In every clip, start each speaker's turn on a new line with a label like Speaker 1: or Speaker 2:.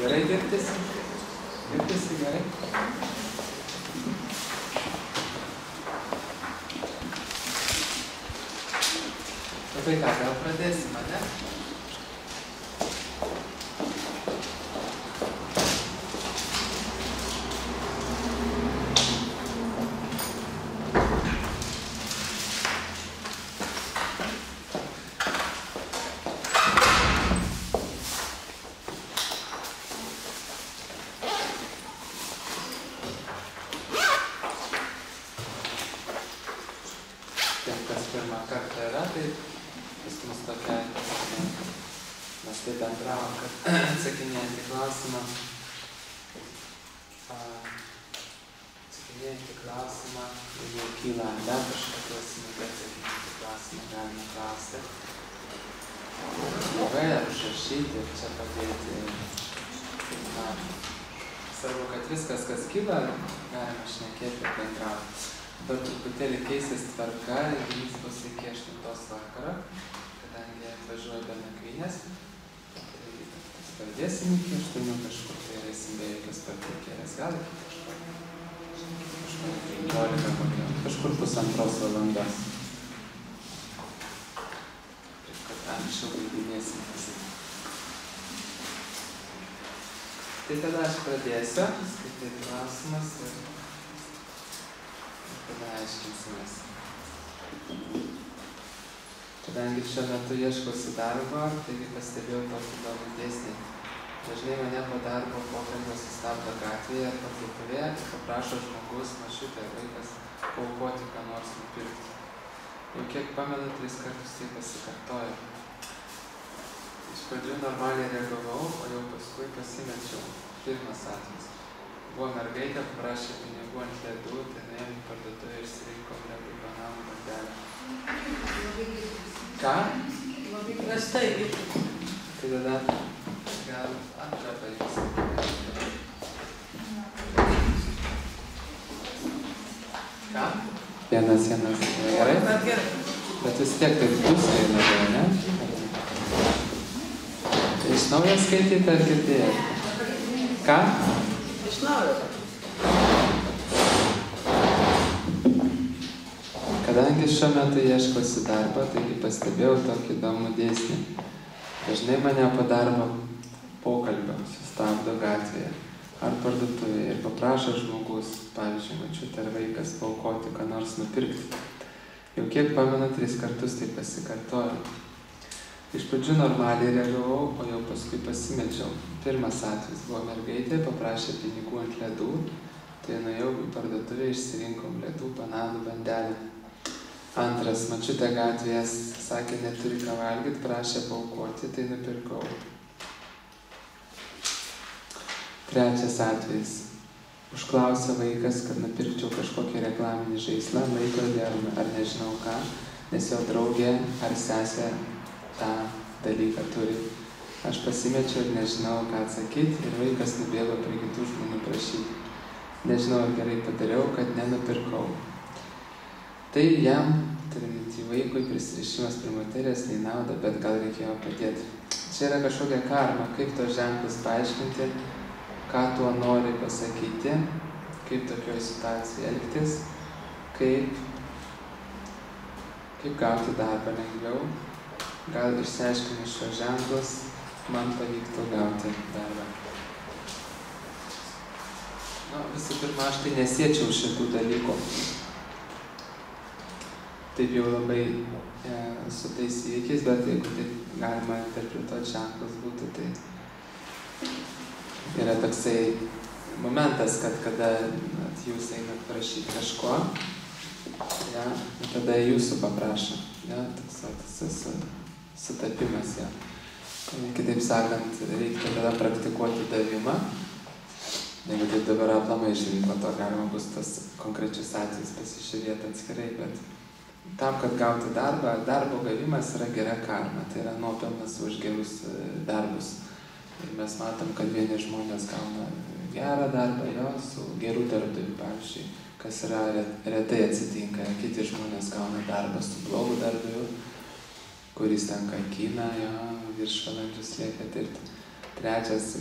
Speaker 1: Gerai girdisi? Girdisi gerai? Tai ką, gal pradėsim, ne? Svarbu, kad viskas, kas kyla, galima šnekėti ir bendrauti. Dabar truputėlį keisis tvarka ir jis bus iki 8 vakaro, kadangi atvažiuoju be nakvynės. Pradėsim iki 8 kažkur, tai reisim be jokios pertraukėlės. Gal iki kažkur 15 kokių, kažkur 1,5 valandos. Ir kad anksčiau vaidinėsim visi. Tai tada aš pradėsiu, skaityti klausimus ir tada aiškinsimės. Kadangi šiuo metu ieškausi darbo, taigi pastebėjau tokį įdomų dėsnį. Dažnai mane po darbo pokalbio sustabdo gatvėje ar parduotuvėje ir paprašo žmogus, močiutė ar vaikas paaukoti ką nors nupirkti. Jau kiek pamenu, 3 kartus tai pasikartojo. Iš pradžių normaliai reagavau, o jau paskui pasimečiau. Pirmas atvejis. Buvo mergaitė, paprašė pinigų ant ledų, tai nuėjom į parduotuvę ir išsirinkom ledų bananų bandelę. Ką?
Speaker 2: Labai prastai girdžiu.
Speaker 1: Tai tada gal antrą paimsim. Ką? Vienas. Gerai? Bet vis tiek tai pusė eina, ne? Iš naujo skaityti ar girdėti? Ką?
Speaker 2: Iš naujo.
Speaker 1: Kadangi šiuo metu ieškosi darbo, taigi pastebėjau tokį įdomų dėsnį. Dažnai mane po darbo pokalbio sustabdo gatvėje ar parduotuvėje ir paprašo žmogus, pavyzdžiui, močiutė ar vaikas, paaukoti ką nors nupirkti. Jau kiek pamenu, 3 kartus tai pasikartojo. Iš pradžių normaliai reagavau, o jau paskui pasimečiau. Pirmas atvejis buvo mergaitė, paprašė pinigų ant ledų, tai nuėjau į parduotuvę, išsirinkom ledų bananų bandelę. Antras, močiutė gatvėje sakė, neturi ką valgyti, prašė paaukoti, tai nupirkau. Trečias atvejis. Užklausė vaikas, kad nupirkčiau kažkokį reklaminį žaislą, laikrodį ar nežinau ką, nes jo draugė ar sesė tą dalyką turi. Aš pasimečiau ir nežinau, ką atsakyti, ir vaikas nubėgo prie kitų žmonių prašyti. Nežinau, ar gerai padariau, kad nenupirkau. Tai jam, turint į vaikui, prisirišimas prie materijos nei nauda, bet gal reikėjo padėti. Čia yra kažkokia karma, kaip tos ženklus paaiškinti, ką tuo nori pasakyti, kaip tokioje situacijoje elgtis, kaip gauti darbą lengviau. Gal išsiaiškinus šios ženklus, man pavyktų gauti darbą. Visų pirma, aš tai nesiečiau šitų dalykų. Taip jau labai su tais įvykiais, bet jeigu taip galima interpretuoti ženklus būtų, tai yra toksai momentas, kad kada jūs einat prašyti kažko, tada jūsų paprašo. Toks sutapimas. Kitaip sakant, reikia tada praktikuoti davimą. Jeigu taip dabar aplamai žiūrint, po to galima bus tas konkrečius atvejus pasižiūrėti atskirai, bet tam, kad gauti darbą, darbo gavimas yra gera karma, tai yra nuopelnas už gerus darbus. Ir mes matom, kad vieni žmonės gauna gerą darbą, jo, su gerų darbdaviu, pavyzdžiui, kas yra retai atsitinka, kiti žmonės gauna darbą su blogu darbdaviu, kuris ten kankina, jo, viršvalandžius lieka dirbti. trečias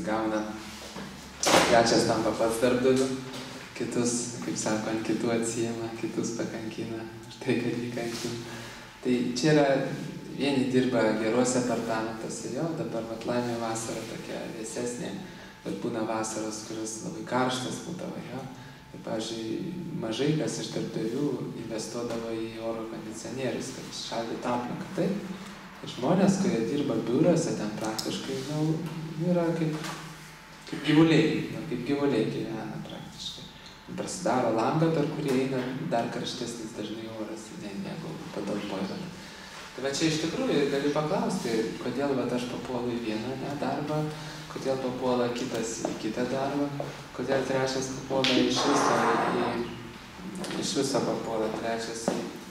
Speaker 1: tampa pats darbdaviu, kitus, kaip sako, ant kitų atsijama, kitus pakankina, štai kad jį kankina. Tai čia yra, vieni dirba geruose apartamentuose, jo, dabar Laimė vasara tokia vėsesnė, bet būna vasaros, kuris labai karštas būdavo, jo. Ir, pavyzdžiui, mažai kas iš darbdavių investuodavo į oro kondicionierius, kad šaldytų aplinką. Taip, žmonės, kurie dirba biuruose, ten praktiškai, yra kaip gyvuliai gyvena praktiškai. Prasidaro langą, per kurį eina dar karštesnis dažnai oras, negu patalpoje. Tai va čia iš tikrųjų gali paklausti, kodėl aš papuolu į vieną darbą, kodėl papuola kitas į kitą darbą, kodėl trečias papuola iš viso papuola trečias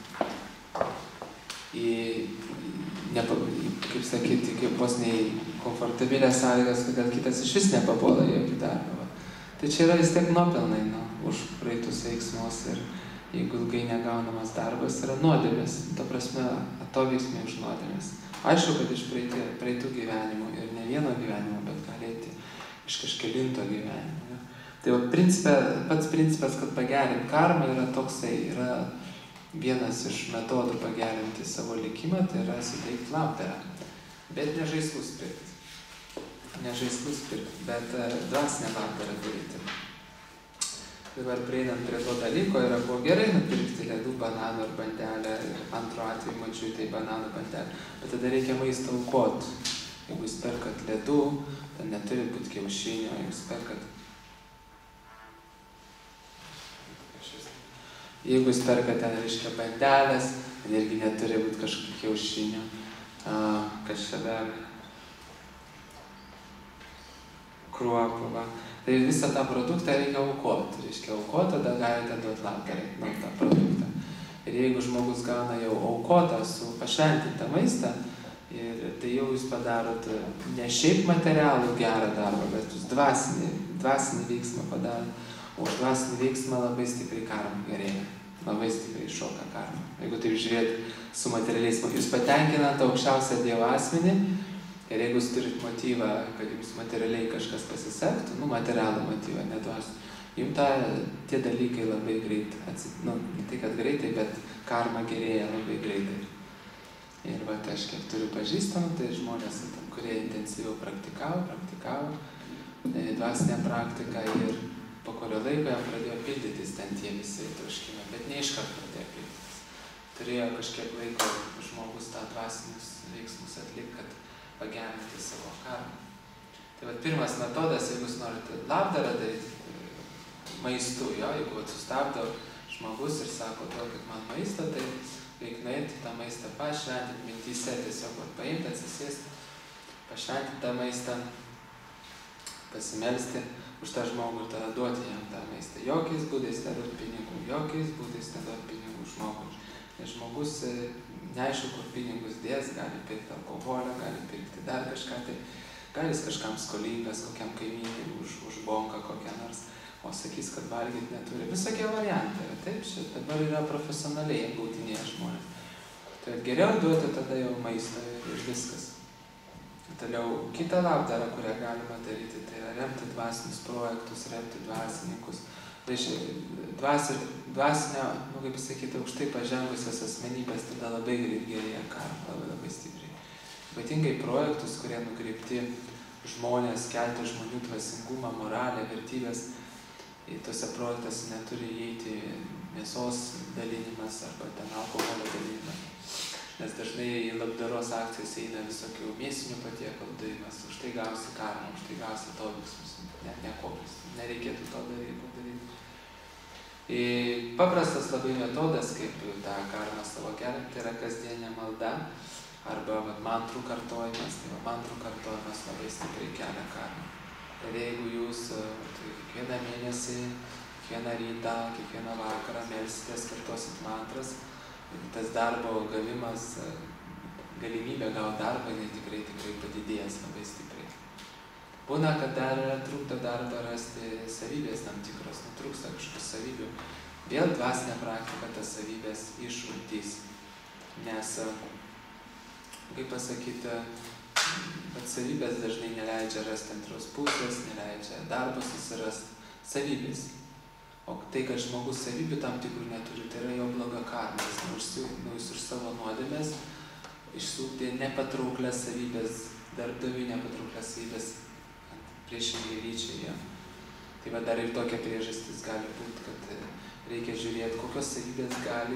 Speaker 1: kaip sakyti, kaip vos nei komfortabilias sąlygas, kodėl kitas iš vis nepapuola į jokį darbą. Tai čia yra vis tiek nuopelnai už praeitus veiksmus ir jeigu ilgai negaunamas darbas yra nuodėmės, ta prasme atoveiksmiai už nuodėmės. Aišku, kad iš praeitų gyvenimų ir ne vieno gyvenimo, bet galėti iš kažkelinto gyvenimo. Tai pats principas, kad pagerinti karmą yra toksai, yra vienas iš metodų pagerinti savo likimą, tai yra suteikti labdarą. Bet ne žaislus pirkti. Ne žaislus pirkti, bet dvasinę labdarą daryti. Dabar prieinant prie to dalyko, buvo gerai nupirkti ledų, bananų ar bandelę, ir antro atveju močiutei bananų bandelę, bet tada reikia maistą aukoti. Jeigu jūs perkat ledų, ten neturi būti kiaušinio, jeigu jūs perkat ten, reiškia, bandelės, ten irgi neturi būti kažkokio kiaušinio, kažkada kruopų, va. Tai visą tą produktą reikia aukoti. Reiškia, aukoti, tada galite duoti labdarai tą produktą. Ir jeigu žmogus gauna jau aukotą su pašventintą maistą, tai jau jūs padarot ne šiaip materialų gerą darbą, bet jūs dvasinį veiksmą padarot. O už dvasinį veiksmą labai stipriai karma gerėja. Labai stipriai šoka karma. Jeigu taip žiūrėt su materialiais, jūs patenkinat aukščiausią Dievo asmenį, ir jeigu jūs turit motyvą, kad jums materialiai kažkas pasisektų, materialų motyvą, nedvasinį, jums tie dalykai labai greit, ne tai kad greitai, bet karma gerėja labai greitai. Ir aš kiek turiu pažįstamų, tai žmonės, kurie intensyviau praktikavo dvasinę praktiką ir po kurio laiko jam pradėjo pildytis ten tie visi troškimai, bet ne iškart pradėjo pildytis. Turėjo kažkiek laiko žmogus tą dvasinius veiksmus atlikti, kad pagerinti savo karmą. Tai pirmas metodas, jeigu jūs norite labdarą daryti maistu, jeigu sustabdo žmogus ir sako, duokit man maistą, tai reikia nueiti tą maistą pašventinti, mintyse tiesiog paimti, atsisėsti, pašventinti tą maistą, pasimelsti už tą žmogų ir tada duoti jam tą maistą. Jokiais būdais neduoti pinigų žmogui. Nes žmogus neaišku, kur pinigus dės, gali pirkti alkoholio, gali pirkti dar kažką, tai gali jis kažkam skolingas, kokiam kaimynui už bonką kokią nors, o sakys, kad valgyti neturi. Visokie variantai yra, taip, dabar yra profesionaliai apgautinėje žmonės. Tai geriau duoti tada jau maistą ir viskas. Toliau kitą labdarą, kurią galima daryti, tai yra remti dvasinius projektus, remti dvasininkus. Dvasinio, kaip sakyti, aukštai pažengusios asmenybės tada labai greit gerėja karma, labai stipriai. Ypatingai projektus, kurie nukreipti žmonės, kelti žmonių dvasingumą, moralę, vertybės. Tuose projektuose neturi įeiti mėsos dalinimas arba ten alkoholio dalinimas. Nes dažnai į labdaros akcijas eina visokių mėsinių patiekalų davimas, už tai gausi karmą, už tai gausi atoviksmus, nekokius, nereikėtų to daryti. Paprastas labai metodas, kaip tą karmą savo gerinti, tai yra kasdienė malda arba mantrų kartojimas. Tai mantrų kartojimas labai stipriai kelia karmą. Ir jeigu jūs kiekvieną mėnesį, kiekvieną rytą, kiekvieną vakarą melsitės, kartosit mantras, tas darbo gavimas, galimybė gauti darbą, jinai tikrai padidėjęs labai stipriai. Būna, kad dar trūksta darbą rasti savybės tam tikros, trūksta kažkokių savybių. Vėl dvasinė praktika tas savybės išugdys. Nes, kaip pasakyti, Bet savybės dažnai neleidžia rasti antros pusės, neleidžia darbo susirasti. Savybės. O tai, kad žmogus savybių tam tikrų neturi, tai yra jo bloga karma. Jis už savo nuodėmės išsukti nepatrauklias savybės, darbdaviui nepatrauklias savybės priešingai lyčiai. Ja. Tai va dar ir tokia priežastis gali būti, kad reikia žiūrėti, kokios savybės gali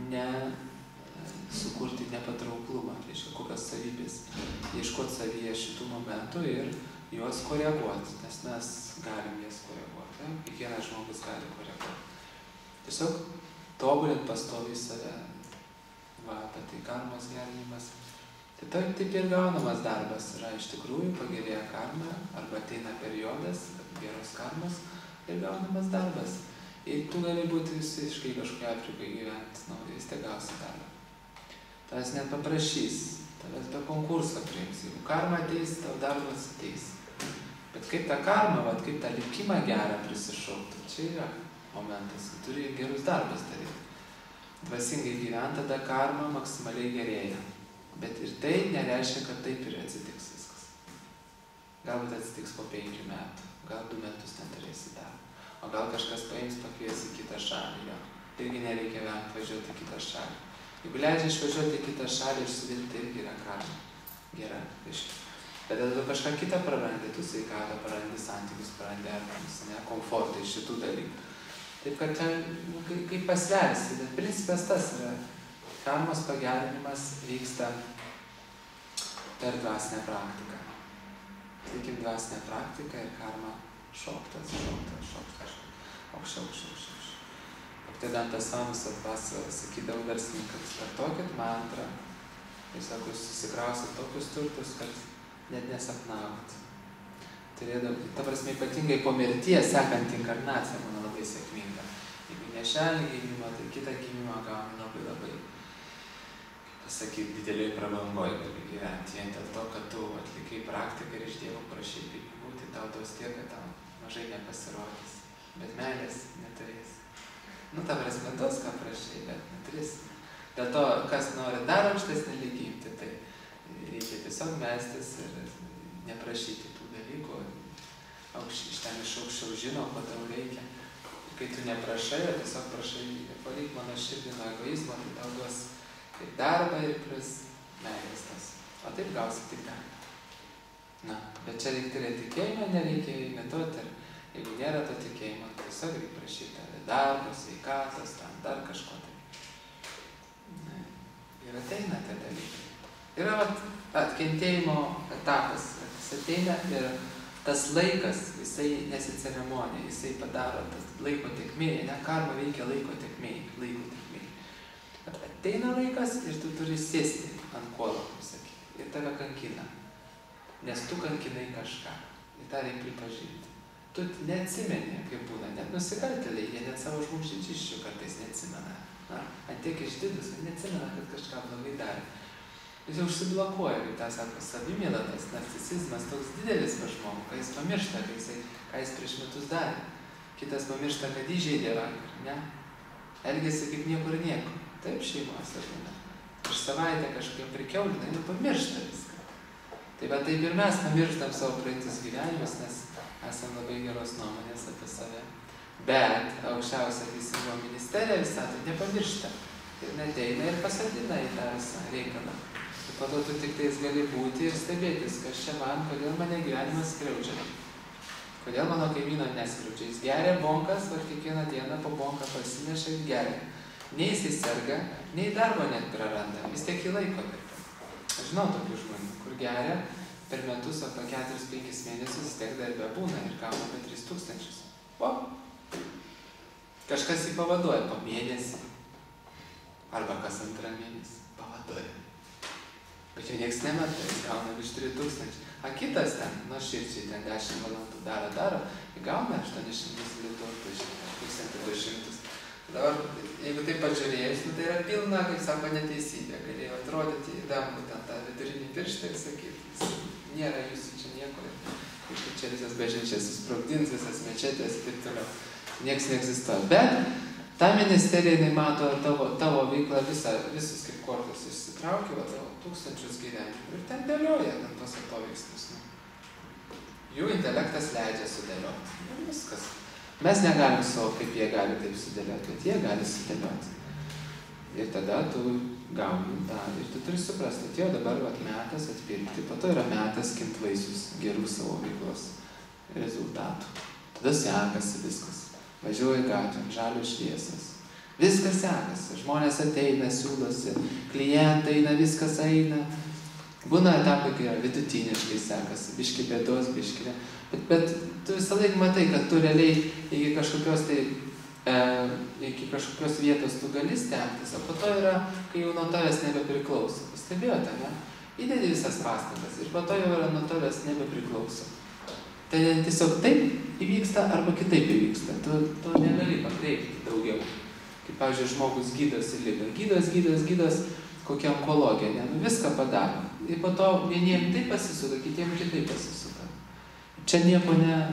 Speaker 1: sukurti nepatrauklumą, reiškia, kokios savybės. Ieškoti savyje šitų momentų ir juos koreguoti, nes mes galim jas koreguoti. Ja? Kiekvienas žmogus gali koreguoti. Tiesiog tobulint pastoviai save. Va, apie tai karmos gerinimas. Tai taip ir gaunamas darbas yra iš tikrųjų, pagerėja karma, arba ateina periodas, geros karmos ir gaunamas darbas. Ir tu gali būti visiškai kažkoje Afrikoje gyventi, vis tiek gausi darbą. Tavęs net paprašys, tavęs be konkurso priims. Jeigu karma ateis, tau darbas ateis. Bet kaip tą karmą, kaip tą likimą gerą prisišaukti, čia yra momentas, turi gerus darbus daryti. Dvasingai gyventi, tada karma maksimaliai gerėja. Bet ir tai nereiškia, kad taip ir atsitiks viskas. Galbūt atsitiks po 5 metų, gal 2 metus neturėsi darbą. O gal kažkas paims, pakvies į kitą šalį. Jo. Irgi nereikia vengti važiuoti į kitą šalį. Jeigu leidžia išvažiuoti į kitą šalį ir suvilti, irgi yra karma. Gera, reiškia. Bet tada tu kažką kitą prarandi, tu sveikatą prarandi, santykius prarandi, komfortą iš šitų dalykų. Taip kad kaip pasversi, bet principas tas yra, karmos pagerinimas vyksta per dvasinę praktiką. Atlikim dvasinę praktiką ir karma šoktas, aukščiau. Bhaktivedantas Svamis Advaita sakydavo verslininkams, kartokit mantrą, tiesiog jūs susikrausit tokius turtus, kad net nesapnavot. Ta prasme, ypatingai po mirties sekant inkarnaciją būna labai sėkminga. Jeigu ne šią gimimą, tai kitą gimimą gauni labai, pasakyti, dideliai prabangoje gali gyventi. Vien dėl to, kad tu atlikai praktiką ir iš Dievo prašai pinigų, tai tau duos tiek, kad tau mažai nepasirodys. Bet meilės neturės. Ta prasme, duos, ką prašai, bet neturės. Dėl to, kas nori dar aukštesnį lygį imti, tai reikia tiesiog melstis ir neprašyti tų dalykų. Iš ten iš aukščiau žino, ko tau reikia. Ir kai tu neprašai, o tiesiog prašai, palik mano širdį nuo egoizmo, tai tau duos ir darbą, ir plus meilės tas. O taip gausi tik darbą. Bet čia reikia turėti tikėjimą, nereikia imituoti. Ir jeigu nėra to tikėjimo, tai tiesiog reikia prašyti darbo, sveikatos, dar kažko tai. Ir ateina tie dalykai. Yra atkentėjimo etapas, jis ateina ir tas laikas, jisai nesiceremonija, jisai padaro tas laiko tekmėje, ne karma veikia laiko tekmėje. Ateina laikas ir tu turi sėsti ant kuolo, sakyti, ir tave kankina, nes tu kankinai kažką, ir tą reikia pripažinti. Tu neatsimeni, kaip būna, net nusikaltėliai, jie net savo žmogžudysčių kartais neatsimena. Antiek išdidus, neatsimena, kad kažką blogai darė. Jis jau užsiblokuoja, kaip tą sako, savimyla, tas narcisizmas toks didelis pas žmogų, kai jis pamiršta, ką jis prieš metus darė. Kitas pamiršta, kad įžeidė vakar, ne? Elgėsi kaip niekur nieko. Taip šeimose būna. Prieš savaitę kažkokia prikiaulina, jis pamiršta viską. Tai va taip ir mes pamirštam savo praeitus gyvenimus, nes esam labai geros nuomonės apie save. Bet aukščiausia teisingumo ministerija visą tai nepamiršta. Ir neteina ir pasadina į tą visą reikalą. Ir po to tu tik tais gali būti ir stebėtis, kas čia man, kodėl mane gyvenimas skriaudžia. Kodėl mano kaimyno neskriaudžia. Jis geria bonkas, ar kiekvieną dieną po bonką pasineša ir geria. Nei jisai serga, nei darbo net praranda. Vis tiek į laiko dirba. Aš žinau tokių žmonių, kur geria per metus apie 4-5 mėnesius tiek darbe būna ir gauna apie 3000. O! Kažkas jį pavaduoja po mėnesį. Arba kas antrą mėnesį. Pavaduoja. Bet jau nieks nemeta, jis gauna virš 3000. A kitas ten, širdžiai ten 10 valandų daro, jį gauna 800 litų, 1200. Dabar, jeigu taip pažiūrėjus, tai yra pilna, kaip sako, neteisybė. Galėjo atrodyti į dangų ten tą vidurinį pirštą ir sakyti, nėra jūsų čia nieko. Ir čia visas bažnyčias susprogdins, visas mečetės ir taip toliau. Nieks neegzistuoja. Bet ta ministerija, jinai mato tavo veiklą visus kaip kortus išsitraukia, tavo 1000 gyvenimų. Ir ten dėlioja, ten tuos atoveiksnius. Jų intelektas leidžia sudėlioti. Viskas. Mes negalim savo, kaip jie gali taip sudėlioti, bet jie gali sudėlioti. Ir tada tu gauni tą. Ir tu turi suprasti, atėjo dabar metas atpirkti, po to yra metas skint vaisius gerų savo veiklos rezultatų. Tada sekasi viskas. Važiuoja gatvėm, žalios šviesas. Viskas sekasi. Žmonės ateina, siūlosi, klientai eina, viskas eina. Būna etapai, kai yra vidutiniškai sekasi, biški bėdos, biški ne. Bet tu visą laiką matai, kad tu realiai iki kažkokios vietos tu gali stengtis, o po to yra, kai jau nuo tavęs nebepriklauso. Pastebėjote, ne? Įdedi visas pastangas ir po to jau yra nuo tavęs nebepriklauso. Tai tiesiog taip įvyksta arba kitaip įvyksta. Tu negali pakreipti daugiau. Kaip, pavyzdžiui, žmogus gydosi ligą. Gydos, kokia onkologija, ne? Viską padaro. Ir po to vieniem taip pasisuka, kitiem kitaip pasisuka. Čia nieko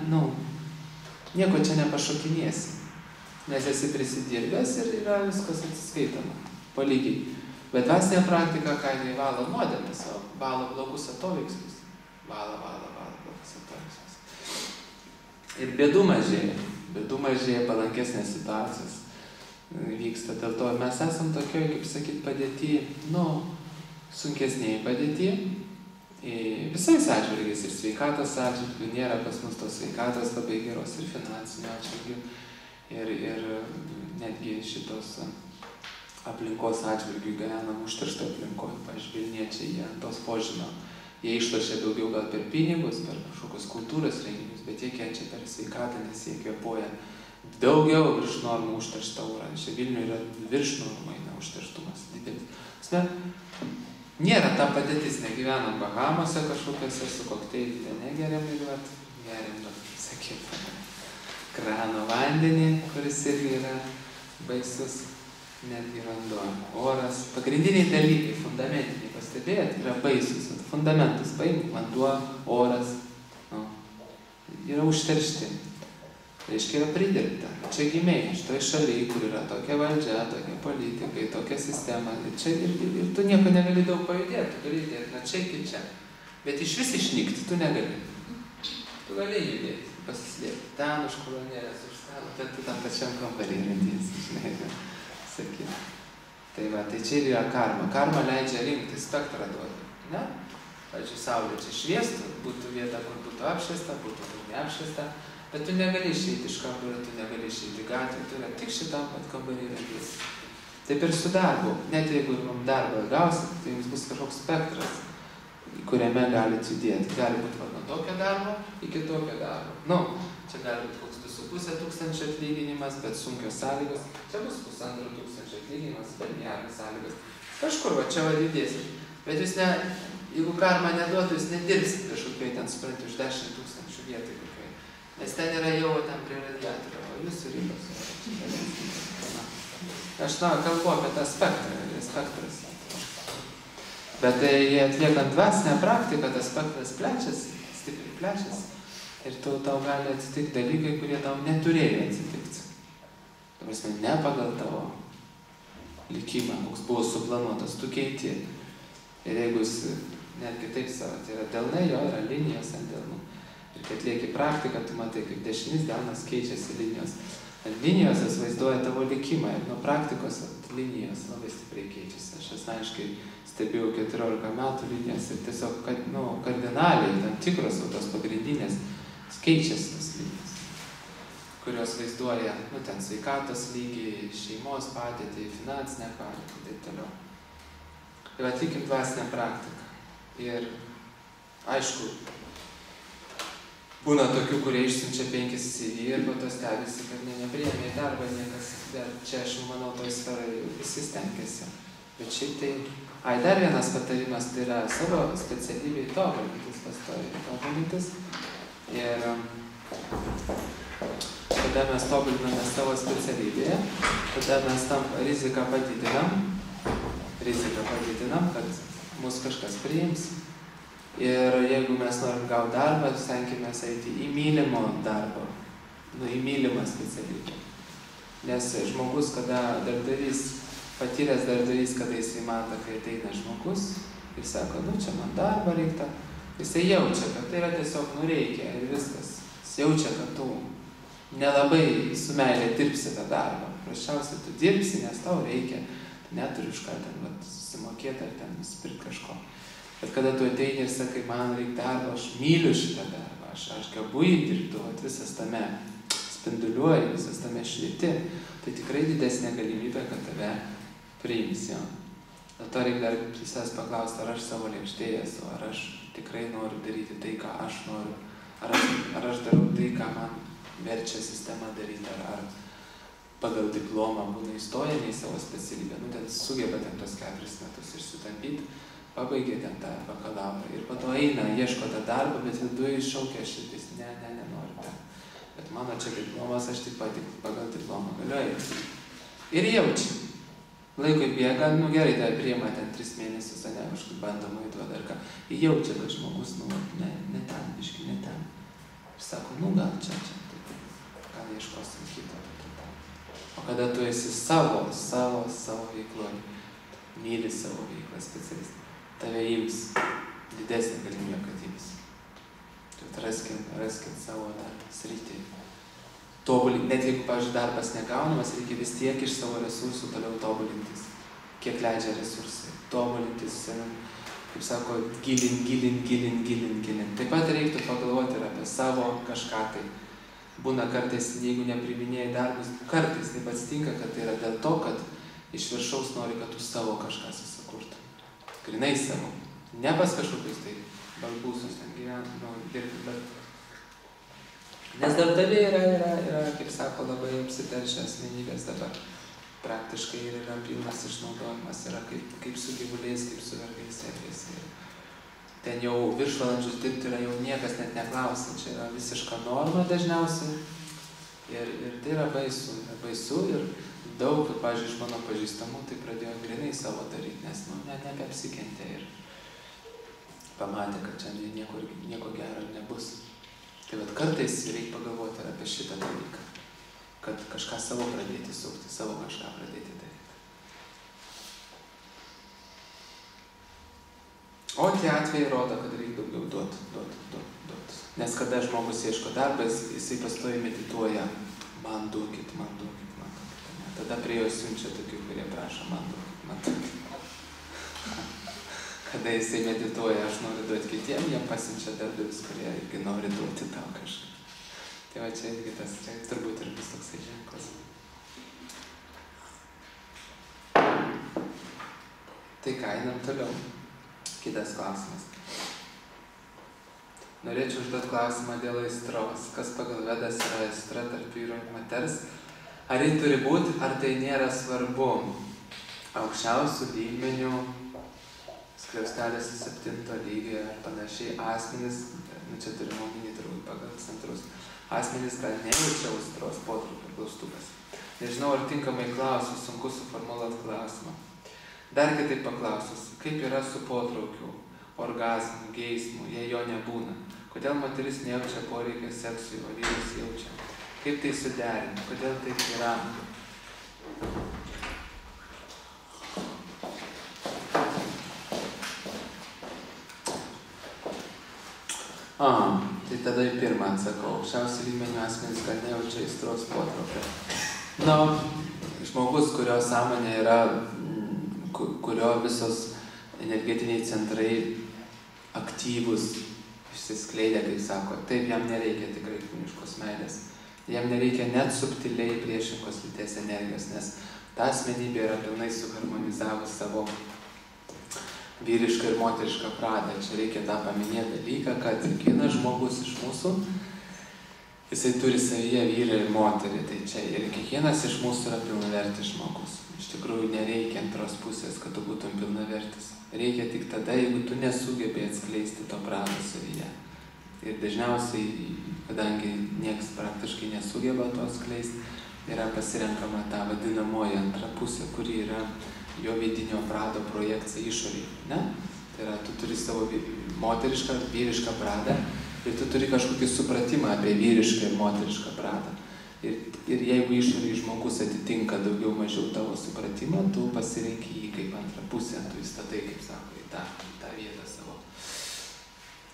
Speaker 1: čia nepašokinėsi. Nes esi prisidirbęs ir yra viskas atsiskaitama. Palygiai. Bet dvasinė praktika, ką jinai valo nuodėmes, o valo blogus atoveiksmus. Valo blogus atoveiksmus. Ir bėdų mažėja, palankesnės situacijos vyksta. Dėl to mes esam tokioj, kaip sakyt, padėty, sunkesnėje padėty. Visais atžvilgiais ir sveikatos atžvilgių nėra pas mus tos sveikatos labai geros ir finansinių atžvilgių. Ir netgi šitos aplinkos atžvilgių gyvenam užterštą aplinkoje. Pavyzdžiui, Vilniečiai, jie ant tos požymio. Jie išlošia daugiau gal per pinigus, per kažkokios kultūros renginius, bet jie kenčia per sveikatą, nes jie kvėpuoja daugiau virš normų užterštą orą. Čia Vilniuje yra virš normų užterštumas didelis. Nėra ta padėtis, negyvenam Bahamose kažkokiuose su kokteiliu, negeriam ir geriam, krano vandenį, kuris irgi yra baisus, netgi vanduo, oras. Pagrindiniai dalykai, fundamentiniai, pastebėjot, yra baisus. Fundamentus paimk, vanduo, oras, yra užteršti. Reiškia, yra pridirbta. Čia gimėjai, šitoj šalyje, kur yra tokia valdžia, tokia politikai, tokia sistema. Ir tu nieko negali daug pajudėti, tu gali judėti, čia iki čia. Bet iš vis išnykti tu negali. Tu gali judėti, pasislėpti. Ten už kolonėlės, už stalo, bet tu tam pačiam kambarį randysi, žinai, sakyti. Tai čia ir yra karma. Karma leidžia rinkti, spektrą duoti. Ne? Pavyzdžiui, saulė čia šviestų, būtų vieta, kur būtų apšviesta, būtų neapšviesta. Bet tu negali išeiti iš kambario, tu negali išeiti į gatvę, tu yra tik šitam pat kambarį randysi. Taip ir su darbu. Net jeigu darbą gausit, tai jums bus kažkoks spektras, kuriame galite judėti. Gali būti nuo tokio darbo iki tokio darbo. Čia gali būti koks 2500 atlyginimas, bet sunkios sąlygos. Čia bus 1500 atlyginimas, bet geras sąlygos. Kažkur va čia judėsit. Bet jūs jeigu karma neduotų, jūs nedirbsit kažkokiai ten, supranti, už 10 000 vietai kokiai. Nes ten yra jau ten prie radiatorio, o jūsų ribos. Aš kalbu apie tą spektras. Bet jie atliekant dvasinę praktiką, tas spektras plečiasi, stipriai plečiasi. Ir tau gali atsitikti dalykai, kurie tau neturėjo atsitikti. Ta prasme, ne pagal tavo likimą, koks buvo suplanuotas, tu keiti. Ir jeigu jis netgi taip savo, tai yra delnai, jo yra linijos ant delnų. Ir kai atlieki praktiką, tu matai, kaip dešinis delnas keičiasi linijos. Ant linijos jis vaizduoja tavo likimą ir nuo praktikos linijos labai stipriai keičiasi. Aš asmeniškai stebėjau 14 metų linijas ir tiesiog, kardinaliai, tam tikros tos pagrindinės, keičiasi tas linijas, kurios vaizduoja, ten sveikatos lygį, šeimos padėtį, finansinę padėtį ir taip toliau. Ir atlikim dvasinę praktiką. Ir aišku, būna tokių, kurie išsiunčia 5 CV ir po to stebisi, kad nepriėmė darbą niekas. Bet čia aš manau, toj sferai visi stengiasi. Bet šiaip tai, dar vienas patarimas, tai yra savo specialybėj tobulintis, pastoviai tobulintis. Ir kada mes tobuliname savo specialybėje, tada mes tam riziką padidinam, kad mus kažkas priims. Ir jeigu mes norim gauti darbą, stenkime eiti į mylimo darbą, į mylimą specialybę. Nes žmogus, kada patyręs darbdavys, kada jis įmanta, kai ateina žmogus ir sako, čia man darbą reikia, Jisai jaučia, kad tai yra tiesiog reikia ir viskas. Jis jaučia, kad tu nelabai su meilė dirbsi tą darbą. Praščiausiai tu dirbsi, nes tau reikia. Tu neturi už ką ten susimokėti ar ten nusipirkti kažko. Bet kada tu ateini ir sakai, man reikia darbo, aš myliu šitą darbą, aš gebu įdirbti, visas tame spinduliuoji, visas tame švieti, tai tikrai didesnė galimybė, kad tave priims jo. Dėl to reikia dar savęs paklausti, ar aš savo lėkštėje esu, ar aš tikrai noriu daryti tai, ką aš noriu, ar aš darau tai, ką man verčia sistema daryti, ar pagal diplomą būna įstojami į savo specialybę, ten sugeba ten tos 4 metus išsitampyti, pabaigė ten tą bakalaurą ir po to eina, ieško tą darbą, bet viduje iššaukia širdis, nenoriu tą. Bet mano čia diplomas, aš tik pagal diplomą galiu eiti. Ir jaučia. Laikui bėga, gerai, tai priima ten 3 mėnesius, ne, kažkaip bandoma įduoda ar ką. Ir jaučia, kad žmogus, ne ten, biški, ne ten. Ir sako, gal čia, gal ieškosim kito. O kada tu esi savo veikloje, myli savo veiklą specialistą, tave ims didesnė galimybė, kad ims. Raskit savo sritį. Tobulinti, net jeigu, pavyzdžiui, darbas negaunamas, reikia vis tiek iš savo resursų toliau tobulintis. Kiek leidžia resursai. Tobulintis, kaip sako, gilin. Taip pat reiktų pagalvoti ir apie savo kažką tai. Būna kartais, jeigu nepriminėjai darbus, kartais taip atsitinka, kad tai yra dėl to, kad iš viršaus nori, kad tu savo kažką susikurtum. Grinai savo. Ne pas kažkokius tai balbūsus ten gyventi, dirbti, bet... Nes darbdaviai yra, kaip sako, labai apsiteršę asmenybės dabar. Praktiškai ir yra pilnas išnaudojimas, yra kaip su gyvuliais, kaip su vergais elgiasi. Ten jau viršvalandžius dirbti yra jau niekas net neklausia, čia yra visiška norma dažniausiai. Ir tai yra baisu ir daug, pavyzdžiui, iš mano pažįstamų, tai pradėjo grinai savo daryti, nes net nebeapsikentė ir pamatė, kad čia nieko gero nebus. Tai vat kartais reikia pagalvoti ir apie šitą dalyką, kad kažką savo pradėti sukti, savo kažką pradėti daryti. O tie atvejai rodo, kad reikia daugiau duot. Nes kada žmogus ieško darbą, jisai pastoviai medituoja, man duokit. Tada prie jo siunčia tokių, kurie prašo, man duokit. Kada jisai medituoja, aš noriu duoti kitiem, jam pasiunčia darbdavius, kurie irgi nori duoti tau kažką. Tai va čia irgi tas, čia turbūt ir vis toksai ženklas. Tai ką, einam toliau. Kitas klausimas. Norėčiau užduoti klausimą dėl aistros. Kas pagal Vedas yra aistra tarp vyro ir moters? Ar ji turi būti, ar tai nėra svarbu? Aukščiausių lygmenių, skliaustelės 7 lygio ir panašiai asmenys, čia turime omeny turbūt pagal centrus, asmenys gal nejaučia aistros potraukio klaustukas. Nežinau, ar tinkamai klausiu, sunku suformuluoti klausimą. Dar kitaip paklausus, kaip yra su potraukiu, orgazmu, geismu, jei jo nebūna? Kodėl moteris nejaučia poreikio seksui, o vyras jaučia? Kaip tai suderinti? Kodėl taip yra? Tai tada į pirmą atsakau. Aukščiausių lygmenių asmenys gal nejaučia aistros potraukio. Žmogus, kurio sąmonė yra, kurio visos energetiniai centrai aktyvus, išsiskleidę, kaip sako, taip jam nereikia tikrai kūniškos meilės. Jam nereikia net subtiliai priešingos lyties energijos, nes ta asmenybė yra pilnai suharmonizavus savo vyrišką ir moterišką pradą. Čia reikia tą paminėti dalyką, kad kiekvienas žmogus iš mūsų, jisai turi savyje vyrą ir moterį. Tai čia ir kiekvienas iš mūsų yra pilnavertis žmogus. Iš tikrųjų nereikia antros pusės, kad tu būtum pilnavertis. Reikia tik tada, jeigu tu nesugebė atskleisti to prado savyje. Ir dažniausiai, kadangi nieks praktiškai nesugeba to atskleisti, yra pasirenkama ta vadinamoji antra pusė, kuri yra jo vidinio prado projekcija išorėje, ne? Tai yra, tu turi savo moterišką, vyrišką pradą ir tu turi kažkokį supratimą apie vyrišką ir moterišką pradą. Ir jeigu išorėje žmogus atitinka daugiau mažiau tavo supratimą, tu pasirenki jį kaip antrą pusę, tu įstatai, kaip sako, į tą vietą savo.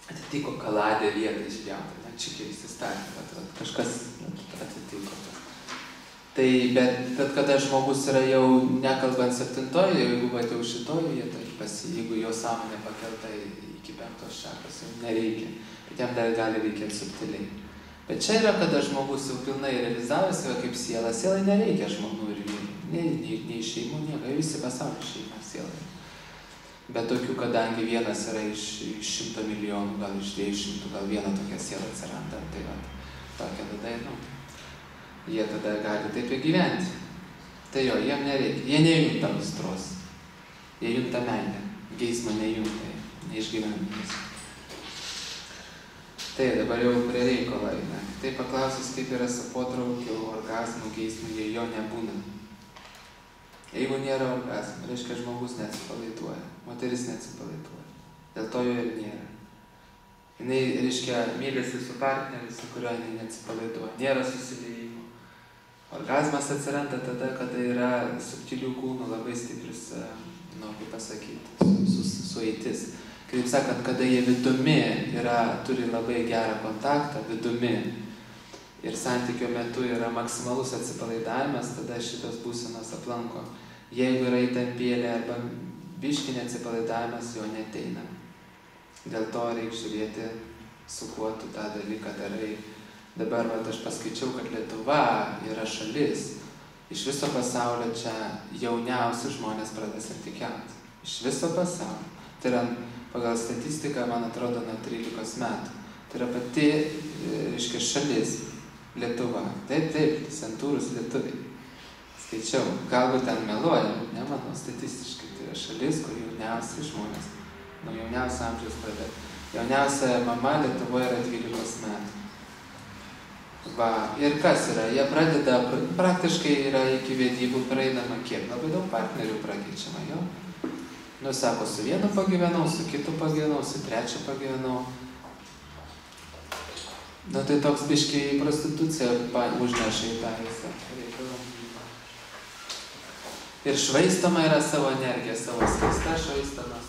Speaker 1: atitiko kaladę vietą išpjautą, čikį įsistatė, kažkas atitiko. Tai, bet kada žmogus yra jau nekalbant 7-oje, jeigu jau šitoje vietoje, jeigu jo sąmonė pakelta iki 5 čakros, jau nereikia, bet jam dar gali reikėti subtiliai. Bet čia yra, kada žmogus jau pilnai realizavęs save kaip siela, sielai nereikia žmonių ir vyrų, nei šeimų, nieko, visi pasaulio šeima sielai. Bet tokių, kadangi vienas yra iš 100 milijonų, gal iš 200, gal viena tokia siela atsiranda, tai va, tokia tada, jie tada gali taip ir gyventi. Tai jo, jiem nereikia. Jie nejunta aistros. Jie junta meilę. Geismą nejunta. Neišgyvenimas. Tai dabar jau prie reikalo eina. Tai paklausus, kaip yra su potraukiu, orgazmu, geismu, jei jo nebūna. Jeigu nėra orgazmo, reiškia žmogus neatsipalaiduoja. Moteris neatsipalaiduoja. Dėl to jo ir nėra. Jinai, reiškia, mylisi su partneriu, su kuriuo jinai neatsipalaiduoja. Nėra susiliejimo. Orgazmas atsiranda tada, kada yra subtilių kūnų labai stiprius, kaip pasakyti, sueitis. Kaip sakant, kada jie vidumi turi labai gerą kontaktą, vidumi, ir santykio metu yra maksimalus atsipalaidavimas, tada šitos būsenos aplanko. Jeigu yra įtampėlė arba biškinė atsipalaidavimas, jo neteina. Dėl to reikia žiūrėti, su kuo tu tą dalyką darai. Dabar aš paskaičiau, kad Lietuva yra šalis. Iš viso pasaulio čia jauniausi žmonės pradeda santykiauti. Iš viso pasaulio. Tai yra pagal statistiką, man atrodo, nuo 13 metų. Tai yra pati, reiškia, šalis Lietuva. Taip, santūrus lietuviai. Skaičiau. Galbūt ten meluoja, nemanau, statistiškai. Tai yra šalis, kur jauniausi žmonės. Nuo jauniausio amžiaus pradeda. Jauniausia mama Lietuvoje yra 12 metų. Va, ir kas yra? Jie pradeda, praktiškai yra iki vedybų praeinama kiek? Labai daug partnerių prakeičiama, jo. Sako, su vienu pagyvenau, su kitu pagyvenau, su trečiu pagyvenau. Tai toks biškiai prostitucija užneša į tą visą reikalą. Ir švaistoma yra savo energija, savo skaista švaistamas.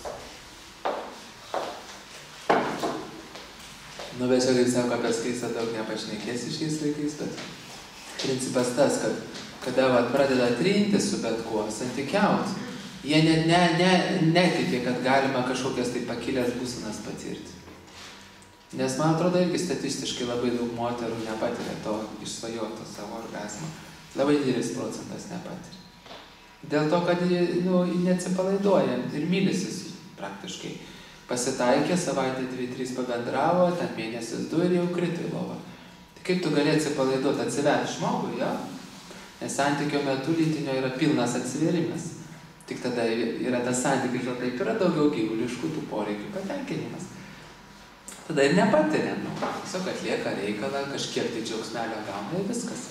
Speaker 1: Bet čia, kaip sako, apie skaistą daug nepašnekėsi šiais laikais, bet principas tas, kad kada pradeda trinti su bet kuo, santykiauti, jie net netikė, kad galima kažkokias tai pakilęs būsenas patirti. Nes man atrodo, irgi statistiškai labai daug moterų nepatiria to išsvajoto savo orgazmo. Labai didelis procentas nepatiria. Dėl to, kad neatsipalaiduoja ir mylisi praktiškai. Pasitaikė, savaitę 2-3 pabendravo, ten mėnesis 2 ir jau krito į lovą. Tai kaip tu gali atsipalaiduoti, atsiverti žmogui, jo? Nes santykio metu lytinio yra pilnas atsivėrimas. Tik tada yra tas santykis, o taip yra daugiau gyvuliškų tų poreikių patenkinimas. Tada ir nepatiria, tiesiog atlieka reikalą, kažkiek tai džiaugsmelio gauna ir viskas.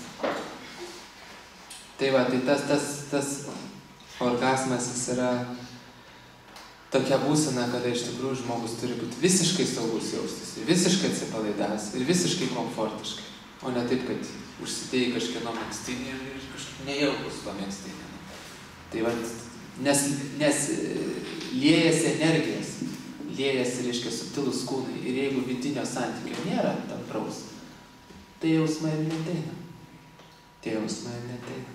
Speaker 1: Tai va, tai tas orgasmas jis yra tokia būsena, kada iš tikrųjų žmogus turi būti visiškai saugus jaustis, visiškai atsipalaidavęs ir visiškai komfortiškai, o ne taip, kad užsidėjai kažkieno megztinį ir kažkaip nejaukus to megztinį. Tai va, nes liejasi energijos, liejasi, reiškia, subtilus kūnai ir jeigu vidinio santykio nėra tampraus, tai jausmai ir neteina. Tie jausmai ir neteina.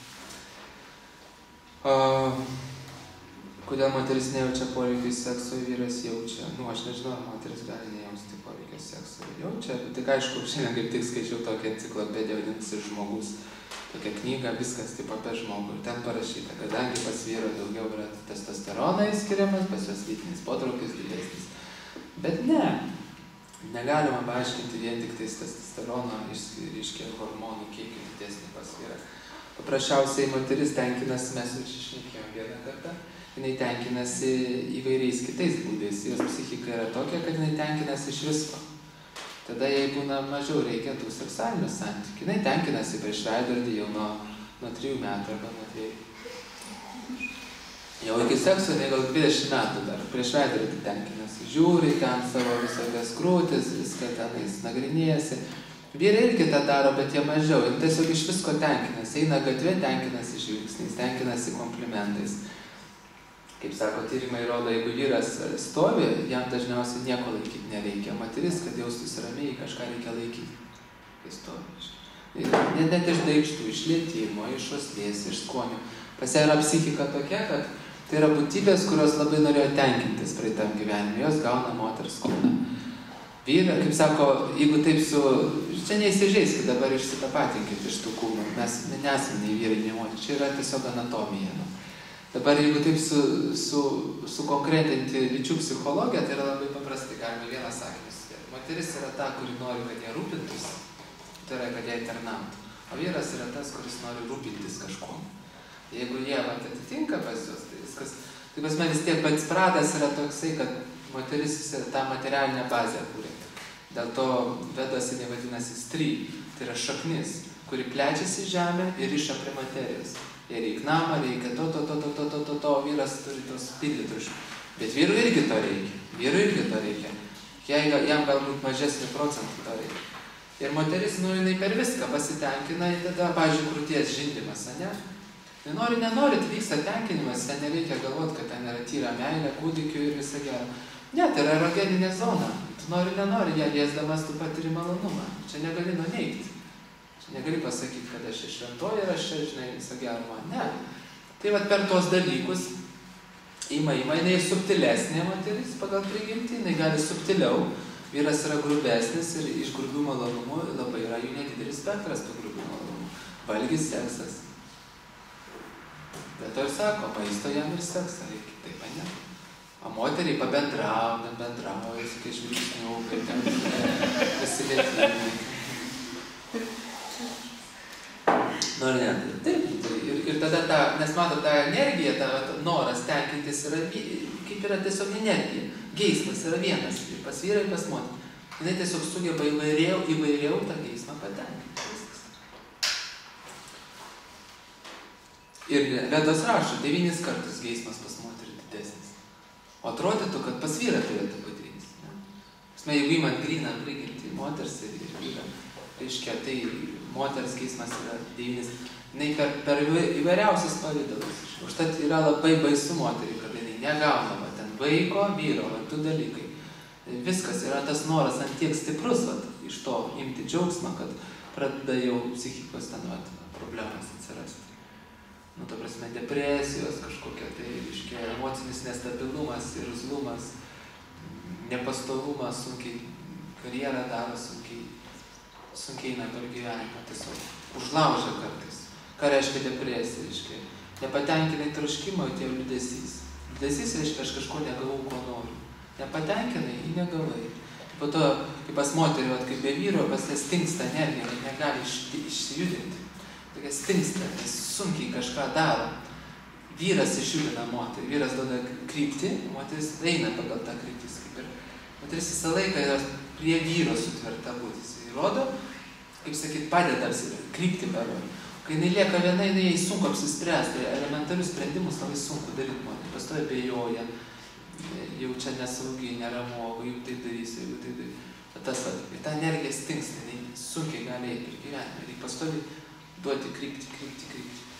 Speaker 1: Kodėl moteris nejaučia poreikio sekso, vyras jaučia? Aš nežinau, moteris gali nejausti poreikio sekso. Jaučia, tik aišku, šiandien kaip tik skaičiau tokią enciklopediją vadinasi žmogus. Tokia knyga, viskas taip apie žmogų. Ir ten parašyta, kadangi pas vyrą daugiau yra testosteroną įskiriamas, pas jos lytinis potraukis didesnis. Bet negalima paaiškinti vien tik testosterono išskiria hormonų kiekį didesnį pas vyrą. Paprasčiausiai moteris tenkinasi, mes jau šnekėjom vieną kartą, jinai tenkinasi įvairiais kitais būdais. Jos psichika yra tokia, kad jinai tenkinasi iš visko. Tada jai būna mažiau reikia tų seksualinių santykių. Jinai tenkinasi prieš veidrodį jau nuo 3 metų arba nuo 2. Jau iki sekso jinai gal 20 metų dar prieš veidrodį tenkinasi. Žiūri ten savo visokias krūtis, viską tenais nagrinėjasi. Vyrai irgi tą daro, bet jie mažiau. Jie tiesiog iš visko tenkinasi. Eina gatvė, tenkinasi žvilgsniais, tenkinasi komplimentais. Kaip sako, tyrimai rodo, jeigu vyras stovi, jam dažniausiai nieko laikyti nereikia. Moteris, kad jaustųsi ramiai, kažką reikia laikyti. Kai stovi. Net iš daikštų, iš lietimo, iš uoslės, iš skonių. Pas ją yra psichika tokia, kad tai yra būtybės, kurios labai norėjo tenkintis praeitam gyvenime. Jos gauna moters kūną. Vyra, kaip sako, jeigu taip čia neįsižeiskit dabar išsitapatinkit iš tų kūnų. Mes nesame nei vyrai, nei moteris. Čia yra tiesiog anatomija. Dabar jeigu taip sukonkretinti lyčių psichologiją, tai yra labai paprastai, galime vieną sakinį sudėti. Moteris yra ta, kuri nori, kad jie rūpintųsi, tai yra, kad jie tarnautų. O vyras yra tas, kuris nori rūpintis kažkuom. Jeigu jie atitinka pas juos, tai viskas. Tai pas man vis tiek pats pradas yra toksai, kad moteris tą materialinę bazę kūrė. Dėl to vedasi nevadinasi stry, tai yra šaknis, kuri plečiasi žemę ir riša prie materijos. Jie reikia namą, reikia to, vyras turi tos pildytų. Bet vyrui irgi to reikia. Jam galbūt mažesnį procentą to reikia. Ir moteris, jinai per viską pasitenkina, tada, pavyzdžiui, krūties žindymas, ne? Nenori, tai vyksta tenkinimas, ten nereikia galvoti, kad ten yra tyra meilė, kūdikių ir visą gerą. Ne, tai yra erogeninė zona. Tu nenori, ją liesdamas, tu patiri malonumą. Čia negali nuneigti. Negali pasakyti, kad aš šventoji ir aš čia, žinai, visą gerumą. Ne. Tai vat per tos dalykus jinai subtilesnė moteris pagal prigimtį, jinai gali subtiliau. Vyras yra grubesnis ir iš grubių malonumų labai yra jų nedidelis spektras tų grubių malonumų. Valgis, seksas. Bet to ir sako, maisto jam ir seksą reikia, taip, ne? O moteriai pabendrauja, kai žvilgsnių, kaip ten pasilietimai. Taip, ir tada nes mato, ta energija, ta noras tenkintis yra, kaip yra tiesiog energija. Geismas yra vienas, ir pas vyrą, ir pas moterį. Jinai tiesiog sugeba įvairiau tą geismą patenkinti. Ir Vedos rašo, 9 kartus geismas pas moterį didesnis. O atrodytų, kad pas vyrą turėtų būti 9. Jeigu įmant gryną prigimtį moters ir vyrą, reiškia, tai moters geismas yra 9. Jinai per įvairiausius pavydalus. Užtat yra labai baisu moteriai, kad jinai negauna ten vaiko, vyro, du dalykai. Viskas yra tas noras ant tiek stiprus, iš to imti džiaugsmą, kad pradeda jau psichikos ten problemas atsirasti. Ta prasme, depresijos kažkokia, tai reiškia emocinis nestabilumas, irzlumas, nepastovumas, sunkiai karjerą daro, sunkiai eina per gyvenimą, tiesiog užlaužia kartais. Ką reiškia depresija, reiškia nepatenkinai troškimo, tai liūdesys. Liūdesys reiškia, aš kažko negavau, ko noriu. Nepatenkinai, jį negavai. Po to, kaip pas moterį, kaip be vyro, pas jas stingsta energija, negali išjudinti. Tokia stingsta, jis sunkiai kažką daro. Vyras išjudina moterį, vyras duoda kryptį, moteris eina pagal tą kryptis. Moteris visą laiką yra prie vyro sutverta būti. Jis įrodo, kaip sakyt, padeda kryptį parodo. Kai jinai lieka viena, jinai sunku apsispręsti, elementarius sprendimus labai sunku daryti moterį. Pastoja abejoja, jau čia nesaugiai, neramu, jeigu taip darysiu, jeigu taip darysiu. Ir ta energija stingsta, jinai sunkiai gali eiti per gyvenimą. Ir pastovi duoti kryptį.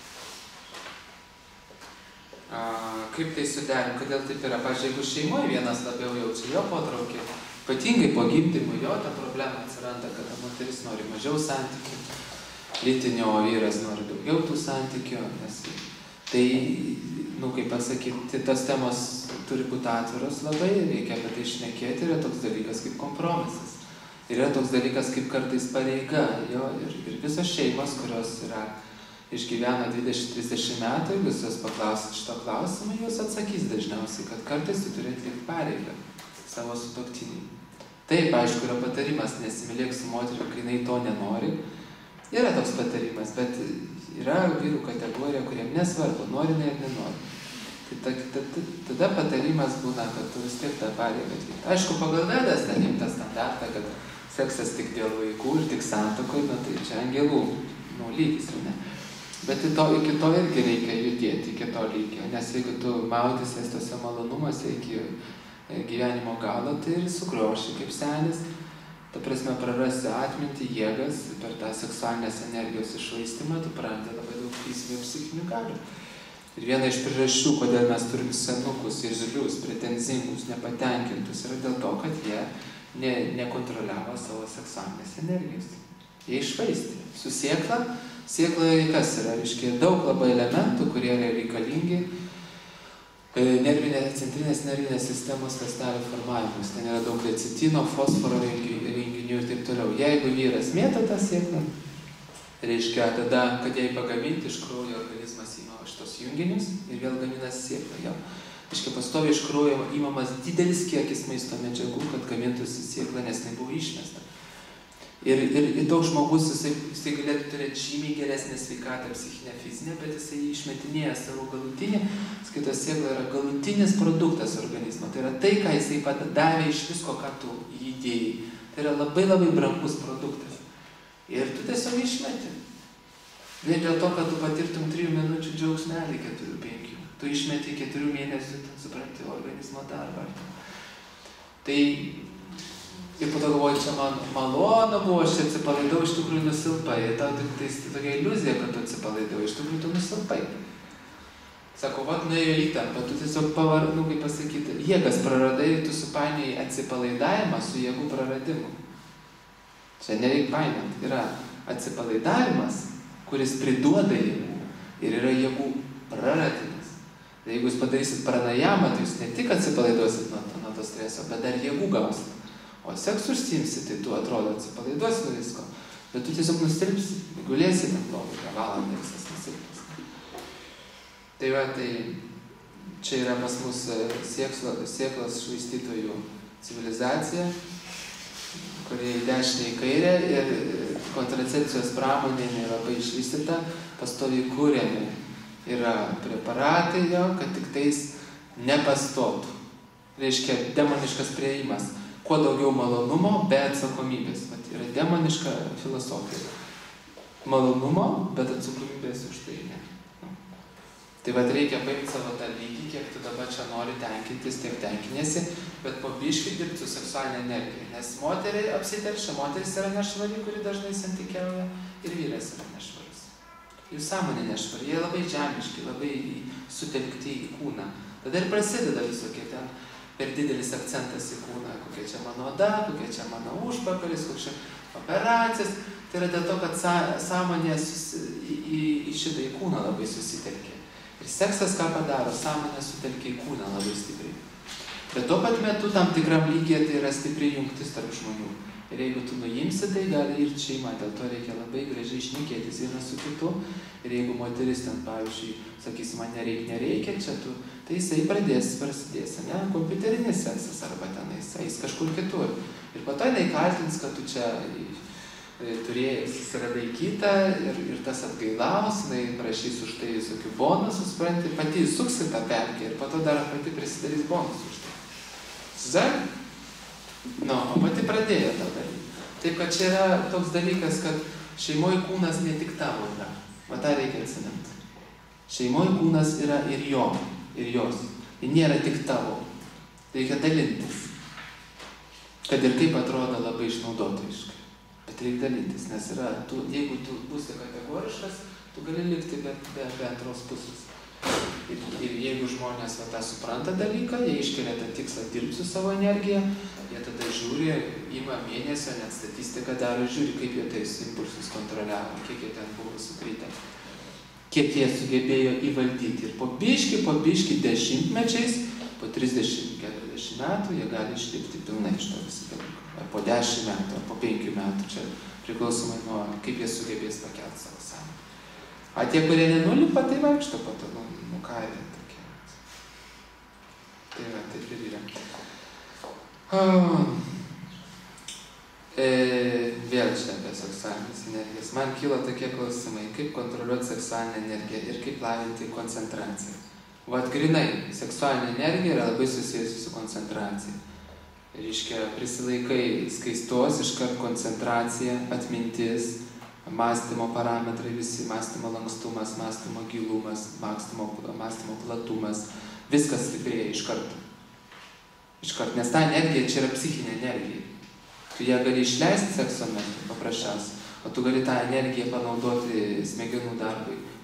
Speaker 1: Kaip tai suderinti, kodėl taip yra? Pavyzdžiui, jeigu šeimoje vienas labiau jaučia, jo potraukį, ypatingai po gimdymo jo ta problema atsiranda, kad moteris nori mažiau santykių, lytinio, o vyras nori daugiau tų santykių, nes tai, kaip pasakyti, tos temos turi būti atviros labai, reikia apie tai šnekėti, yra toks dalykas kaip kompromisas. Yra toks dalykas kaip kartais pareiga, jo, ir visos šeimos, kurios išgyvena 20-30 metų, jeigu jūs paklausit šito klausimą, jūs atsakys dažniausiai, kad kartais tu turi atlikti pareigą savo sutuoktinį. Taip, aišku, yra patarimas, nesimylėk su moteriu, kai jinai to nenori. Yra toks patarimas, bet yra vyrų kategorija, kuriem nesvarbu, nori jinai ar nenori. Tada patarimas būna, kad tu vis tiek tą pareigą atlikti. Aišku, pagal Vedas ten imta standartą, kad seksas tik dėl vaikų ir tik santuokoj, tai čia angelų lygis, ne? Bet iki to irgi reikia judėti, iki to lygio, nes jeigu tu maudysies tose malonumuose iki gyvenimo galo, tai ir sukrioši kaip senis, ta prasme prarasi atmintį, jėgas, per tą seksualinės energijos iššvaistymą, tu prarandi labai daug fizinių ir psichinių galių. Ir viena iš priežasčių, kodėl mes turim senukus, irzlius, pretenzingus, nepatenkintus, yra dėl to, kad jie nekontroliavo savo seksualinės energijos. Jie išvaistė. Su sėkla, sėkloje kas yra? Reiškia daug labai elementų, kurie yra reikalingi centrinės nervinės sistemos ląstelių formavimus. Ten yra daug lecitino, fosforo renginių ir taip toliau. Jeigu vyras mėto tą sėklą, reiškia tada, kad jai pagaminti iš kraujo organizmas ima šitos junginius ir vėl gaminasi sėklą. Jo. Reiškia pastoviai iš kraujo imamas didelis kiekis maisto medžiagų, kad gamintųsi sėklą, nes tai buvo išmesta. Ir toks žmogus, jisai galėtų turėti žymiai geresnę sveikatą, psichinę, fizinę, bet jisai išmetinėja savo galutinį, skaitos sėkla yra galutinis produktas organizmo. Tai yra tai, ką jisai davė iš visko, ką tu įdėjai. Tai yra labai labai brangus produktas. Ir tu tiesiog išmeti. Vien dėl to, kad tu patirtum 3 minučių džiaugsmelį, 4-5. Tu išmeti 4 mėnesių, supranti, organizmo darbą. Tai ir po to galvoju, čia man malonu buvo, aš čia atsipalaidau, iš tikrųjų nusilpai. Ir tau tik tai tokia iliuzija, kad tu atsipalaidau, iš tikrųjų tu nusilpai. Sako, vat nuėjo įtampa, tu tiesiog kaip pasakyti, jėgas praradai, tu supainiai atsipalaidavimą su jėgų praradimu. Čia nereik painiot. Yra atsipalaidavimas, kuris priduoda jėgų ir yra jėgų praradimas. Tai jeigu jūs padarysit pranajamą, tai jūs ne tik atsipalaiduosit nuo to streso, bet dar jėgų gausit. O seksu užsiimsi, tai tu atrodo atsipalaiduosi nuo visko, bet tu tiesiog nustelpsi, gulėsi ten lovą, valandą visas nusilpęs. Tai va, tai čia yra pas mus sėklos švaistytojų civilizacija, kurie į dešinę į kairę ir kontracepcijos pramonė labai išvystyta, pastoviai kūriami yra preparatai jo, kad tik tais nepastotų. Reiškia demoniškas priėjimas. Kuo daugiau malonumo, be atsakomybės. Vat yra demoniška filosofija. Malonumo, bet atsakomybės už tai ne. Tai vat reikia paimti savo tą lygį, kiek tu dabar čia nori tenkintis, tiek tenkinėsi, bet po biškį dirbti su seksualinė energija. Nes moteriai apsiteršia, moteris yra nešvari, kuri dažnai santykiauja, ir vyras yra nešvarus. Jų sąmonė nešvari, jie labai žemiški, labai sutelkti į kūną. Tada ir prasideda visokie ten per didelis akcentas į kūną, kokia čia mano oda, kokia čia mano užpakalis, kokia čia operacijas. Tai yra dėl to, kad sąmonė į šitą į kūną labai susitelkė. Ir seksas ką padaro, sąmonė sutelkia į kūną labai stipriai. Bet tuo pat metu tam tikram lygyje tai yra stipriai jungtis tarp žmonių. Ir jeigu tu nuimsi, tai gali ir šeima, dėl to reikia labai gražiai šnekėtis vienas su kitu. Ir jeigu moteris ten, pavyzdžiui, sakys, man nereikia čia tu, tai jisai prasidės, ne, kompiuterinis seksas arba tenais, eis kažkur kitur. Ir po to jinai kaltins, kad tu čia turėjai, susiradai kitą ir tas atgailaus, jinai prašys už tai visokių bonusų, supranti, pati įsuksi tą pelkę ir po to dar pati prisidarys bonusų už tai. Zai? No, o pati pradėjo tą daryti. Taip, kad čia yra toks dalykas, kad šeimoje kūnas ne tik tavo yra. Va tą reikia atsiminti. Šeimoje kūnas yra ir jo, ir jos. Ir nėra tik tavo. Reikia dalintis. Kad ir kaip atrodo labai išnaudotojiškai. Bet reikia dalintis, nes yra, jeigu tu būsi kategoriškas, tu gali likti be antros pusės. Ir jeigu žmonės tą supranta dalyką, jie iškelia tą tikslą dirbti su savo energiją, jie tada žiūri, ima mėnesio, net statistiką daro, žiūri, kaip jie tais impulsus kontroliavo, kiek jie ten buvo sukrytę, kiek jie sugebėjo įvaldyti. Ir po biški dešimtmečiais, po 30-40 metų, jie gali išlipti pilnai iš to visą dalyką. Ar po 10 metų, ar po 5 metų, čia priklausomai nuo, kaip jie sugebės pakelti savo sąmonę. A tie, kurie nenulipa, tai vaikšto po to, nukarė tokie. Tai yra, taip ir yra. Vėl čia apie seksualinės energijas. Man kyla tokie klausimai, kaip kontroliuoti seksualinę energiją ir kaip lavinti koncentraciją. Vat grinai, seksualinė energija yra labai susijusi su koncentracija. Reiškia, prisilaikai skaistos, iškart koncentracija, atmintis, mąstymo parametrai visi, mąstymo lankstumas, mąstymo gilumas, mąstymo platumas, viskas stiprėja iš karto. Iškart, nes ta energija čia yra psichinė energija. Tu ją gali išleisti sekso metu, paprasčiausiai, o tu gali tą energiją panaudoti smegenų darbui,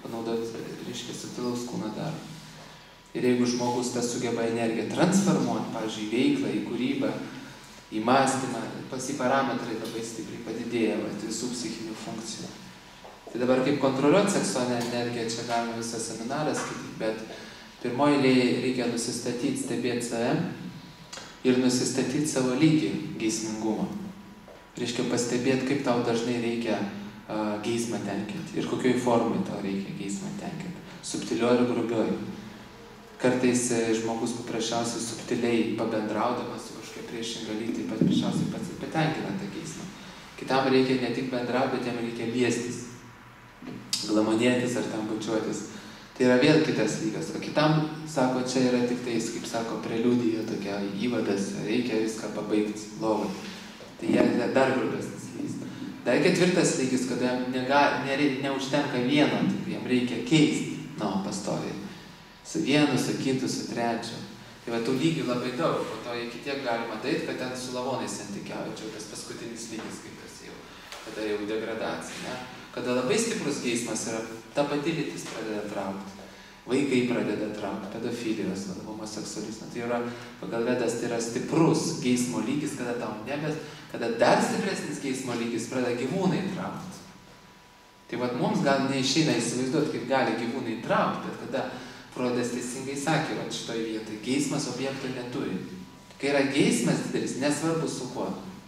Speaker 1: panaudoti, reiškia, subtilaus kūno darbą. Ir jeigu žmogus tas sugeba energiją transformuoti, pavyzdžiui, į veiklą, į kūrybą, į mąstymą, pas jį parametrai labai stipriai padidėja visų psichinių funkcijų. Tai dabar kaip kontroliuoti seksualinę energiją, čia galima visą seminarą skaityti, bet pirmoji eilėje reikia nusistatyti, stebėti save ir nusistatyti savo lygį geismingumo. Reiškia pastebėti, kaip tau dažnai reikia geismą tenkinti ir kokioj formai tau reikia geismą tenkinti. Subtilioj ir grubioj. Kartais žmogus paprasčiausiai subtiliai pabendraudamas su kažkokia priešinga lytį, paprasčiausiai pats patenkina tą geismą. Kitam reikia ne tik bendrauti, bet jam reikia liestis, glamonėtis ar tam bučiuotis. Tai yra vėl kitas lygas. O kitam, sako, čia yra tik tais, kaip sako, preliudija tokia įvadas, reikia viską pabaigti lovai. Tai jie dar grubesnis lygis. Dar ketvirtas lygis, kada neužtenka vieno, tai jam reikia keisti, pastoviai. Su vienu, su kitu, su trečiu. Tai va, tų lygių labai daug, po to iki tiek galima daryti, kad ten su lavonais santykiauja, čia tas paskutinis lygis, kaip tas jau, kada jau degradacija, ne? Kada labai stiprus geismas yra, ta pati lytis pradeda traukti. Vaikai pradeda traukti, pedofilijos, homoseksualizmo. Tai yra, pagal Vedas, tai yra stiprus geismo lygis, kada tau kada dar stipresnis geismo lygis pradeda gyvūnai traukti. Tai vat mums gal neišeina įsivaizduoti, kaip gali gyvūnai traukti, bet kada Freudas teisingai sakė, vat šitoj vietoj, geismas objekto neturi. Kai yra geismas didelis, nesvarbu su kuo.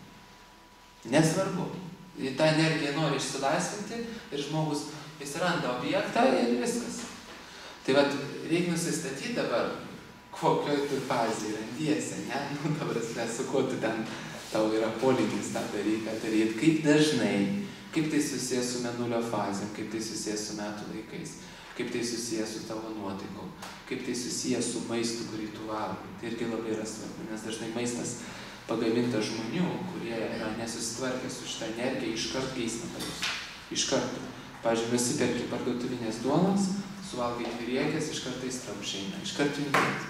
Speaker 1: Nesvarbu. Ta energija nori išsilaisvinti ir žmogus jis randa objektą ir viskas. Tai vat, reikia nusistatyti dabar, kokioj tu fazėje randiesi, ne? Dabar su kuo tu ten, tau yra polikis tą dalyką daryti, kaip dažnai, kaip tai susijęs su mėnulio fazėm, kaip tai susijęs su metų laikais, kaip tai susijęs su tavo nuotaikom, kaip tai susijęs su maistu, kurį tu valgai. Tai irgi labai yra svarbu, nes dažnai maistas pagamintas žmonių, kurie yra nesusitvarkę su šitą energiją, iškart geismą pajus. Iškart. Pavyzdžiui, nusiperki parduotuvinės duonos, suvalgai 2 riekės, iškart aistra užeina, iškart junti.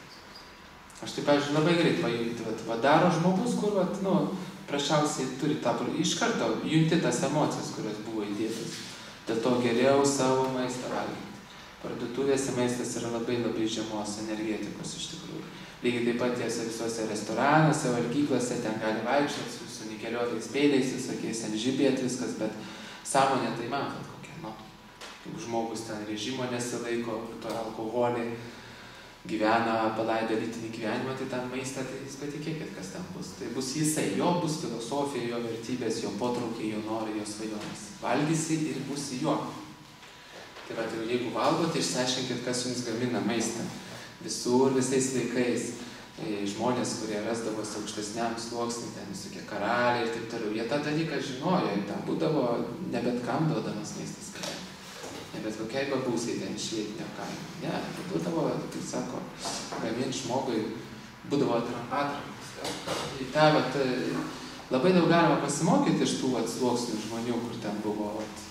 Speaker 1: Aš tai, pavyzdžiui, labai greit pajunti, va daro žmogus, kur, prašiausiai turi tą, iš karto junti tas emocijas, kurios buvo įdėtas. Dėl to geriau savo maistą valgyti. Parduotuvėse maistas yra labai žemos energetikos iš tikrųjų. Lygiai taip pat tiesa visuose restoranuose, valgyklose, ten gali vaikščioti su nikeliotais peiliais, visokiais ten žibėt viskas, bet sąmonė tai matot kokia, Jeigu žmogus ten režimo nesilaiko, vartoja alkoholį, gyvena palaidą lytinį gyvenimą, tai ten maistą, tai jūs patikėkit, kas ten bus. Tai bus jisai, jo bus filosofija, jo vertybės, jo potraukiai, jo norai, jo svajonės. Valgysi ir būsi jo. Tai va, jeigu valgote, išsiaiškinkit, kas jums gamina maistą. Visur, visais laikais. Žmonės, kurie rasdavosi aukštesniam sluoksniui, ten visokie karaliai ir taip toliau, jie tą dalyką žinojo, ir ten būdavo ne bet kam duodamas maistas kaime. Ne bet kokiai babūsiai ten iš vietinio kaimo. Ne, tai būdavo, kaip sako, gaminti žmogui, būdavo atrankos. Tai tą, labai daug galima pasimokyti iš tų sluoksnių žmonių, kur ten buvo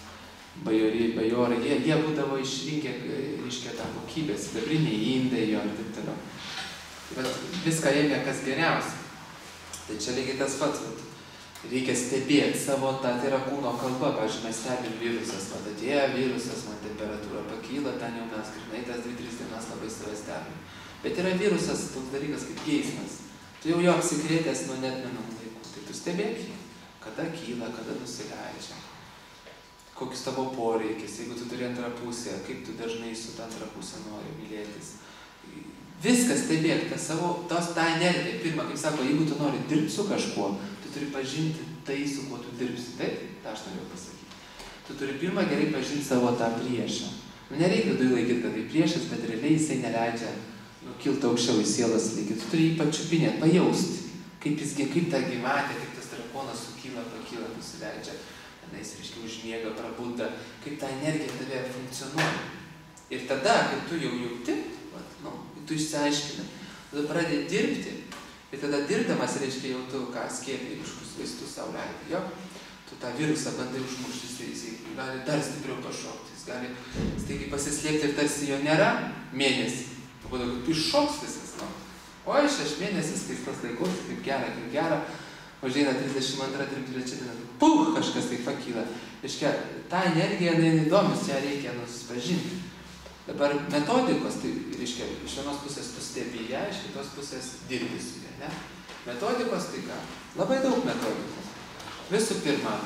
Speaker 1: bajorai, jie būdavo išrinkę, reiškia, tą kokybę, sidabriniai indai jo ir taip toliau. Bet viską ėmė kas geriausia. Tai čia lygiai tas pats. Reikia stebėti savo tą, tai yra kūno kalba. Pavyzdžiui, mes stebim virusas. Atėjo virusas, man temperatūra pakyla, ten jau mes grinai tas 2-3 dienas labai save stebim. Bet yra virusas, toks dalykas kaip geismas. Tu jau jo apsikrėtęs nuo neatmenamų laikų. Tai tu stebėk jį. Kada kyla, kada nusileidžia. Kokius tavo poreikis, jeigu tu turi antrą pusę, kaip tu dažnai su tą antrą pusę nori mylėtis. Viskas stebėk, tą energiją. Pirma, kaip sako, jeigu tu nori dirbti su kažkuo, tu turi pažinti tai, su kuo tu dirbsi. Taip, tą aš norėjau pasakyti. Tu turi pirma gerai pažinti savo tą priešą. Nereikia viduje laikyti, kad tai priešas, bet realiai jisai neleidžia kilti aukščiau į sielos lygį. Tu turi jį pačiupinėti, pajausti, kaip tą gyvatę, kaip tas drakonas sukyla, pakyla, nusileidžia. Jis, reiškia, užmiega, prabunda, kaip ta energija tave funkcionuoja. Ir tada, kai tu jau jauti, tu išsiaiškini, tada pradedi dirbti, ir tada dirbdamas, reiškia, jau tu skėpį kažkokius vaistus sau leidai, jo? Tu tą virusą bandai užmušti, jis gali dar stipriau pašokti, jis gali staigiai pasislėpti ir tarsi jo nėra mėnesį. Tu būdavo, kaip iššoks viskas, Oi, 6 mėnesis, kai tas laikus, kaip gera, užeina 32-33 diena, kažkas tai pakyla. Reiškia, ta energija neįdomis, ją reikia susipažinti. Dabar metodikos, tai reiškia, iš vienos pusės tu stebi ją, iš kitos pusės dirbi su ją, ne? Metodikos tai ką? Labai daug metodikos. Visų pirma,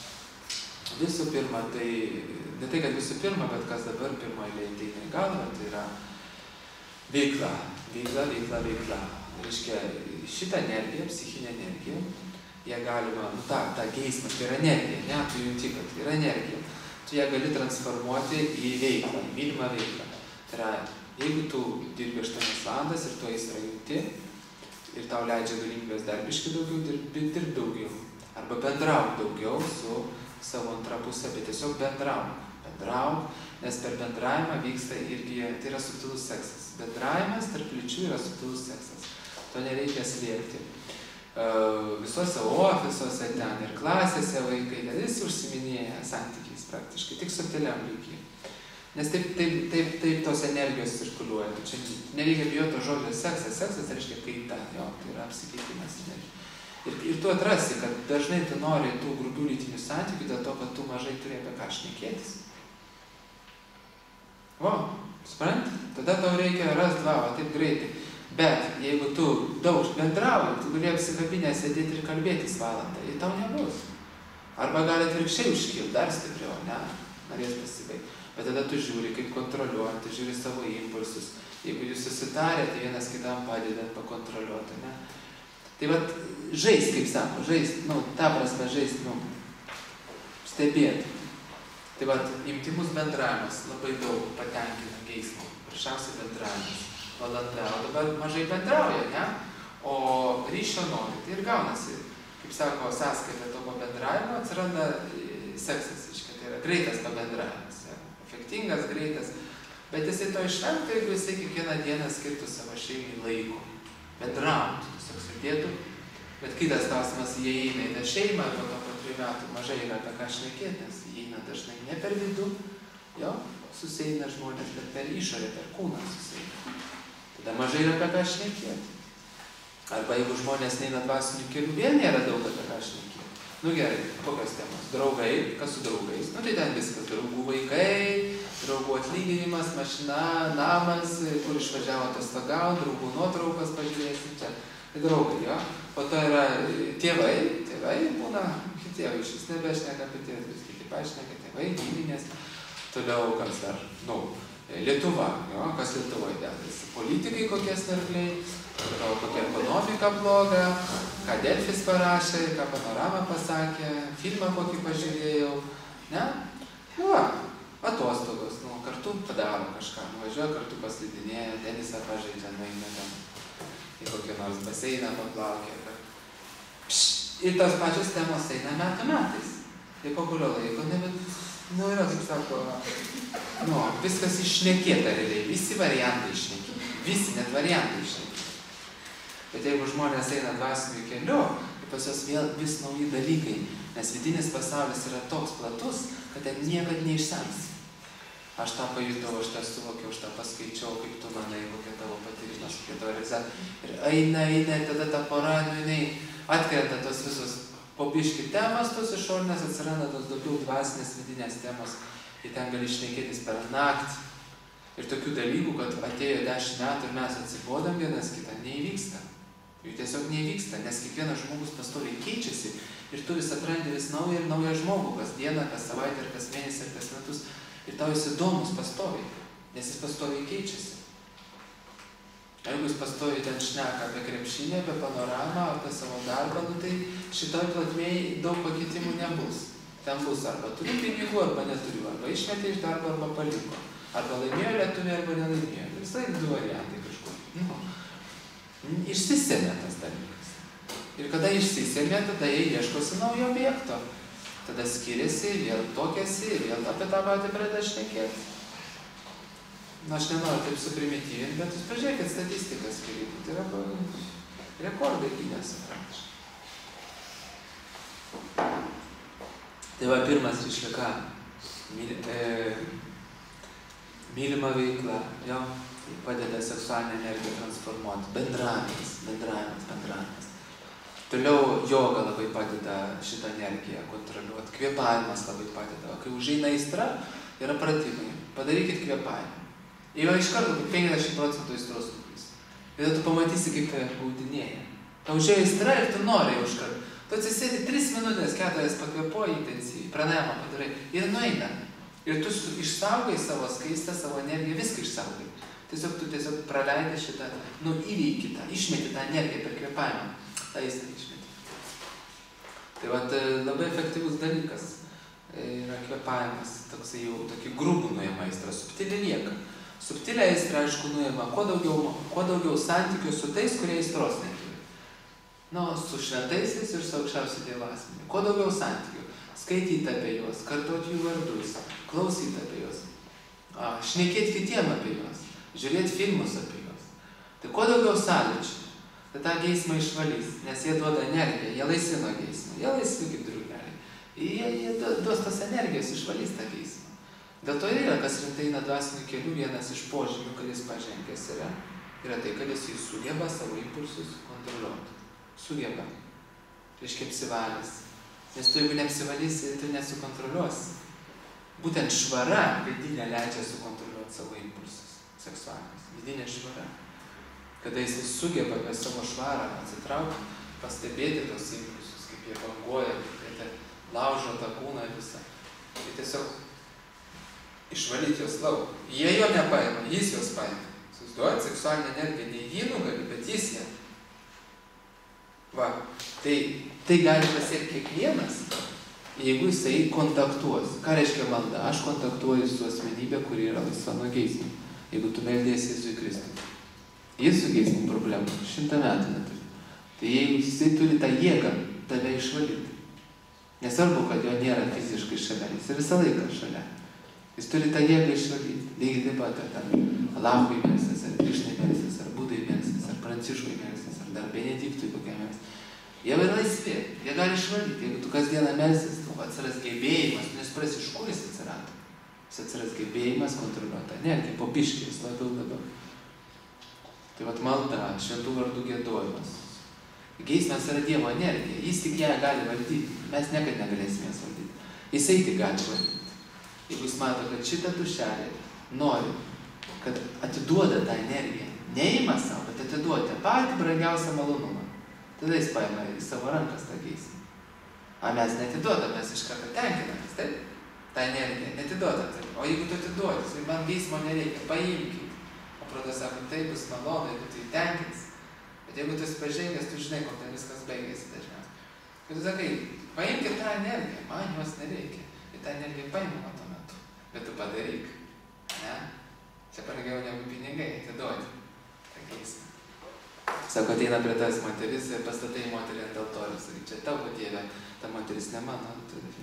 Speaker 1: tai ne tai, kad visų pirma, bet kas dabar pirmoje ateina į galvą, tai yra veikla. Reiškia, šitą energiją, psichinę energiją, ją galima, tą geismą, tai yra energija, ne, tu junti, kad tai yra energija. Tu ją gali transformuoti į veiklą, į mylimą veiklą. Tai yra, jeigu tu dirbi 8 valandas ir tu eisi junti ir tau leidžia galimybės dar biškį daugiau, dirbi daugiau. Arba bendrauk daugiau su savo antra pusė, bet tiesiog bendrauk, nes per bendravimą vyksta irgi, tai yra subtilus seksas. Bendravimas tarp lyčių yra subtilus seksas. To nereikia slėpti. Visose ofisuose ten ir klasėse vaikai, visi užsiminėja santykiais praktiškai, tik subtiliam lygyje. Nes taip tos energijos cirkuliuoja. Čia nereikia bijoti to žodžio seksas. Seksas reiškia kaita, jo, tai yra apsikeitimas energijos. Ir tu atrasi, kad dažnai tu nori tų grubių lytinių santykių dėl to, kad tu mažai turi apie ką šnekėtis. Supranti? Tada tau reikia rasti taip greitai. Bet jeigu tu daug bendrauji, tu gali apsikabinę sėdėti ir kalbėtis valandą, ir tau nebus. Arba gali atvirkščiai užkilti, dar stipriau, ne? Norės pasibaigti. Bet tada tu žiūri, kaip kontroliuoti, tu žiūri savo impulsus. Jeigu jūs susitarė, tai vienas kitam padedant pakontroliuoti, ne? Tai vat, žaist, kaip sako, žaist, ta prasme žaist, stebėti. Tai vat, intymus bendravimas labai daug patenkina geismo. Prašiausiai bendravimas. Valanda, o dabar mažai bendrauja, ne? O ryšio nori, tai ir gaunasi, kaip sako, sąskaita to bendravimo, atsiranda seksas, tai yra greitas pabendravimas, efektingas, greitas, bet jisai to išvengtų, jeigu jisai kiekvieną dieną skirtų savo šeimai laiko, bendrautų, tiesiog sėdėtų, bet kitas klausimas, jie eina į tą šeimą, po to po 3 metų mažai yra apie ką šnekėti, nes jie eina dažnai ne per vidų, susieina žmonės, bet per išorę, per kūną susieina. Tada mažai yra apie ką šnekėti. Arba jeigu žmonės neina dvasinių kelių, vėl nėra daug apie ką šnekėti. Gerai, kokios temos? Draugai, kas su draugais? Tai ten viskas. Draugų vaikai, draugų atlyginimas, mašina, namas, kur išvažiavo atostogauti, draugų nuotraukas pažiūrėsim čia. Tai draugai, jo. Po to yra tėvai būna, tėvai šis nebešneka apie tėvus, kiti pašneka, tėvai, giminės. Toliau kas dar? Lietuva, kas Lietuvoje dedasi? Politikai kokie snargliai, kokia ekonomika bloga, ką Delfis parašė, ką Panorama pasakė, filmą kokį pažiūrėjau, ne? Atostogos, kartu padaro kažką, nuvažiuoja, kartu paslidinėja, tenisą pažaidžia, nueina ten į kokį nors baseiną paplaukia. Ir tos pačios temos eina metų metais. Tai po kurio laiko, yra, kaip sako, viskas išnekėta realiai, visi variantai išnekėti, visi net variantai išnekėti. Bet jeigu žmonės eina dvasiniu keliu, tai pas juos vėl vis nauji dalykai, nes vidinis pasaulis yra toks platus, kad ten niekad neišsems. Aš tą pajutau, aš tą suvokiau, aš tą paskaičiau, kaip tu manai, kokia tavo patyrimas, kokia tavo realizacija. Ir eina, tada ta pora, atkrenta tos visos po biškį temas, tos išorinės atsiranda tos daugiau dvasinės vidinės temos. Ir ten gali šnekėtis per naktį. Ir tokių dalykų, kad atėjo 10 metų ir mes atsibodam vienas kitą, neįvyksta. Jų tiesiog neįvyksta, nes kiekvienas žmogus pastoviai keičiasi ir tu vis atrandi vis naują ir naują žmogų, kas dieną, kas savaitę, ir kas mėnesį, ir kas metus. Ir tau jis įdomus pastoviai, nes jis pastoviai keičiasi. Jeigu jis pastoviai ten šneka apie krepšinį, apie panoramą, apie savo darbą, tai šitoj platmėj daug pakeitimų nebus. Ten bus arba turiu pinigų, arba neturiu, arba išmetė iš darbo, arba paliko. Arba laimėjo lietuviai, arba nelaimėjo. Visai 2 variantai kažkur. Išsisėmė tas dalykas. Ir kada išsisėmė, tada jie ieškosi naujo objekto. Tada skiriasi, vėl tokiasi, vėl apie tą patį pradeda šnekėti. Aš nenoriu taip suprimityvinti, bet jūs pažiūrėkit statistiką skirybų. Tai yra rekordai gynėsi praktiškai. Tai va, pirmas išlieka mylima veikla, padeda seksualinę energiją transformuoti. Bendravimas. Toliau joga labai padeda šitą energiją kontroliuoti. Kvėpavimas labai padeda. Kai užeina aistra, yra pratimai. Padarykit kvėpavimą. Ir iš karto 50% aistros nukris. Ir tada tu pamatysi, kaip tai gaudinėja. Tau užėjo aistra ir tu nori jau iš karto. Tu atsisėdi 3 minutės, 4 pakvėpuoji intensyviai, pranajamą padarai ir nueina. Ir tu išsaugai savo skaistą, savo energiją, viską išsaugai. Tiesiog tu praleidai šitą, įveiki tą, išmeti tą energiją per kvėpavimą. Ta aistrą išmeti. Tai vat labai efektyvus dalykas yra kvėpavimas, toksai jau tokį grubų nuėma aistrą, subtilį lieka. Subtilę aistrą, aišku, nuėma kuo daugiau santykių su tais, kurie aistros neturi. Su šventaisiais ir su aukščiausiu Dievo asmeniu. Kuo daugiau santykių. Skaityti apie juos, kartoti jų vardus, klausyti apie juos, šnekėti kitiem apie juos, žiūrėti filmus apie juos. Tai kuo daugiau sąlyčių. Tai tą geismą išvalys, nes jie duoda energiją, jie laisvi nuo geismo, jie laisvi kaip drugeliai. Jie duos tos energijos, išvalys tą geismą. Dėl to ir yra, kas rimtai eina dvasiniu keliu, vienas iš požymių, kad jis pažengęs yra tai, kad jis sugeba savo impulsus kontroliuoti. Sugeba. Reiškia apsivalys. Nes tu, jeigu neapsivalysi, tu nesukontroliuosi. Būtent švara vidinė leidžia sukontroliuoti savo impulsus seksualinius. Vidinė švara. Kada jis sugeba apie savo švarą atsitraukti, pastebėti tos impulsus, kaip jie banguoja, kaip jie laužo tą kūną visą. Tai tiesiog išvalyti jos lauk. Jie jo nepaima, jis jos paima. Susiduojat, seksualinė energija ne jį nugali, bet jis ją. Tai gali pasiekti kiekvienas, jeigu jisai kontaktuos. Ką reiškia malda? Aš kontaktuoju su asmenybė, kuri yra laisva nuo geismų. Jeigu tu meldiesi Jėzui Kristui. Jis su geismų problemų 100 metų neturi. Tai jeigu jisai turi tą jėgą tave išvalyti. Nesvarbu, kad jo nėra fiziškai šalia, jis visą laiką šalia. Jis turi tą jėgą išvalyti. Lygiai taip pat, ar ten Alachui melsis, ar Krišnai melsis, ar Budai melsis, ar Pranciškui melsis, ar dar Benediktui kokia melsis. Jie yra laisvi, jie gali išvalyti. Jeigu tu kasdieną melsis, tu atsiras gebėjimas, nesupras, iš kur jis atsirado. Jis atsiras gebėjimas kontroliuoti energiją, po biškį jis labiau. Tai vat malda, šventų vardų giedojimas. Geismas yra Dievo energija, jis tik ją gali valdyti. Mes niekad negalėsime jas valdyti. Jisai tik gali valdyti. Jeigu jis mato, kad šitą tušelį nori, kad atiduoda tą energiją, neima savo, bet atiduoda patį brangiausią malonumą. Tada jis paima į savo rankas tą geismą. Mes netiduodam, mes iš karto tenkinamės, taip? tą energiją, netiduodat. O jeigu tu atiduodi, tai man geismo nereikia, paimkit. O protas sako, tai bus malonu, jeigu tu įtenkins. Bet jeigu tu esi pažengęs, tu žinai, kol ten viskas baigėsi dažniausiai. Kai tu sakai, paimkit tą energiją, man jos nereikia. Ir tą energiją paimama tuo metu. Bet tu padaryk. Ne? Čia paragiau negu pinigai, atiduodi tą geismą. Sako, ateina prie tas moteris ir pastatai moterį ant altoriaus. Sakai, čia tavo Dieve, ta moteris ne mano.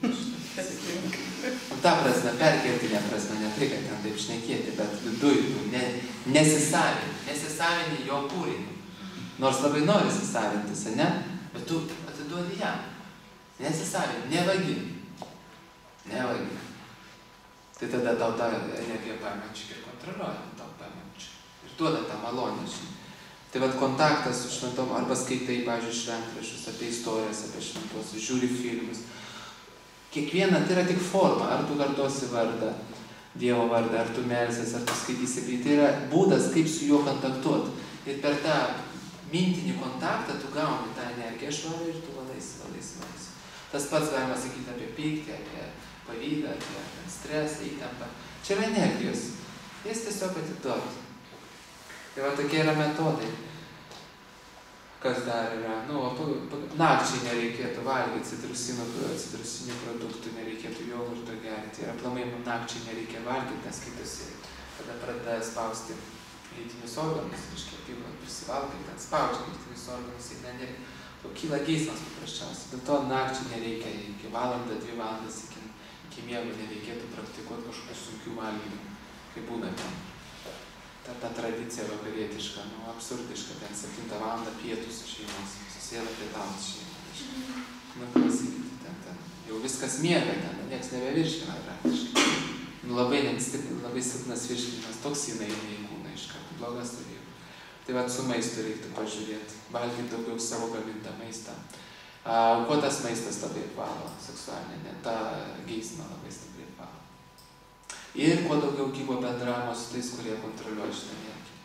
Speaker 1: Ta prasme, perkeltinė prasme, ne tai, kad ten taip šnekėti, bet viduj tu nesisavini jo kūrinį. Nors labai nori įsisavintis, ne? Bet tu atiduodi jam. Nesisavini, nevagini. Nevagini. Tai tada tau tą energiją pamečiu ir kontroliuoja tau pamečiu. Ir duoda tą malonę. Tai vat kontaktas su šventom, arba skaitai, pavyzdžiui, šventraščius, apie istorijas, apie šventuosius, žiūri filmus. Kiekviena, tai yra tik forma, ar tu kartosi vardą, Dievo vardą, ar tu melsies, ar tu skaitysi, tai yra būdas, kaip su juo kontaktuoti. Ir per tą mintinį kontaktą tu gauni tą energiją švarą ir tu valaisi. Tas pats galima sakyti apie pyktį, apie pavydą, apie stresą, įtampą. Čia yra energijos. Jis tiesiog atiduoti. Tai va tokie yra metodai. Kas dar yra? Nakčiai nereikėtų valgyti citrusinių produktų, nereikėtų jogurto gerti. Ir aplamai nakčiai nereikia valgyti, nes skaitosi, kada pradeda spausti lytinius organus, iškėpimą, prisivalgai, ten spaudžia lytinius organus, ir nereikia. To kyla geismas paprasčiausiai. Dėl to nakčiai nereikia iki valandą, 2 valandas iki miego nereikėtų praktikuoti kažkokių sunkių valgymų, kaip būna ten. Ta tradicija vakarietiška, absurdiška, ten 7 valandą pietus šeimos, susėda pietauti šeimą. Klausykite, ten. Jau viskas miega ten, nieks nebevirškina praktiškai. Labai silpnas virškinimas, toksinai į kūną iš karto, blogas savijų. Tai vat su maistu reiktų pažiūrėti, valgyti daugiau savo gamintą maistą. Kuo tas maistas labai apvalo seksualinę, ne, tą geismą labai stipriai apvalo. Ir kuo daugiau gyvo bendravimo su tais, kurie kontroliuoja šitą energiją.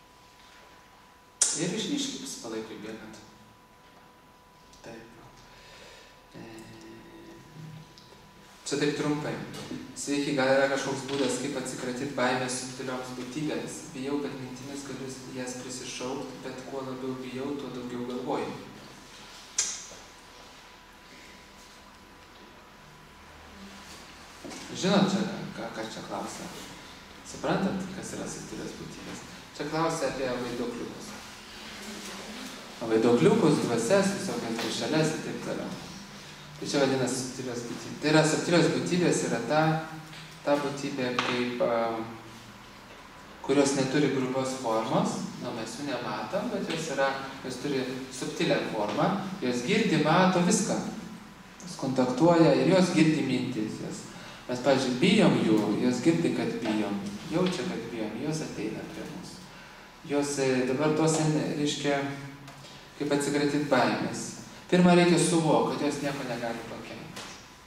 Speaker 1: Ir išlips palaikui bėgant. Taip. Čia taip trumpai. Sveiki, gal yra kažkoks būdas, kaip atsikratyti baimės subtilioms būtybėms. Bijau, kad mintimis galiu jas prisišaukti, bet kuo labiau bijau, tuo daugiau galvoju. Žinot, ką čia klausia? Suprantat, kas yra subtilios būtybės? Čia klausia apie vaiduokliukus. Vaiduokliukus, dvasias, visokias dušeles ir taip toliau. Tai čia vadinasi subtilios būtybės. Tai yra subtilios būtybės yra ta būtybė, kurios neturi grubios formos, mes jų nematom, bet jos turi subtilę formą, jos girdi, mato viską. Jos kontaktuoja ir jos girdi mintis. Mes, pavyzdžiui, bijom jų, jos girdi, kad bijom, jaučia, kad bijom, jos ateina prie mūsų. Jos dabar tos, reiškia, kaip atsikratyti baimės. Pirma, reikia suvokti, kad jos nieko negali pakenkti.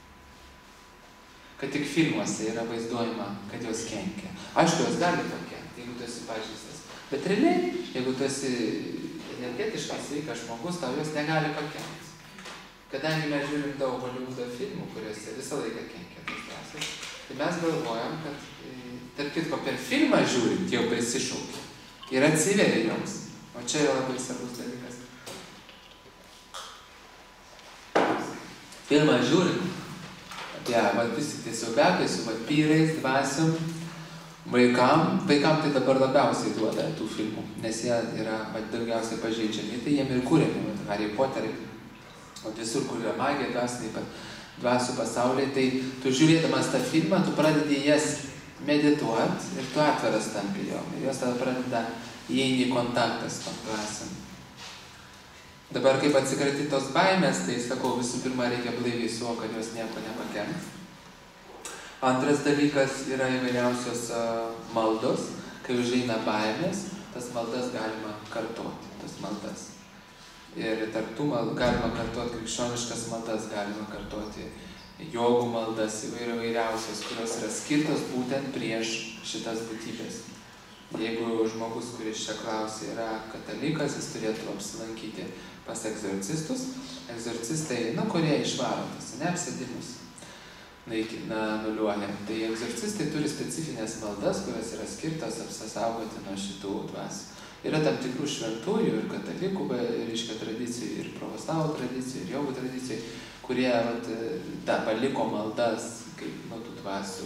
Speaker 1: Kad tik filmuose yra vaizduojama, kad jos kenkia. Aišku, jos gali pakenkti, jeigu tu esi pažįstas. Bet realiai, jeigu tu esi energetiškai sveikas žmogus, tau jos negali pakenkti. Kadangi mes žiūrim daug Holivudo filmų, kuriuose visą laiką kenkia tos dvasios, tai mes galvojam, kad, tarp kitko, per filmą žiūrint jau prisišaukia ir atsiveria joms. O čia yra labai svarbus dalykas. Filmą žiūrint apie visi tie siaubiakai su vampyrais, dvasiom, vaikam tai dabar labiausiai duoda tų filmų, nes jie yra daugiausiai pažeidžiami, tai jiem ir kūrėmi, Harry Potterai, o visur, kur yra magija, dvasiniai, dvasių pasaulyje, tai tu žiūrėdamas tą filmą, tu pradedi jas medituoti ir tu atveras tampi jom, ir jos tada pradeda įeini į kontaktą su tom dvasiom. Dabar kaip atsikratyti tos baimės, tai sakau, visų pirma reikia blaiviai suvokti, kad jos nieko nepakenks. Antras dalykas yra įvairiausios maldos. Kai užeina baimės, tas maldas galima kartoti, tas maldas. Ir tarp tų galima kartoti krikščioniškas maldas, galima kartoti jogų maldas įvairiausios, kurios yra skirtos būtent prieš šitas būtybės. Jeigu žmogus, kuris čia klausia, yra katalikas, jis turėtų apsilankyti pas egzorcistus. Egzorcistai, kurie išvaro tas neapsėdimus, nuliuoja. Tai egzorcistai turi specifinės maldas, kurios yra skirtos apsisaugoti nuo šitų dvasių. Yra tam tikrų šventųjų ir katalikų, reiškia, tradicijų, ir pravoslavų tradicijų, ir jogų tradicijų, kurie paliko maldas, kaip nuo tų dvasių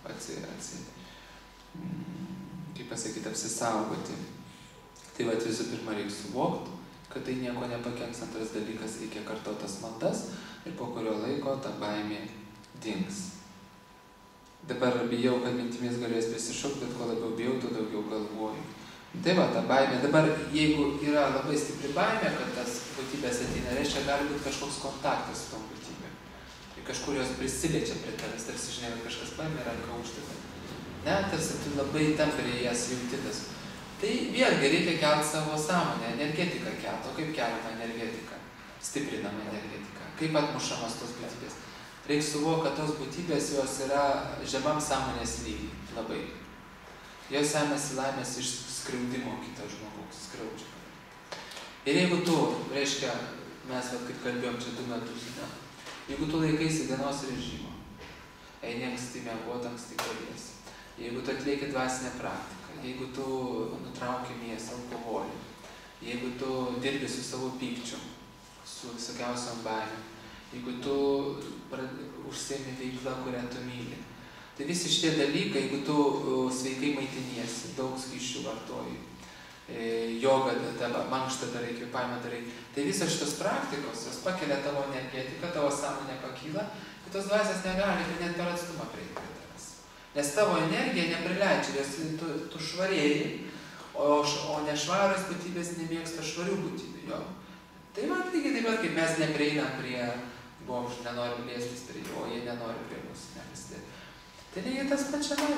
Speaker 1: kaip pasakyti, apsisaugoti. Tai visų pirma reikia suvokti, kad tai nieko nepakenks. Antras dalykas, reikia kartotas maldas ir po kurio laiko ta baimė dings. Dabar bijau, kad mintimis galės prisišaukti, bet kuo labiau bijau, tuo daugiau galvoju. Tai ta baimė. Dabar, jeigu yra labai stipri baimė, kad tas būtybės ateina, reiškia, gali būti kažkoks kontaktas su tom būtybėm. Ir kažkur jos prisiliečia prie tavęs, tarsi žinai, kad kažkas paėmė ranką užtėta. Ne, tarsi tu labai tampriai jas jautytas. Tai vėlgi reikia kelti savo sąmonę, energetiką kelti. O kaip keliama energetika? Stiprinama energetika. Kaip atmušamas tos būtybės? Reikia suvokti, kad tos būtybės jos yra žemam sąmonės lygiai. Labai. Jos semasi laimės iš skriaudimo kito žmogaus. Skriaudžia. Ir jeigu tu, reiškia, mes kaip kalbėjom čia 2 metus, ne? Jeigu tu laikaisi dienos režimo, eini anksti miegoti, anksti keliesi. Jeigu tu atlieki dvasinę praktiką, jeigu tu nutrauki mėsą, alkoholį, jeigu tu dirbi su savo pykčiu, su visokiausiom baimėm, jeigu tu užsiemi veiklą, kurią tu myli, tai visi šitie dalykai, jeigu tu sveikai maitiniesi, daug skysčių vartoji, jogą, mankštą darai, kvėpavimą darai, tai visos šitos praktikos, jos pakelia tavo energetiką, tavo sąmonė pakyla, tai tos dvasios negali net per atstumą prieiti prie tavęs. Nes tavo energija neprileidžia, tu švarėjai, o nešvarios būtybės nemėgsta švarių būtybių. Jo. Tai lygiai taip pat, kaip mes neprieinam prie bomžų, nenorim liestis prie jų, o jie nenori prie mūsų neprisidėti. Tai lygiai tas pačiamais.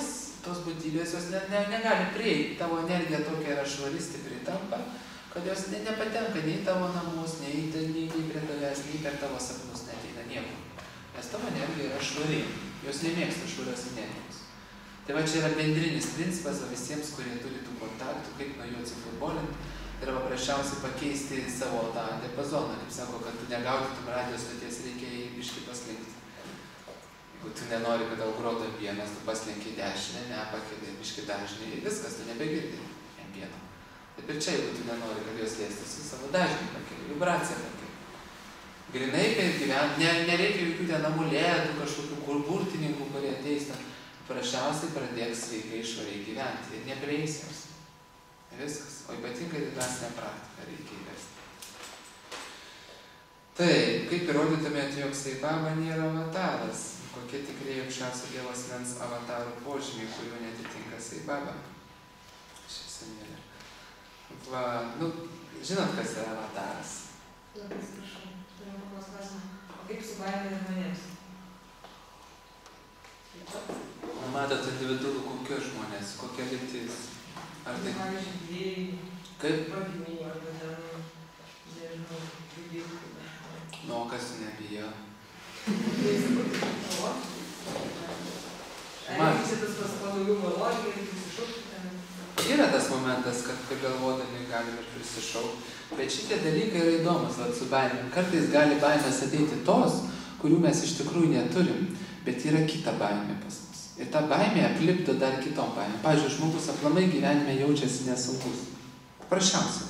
Speaker 1: tos būtybės jos negali prieiti. Tavo energija tokia yra švari, stipri tampa, kad jos nepatenka nei tavo namus, nei prie tavęs, nei per tavo sapnus neteina niekur. Nes tavo energija yra švari, jos nemėgsta švarios energijos. Tai va čia yra bendrinis principas visiems, kurie turi tų kontaktų, kaip nuo jų atsifutbolinti, yra paprasčiausiai pakeisti savo tą diapazoną. Kaip sako, kad tu negaudytum radijos stoties, reikia į biškį paslinkti. Jeigu tu nenori, kad tau grodo vienas, tu paslinki dešinę, nepakeli biškį dažnį ir viskas, tu nebegirdi vieno. Taip ir čia, jeigu tu nenori, kad jos dėstųsi, savo dažnį pakeli, vibraciją pakeli. Grinai, kaip gyventi, nereikia jokių ten amuletų, kažkokių burtininkų, kurie ateis. Prašiausiai pradėk sveikai švariai gyventi ir neprieisiems. Viskas. O ypatingai dvasinę praktiką reikia įvesti. Tai, kaip įrodytumėte, jog Sai Baba nėra avataras? Kokie tikrai aukščiausio Dievo asmens avatarų požymiai, kurių netitinka Sai Baba? Šiesenėlė. Va, žinot, kas yra avataras?
Speaker 3: Labai atsiprašau, turiu kokios klausimą. O kaip su baime žmonėms?
Speaker 1: Matot individualų kokie žmonės, kokie lytis? Ar tai?
Speaker 3: Pavyzdžiui,
Speaker 1: Kaip?
Speaker 3: pagimų, arba ten, nežinau, judėjų.
Speaker 1: Nu, o kas nebijo?
Speaker 3: Ar čia tas daugiau biologija, ir prisišaukti ten?
Speaker 1: Yra tas momentas, kad galvodami galim ir prisišaukti. Bet šitie dalykai yra įdomus, su baimėm. Kartais gali baimės ateiti tos, kurių mes iš tikrųjų neturim, bet yra kita baimė pas mus. Ir ta baimė aplipdo dar kitom baimėm. Pavyzdžiui, žmogus aplamai gyvenime jaučiasi nesaugus. Paprasčiausiai.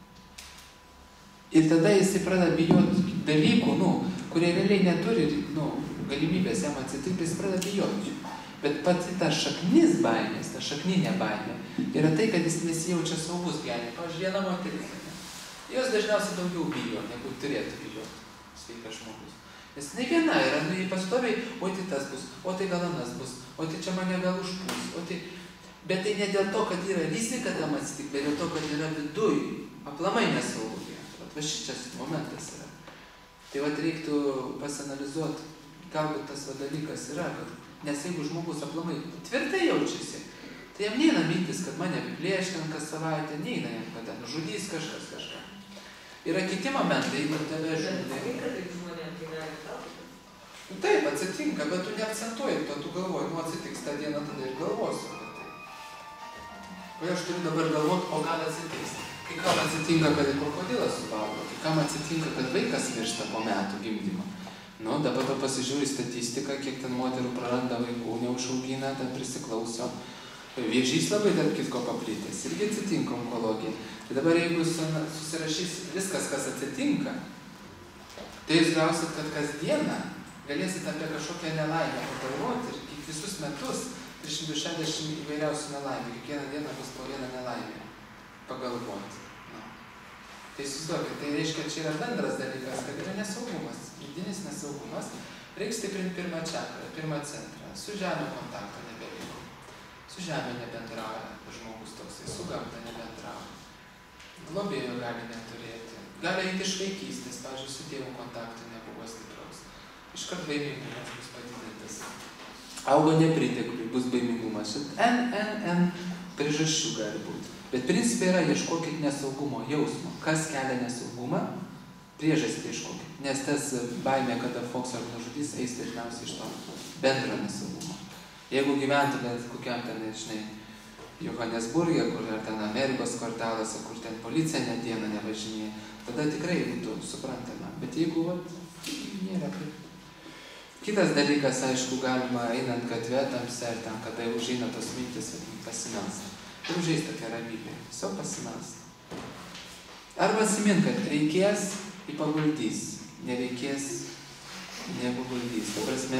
Speaker 1: Ir tada jisai pradeda bijoti dalykų, kurie realiai neturi galimybės jam atsitikti, jis pradeda bijoti. Bet pati ta šaknis baimės, ta šakninė baimė, yra tai, kad jis nesijaučia saugus gyvenime. Pavyzdžiui, viena moteris. Jos dažniausiai daugiau bijo, negu turėtų bijoti sveikas žmogus. Nes ne viena yra, jie pastoviai, o tai tas bus, o tai gal anas bus, o tai čia mane gal užpūs, o tai... Bet tai ne dėl to, kad yra rizika tam atsitikti, bet dėl to, kad yra viduj, aplamai nesaugu gyventi. Va šitas momentas yra. Tai va reiktų pasianalizuoti, galbūt tas dalykas yra, kad nes jeigu žmogus aplamai tvirtai jaučiasi, tai jam neina mintis, kad mane apiplėš ten kas savaitę, neina jam, kad ten žudys kažkas kažką. Yra kiti momentai, jeigu tave žudė. Taip, atsitinka, bet tu neakcentuoji, tu galvoji, atsitiks tą dieną, tada ir galvosiu apie tai. O aš turiu dabar galvoti, o gal atsitiks. Kai kam atsitinka, kad ir krokodilas suvalgo, kai kam atsitinka, kad vaikas miršta po metų gimdymo. Dabar to pasižiūri statistiką, kiek ten moterų praranda vaikų, neužaugina, ten prisiklauso. Vėžys labai tarp kitko paplitęs, irgi atsitinka onkologija. Tai dabar jeigu susirašys viskas, kas atsitinka, tai jūs gausit, kad kasdieną galėsit apie kažkokią nelaimę pagalvoti ir visus metus 360 įvairiausių nelaimė, kiekvieną dieną bus po vieną nelaimę pagalvoti. Tai įsivaizduokit, tai reiškia, čia yra bendras dalykas, kad yra nesaugumas, vidinis nesaugumas, reikia stiprinti pirmą čakrą, pirmą centrą, su žemė kontakto nebeliko, su žemė nebendrauja žmogus toksai, su gamta nebendrauja, globėjo gali neturėti, gali eiti iš vaikystės, pavyzdžiui, su tėvų kontakto nebuvo stipraus, iškart baimingumas bus padidintas, augo nepritekliui, bus baimingumas, n priežasčių gali būti. Bet principai yra, ieškokit nesaugumo jausmo. Kas kelia nesaugumą? Priežastį ieškokit. Nes tas baimė, kada Foksą nužudys, eis dažniausiai iš to bendro nesaugumo. Jeigu gyventumėt kokiam ten, Johannesburgė, kur ar ten Amerikos kvartaluose, kur ten policija net dieną nevažinėja, tada tikrai būtų suprantama. Bet jeigu, nėra kaip. Kitas dalykas, aišku, galima einant gatvę tamse, ar ten, kada jau užeina tos mintis, pasimelsta. Ir užeis tokia ramybė. Tiesiog pasimelsta. Arba atsimint, kad reikės, paguldys. Nereikės, nepaguldys. Ta prasme,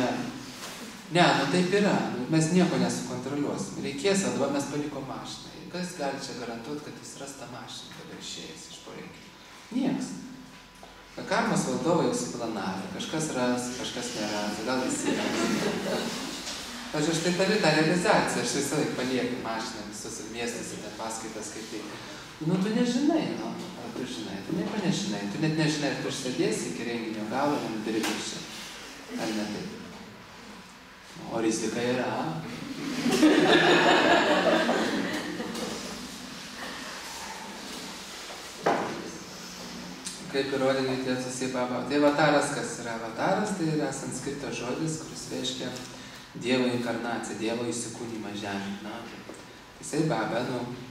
Speaker 1: taip yra. Mes nieko nesukontroliuosim. Reikės, arba mes palikom mašiną. Kas gali čia garantuoti, kad jis ras tą mašiną, kada išėjęs iš poreikio? Nieks. Karmos valdovai jau suplanavę. Kažkas ras, kažkas neras. Gal visi ras. Aš tai turiu tą realizaciją, aš visą laiką palieku mašiną visus miestuose, ten paskaitas kaip tai. Tu nežinai, ar tu žinai, tu nieko nežinai, tu net nežinai, ar tu išsėdėsi iki renginio galo, nedaryti čia, ar ne taip. O rizika yra. Kaip įrodė Tėvas Sai Baba. Tai avataras kas yra? Avataras tai yra sanskrito žodis, kuris reiškia Dievo inkarnaciją, Dievo įsikūnymą žemė. Na, tai Sai Baba,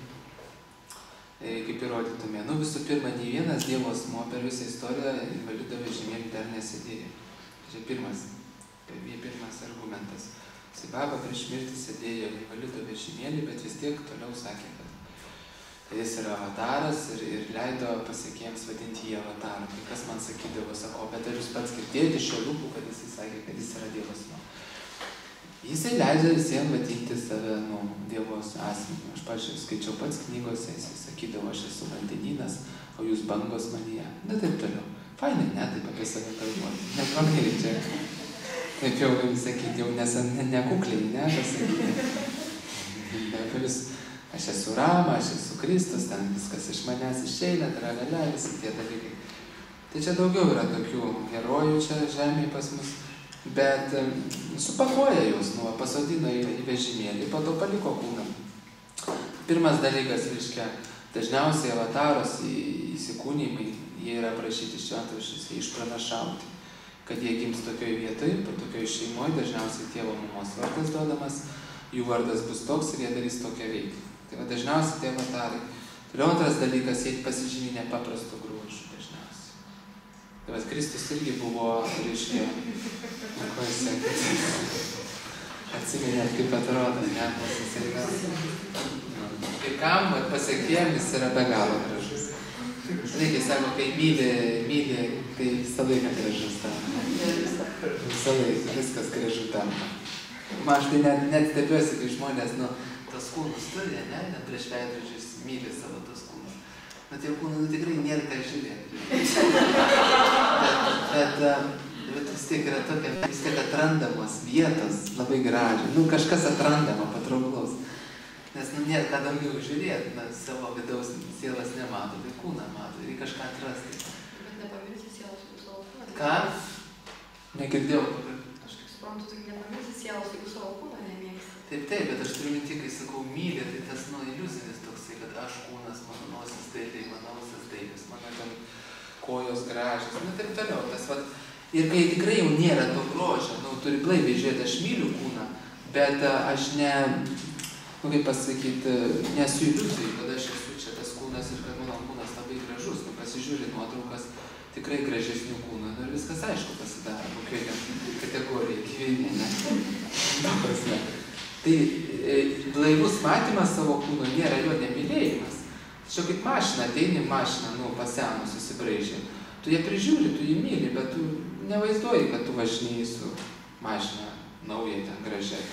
Speaker 1: kaip įrodytume, visų pirma, nei vienas Dievo asmuo per visą istoriją invalido vežimėlį dar nesėdėjo. Čia pirmas argumentas. Sai Baba prieš mirtį sėdėjo invalido vežimėlį, bet vis tiek toliau sakė, kad jis yra avataras ir leido pasiekėjams vadinti jį avataru. Tai kas man sakydavo, sako, bet ar jūs pats girdėjote iš jo lūpų, kad jisai sakė, kad jis yra Dievo asmuo. Jisai leidžia visiems vadinti save Dievo asmeniu. Aš pačiu skaičiau pats knygose, jisai sakydavo, aš esu vandenynas, o jūs bangos manyje. Na taip toliau. Fainai, ne, taip apie save kalbuoti. Neblogai čia. Taip jau sakyti, jau nekukliai, ne, pasakyti. Apie vis, aš esu Rama, aš esu Kristus, ten viskas iš manęs išeina, tragalia, visi tie dalykai. Tai čia daugiau yra tokių herojų čia žemėje pas mus. Bet supakuoja jūs, pasodino į vežimėlį, po to paliko kūną. Pirmas dalykas, reiškia, dažniausiai avataros įsikūnymai, jie yra prašyti šventraščiuose išpranašauti, kad jie gims tokioj vietoj, tokioj šeimoje, dažniausiai tėvo mamos vardas duodamas, jų vardas bus toks ir jie darys tokią veiklą. Tai va dažniausiai tie avatarai. Ir antras dalykas, jie pasižymi nepaprastu grožiu dažniausiai. Tai va Kristus irgi buvo, reiškia, ko jis sakė, atsiminėt, kaip atrodo, ne, kai kam pasiekėjim jis yra be galo gražus. Reikia, sako, kai myli, tai visą laiką gražus tampa. Visą laiką, viskas gražu tampa. Aš tai net stebiuosi, kai žmonės, tos kūnus turi, ne, net prieš veidrodžius myli savo tos kūnus. Tie kūnai tikrai nėra ką žiūrėti. Bet vis tiek yra tokia, vis tiek atrandamos vietos labai gražios. Kažkas atrandama, patrauklaus. Nes nėra ką daugiau žiūrėti, savo vidaus sielas nemato, tai kūną mato, reikia kažką atrasti.
Speaker 3: Bet nepamirsi sielos jeigu savo kūną.
Speaker 1: Ką? Negirdėjau.
Speaker 3: Aš kaip suprantu, tai nepamirsi sielos jeigu savo kūną nemėgsi.
Speaker 1: Taip, bet aš turiu minti, kai sakau myli, tai tas iliuzinis toksai, kad aš kūnas, mano nosis dailiai, mano ausas dailis, mano ten kojos gražios, taip toliau. Ir kai tikrai jau nėra to grožio, turi blaiviai žiūrėti, aš myliu kūną, bet aš kaip pasakyti, nesu iliuzijai, kad aš esu čia tas kūnas ir kad mano kūnas labai gražus. Pasižiūri nuotraukas tikrai gražesnių kūnų ir viskas aišku pasidaro, kokioje kategorijoje gyveni, ne? Tai blaivus matymas savo kūno nėra jo nemylėjimas. Tačiau kaip mašina, ateini mašiną, pasenus susibraižė. Tu ją prižiūri, tu jį myli, bet tu nevaizduoji, kad tu važinėjai su mašina nauja ten gražia.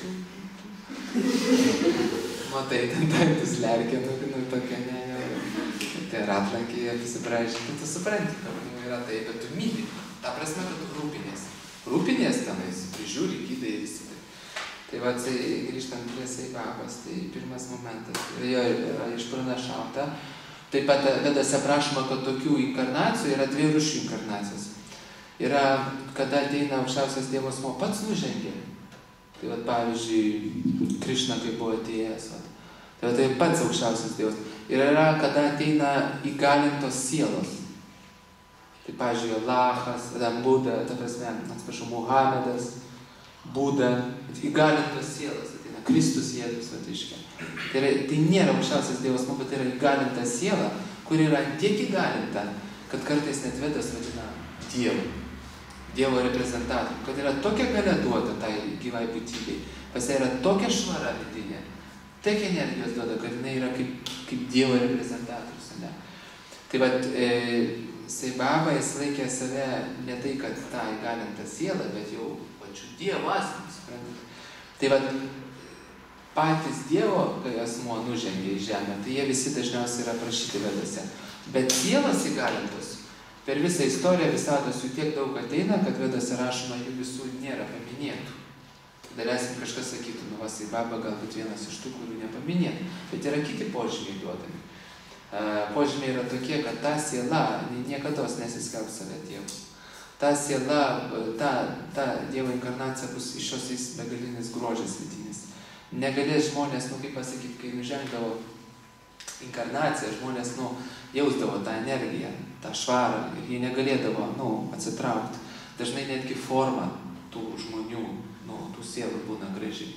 Speaker 1: Matai, ten dantis lerkia, tokia tai ratlankiai apsibraižė. Tu supranti, kad yra tai, bet tu myli. Ta prasme, kad tu rūpinės. Rūpinės tenais, prižiūri, gydai ir visi. Tai va, grįžtant prie Sai Babos, tai pirmas momentas. Jo yra išpranašauta. Taip pat Vedose aprašoma, kad tokių inkarnacijų yra dvi rūšių inkarnacijos. Yra, kada ateina aukščiausias Dievo asmuo pats nužengė. Tai va, pavyzdžiui, Krišna, kai buvo atėjęs. Tai pats aukščiausias Dievas. Ir yra, kada ateina įgalintos sielos. Tai, pavyzdžiui, Allahas, Buda, Muhamedas, Buda, įgalintos sielos ateina. Kristus Jėzus ateiškia. Tai nėra aukščiausias Dievas, bet tai yra įgalinta siela, kuri yra tiek įgalinta, kad kartais net Vedas vadina Dievu. Dievo reprezentatorių, kad yra tokia galia duota tai gyvai būtybei, pas ją yra tokia švara vidinė, tiek energijos duoda, kad jinai yra kaip Dievo reprezentatorius. Ne? Tai vat, Sai Baba jis laikė save ne tai, kad tą įgalintą sielą, bet jau pačių Dievo asmenį. Tai vat, patys Dievo asmuo nužengė į žemę, tai jie visi dažniausiai yra aprašyti Vedose. Bet sielos įgalintos, per visą istoriją visatos jų tiek daug ateina, kad Vedose rašoma, jų visų nėra paminėtų. Dalesim kažkas sakytų, Sai Baba galbūt vienas iš tų, kurių nepaminėtų. Bet yra kiti požymiai duodami. Požymiai yra tokie, kad ta siela niekados nesiskelbs save Dievus. Ta siela, ta Dievo inkarnacija bus iš šios begalinis grožis vidinis. negalės žmonės, kaip pasakyti, kai nužengdavo inkarnaciją, žmonės, jausdavo tą energiją, tą švarą ir jie negalėdavo, atsitraukti. Dažnai netgi forma tų žmonių, tų sielų būna gražiai.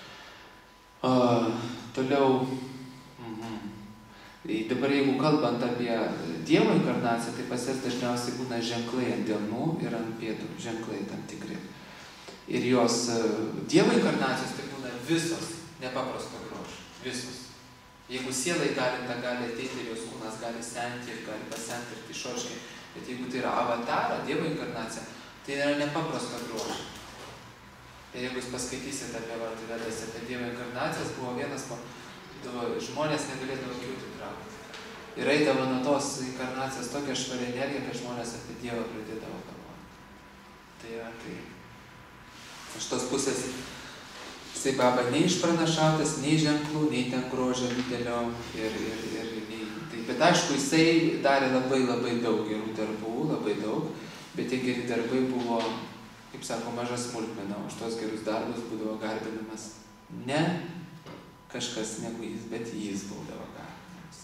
Speaker 1: Toliau, dabar jeigu kalbant apie Dievo inkarnaciją, tai pas jas dažniausiai būna ženklai ant delnų ir ant pėdų, ženklai tam tikri. Ir jos Dievo inkarnacijos tai būna visos nepaprasto grožio, visos. Jeigu siela įgalinta gali ateiti ir jos kūnas gali senti ir gali pasenti ir išoriškai, bet jeigu tai yra avatara, Dievo inkarnacija, tai yra nepaprasto grožio. Ir jeigu jūs paskaitysite apie Vedas, apie Dievo inkarnacijas, buvo vienas, žmonės negalėdavo akių traukti. Ir eidavo nuo tos inkarnacijos tokia švari energija, kad žmonės apie Dievą pradėdavo galvoti. Tai yra tai. Iš tos pusės Sai Baba nei išpranašautas, nei ženklų, nei ten grožio didelio ir nei. Bet aišku, jisai darė labai labai daug gerų darbų, labai daug, bet tie geri darbai buvo, kaip sako, maža smulkmena, už tos gerus darbus būdavo garbinamas ne kažkas negu jis, bet jis būdavo garbinamas.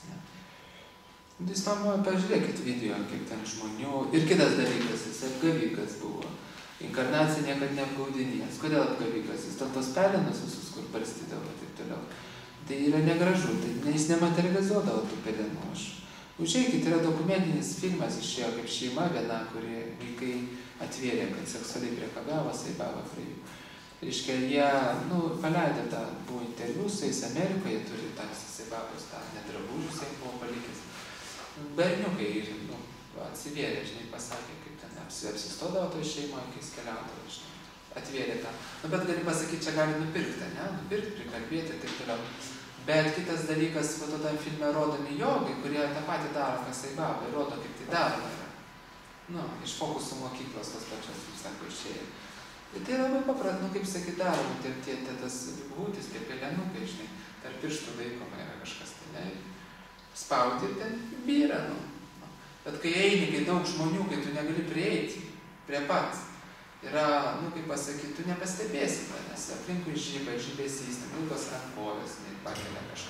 Speaker 1: Jūs man pažiūrėkit video, kiek ten žmonių. Ir kitas dalykas, jis apgavikas buvo. Inkarnacija niekad neapgaudinės. Kodėl apgavikas? Jis tos pelenus visus, kur barstydavo ir taip toliau. Tai yra negražu, tai jis nematerializuodavo tų pelenų. Užeikit, yra dokumentinis filmas, išėjo kaip šeima viena, kurie vaikai atvėrė, kad seksualiai priekabiavo Sai Baba prie jų. Reiškia, jie, paleidę tą, buvo interviu su jais Amerikoje, turi tą Sai Babos tą nedrabužius, jie buvo palikęs. Berniukai, atsivėrė, pasakė, kaip ten apsistodavo toj šeimoje, kai jis keliaudavo, atvėrė tą. Bet gali pasakyti, čia gali nupirkti, nupirkti, prikalbėti ir taip toliau. Bet kitas dalykas, tada filme rodomi jogai, kurie tą patį daro, kas Sai Baba, ir rodo, kaip tai daroma yra. Iš fokusų mokyklos tos pačios, kaip sako, išėjo. Ir tai labai paprasta, kaip sakyt, daroma, tas būtis, tie pelenukai, tarp pirštų laikoma yra kažkas, tai spaudi ir ten byra, Bet kai eini, kai daug žmonių, kai tu negali prieiti prie pat, yra, kaip pasakyti, tu nepastebėsi tą, nes aplinkui žybesys, ilgos rankovės, pakelia kažką.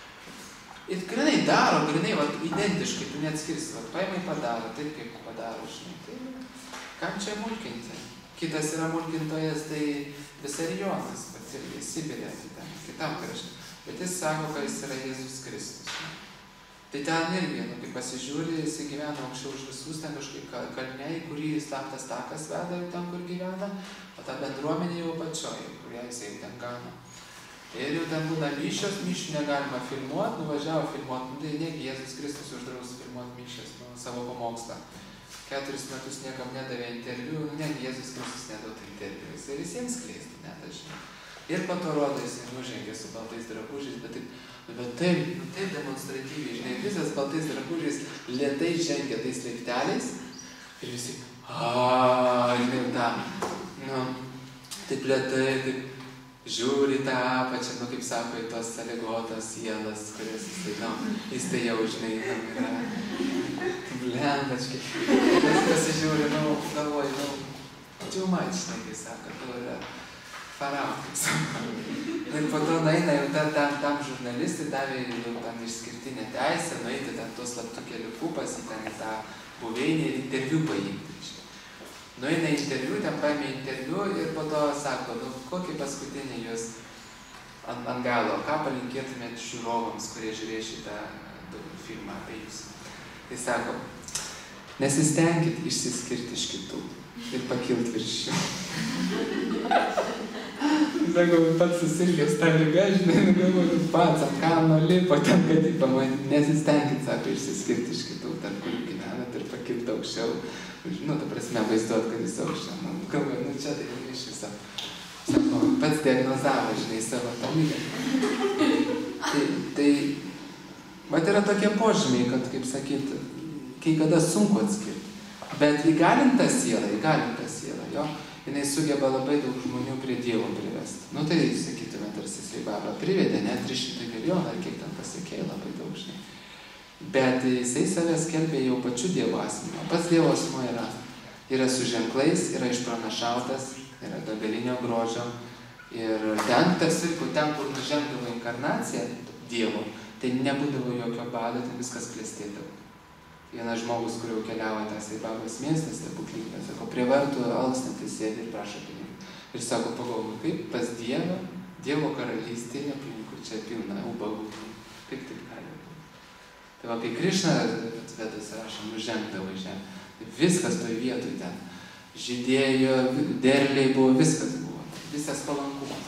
Speaker 1: Ir grinai daro, identiškai, tu neatskirsi, paimai padaro, taip kaip padaro, tai kam čia mulkinti? Kitas yra mulkintojas, tai Visarionas, pats irgi Sibirė, kitam krašte, bet jis sako, kad jis yra Jėzus Kristus. Tai ten irgi, kai pasižiūri, jis gyvena aukščiau už visus, ten kažkaip kalniai, kurį slaptas takas veda ten, kur gyvena, o ta bendruomenė jau pačioje, kurią jisai ten gano. Ir jau ten būna mišios, mišių negalima filmuoti, nuvažiavo filmuoti, tai negi Jėzus Kristus uždraus filmuoti mišias savo pamokslą. 4 metus niekam nedavė interviu, negi Jėzus Kristus neduotų interviu, jisai visiems skleistų, net aš žinau. Ir po to rodo, jisai nužengė su baltais drabužiais, bet taip demonstratyviai, visas baltais drabužiais lėtai žengia tais laipteliais ir visi, taip lėtai, taip žiūri tą apačią, kaip sako, į tos sąlygotas sielas, kurias jis tai jau, yra blembačkai. Jis pasižiūri, galvoju, too much, kai sako, tu yra faraonas. Ir po to naina jau tam žurnalistui davė jau tam išskirtinę teisę, nueiti ten tuos slaptų keliukų pas į tą buveinį ir interviu paimti. Nueina interviu, ten paėmė interviu ir po to sako, kokį paskutinį jūs ant galo, ką palinkėtumėt žiūrovams, kurie žiūrės šitą filmą apie jūs. Tai sako, nesistengkit išsiskirti iš kitų ir pakilt virš jų. Sako, pats susirgęs tą ligą, galvoju, pats ant kalno lipo, ten kad jį pamatyti, nesistengkit, sako, išsiskirti iš kitų, tarp kurių gyvenat ir pakilti aukščiau. Ta prasme, vaizduot, kad jis aukščiau. Galvoju, čia tai iš viso. Sako, pats diagnozavo, savo tą ligą. Tai, vat yra tokie požymiai, kad, kaip sakyti, kai kada sunku atskirti. Bet įgalinta siela, jo, jinai sugeba labai daug žmonių prie Dievo privesti. Tai, sakytume, tarsi Sai Baba privedė, net 300 milijonų, ar kiek ten pasiekėjo, labai daug, Bet jisai save skelbė jau pačiu Dievo asmeniu. Pats Dievo asmuo yra su ženklais, yra išpranašautas, yra begalinio grožio Ir ten, tarsi, ten, kur nužengdavo inkarnacija Dievo, tai nebūdavo jokio bado, tai viskas klestėdavo. Vienas žmogus, kur jau keliavo tas į Babos miestas, stebuklingas, sako, prie vartų alkstantis sėdi ir prašo pinigų. Ir sako, pagalvoju, kaip pas Dievą, Dievo karalystėje aplinkui čia pilna ubagų. Kaip taip gali būti? Tai va, kai Krišna atvedas rašo, nužengdavo į žemę, viskas toj vietoj ten. Žydėjo, derliai buvo, viskas buvo. Visas palankumas.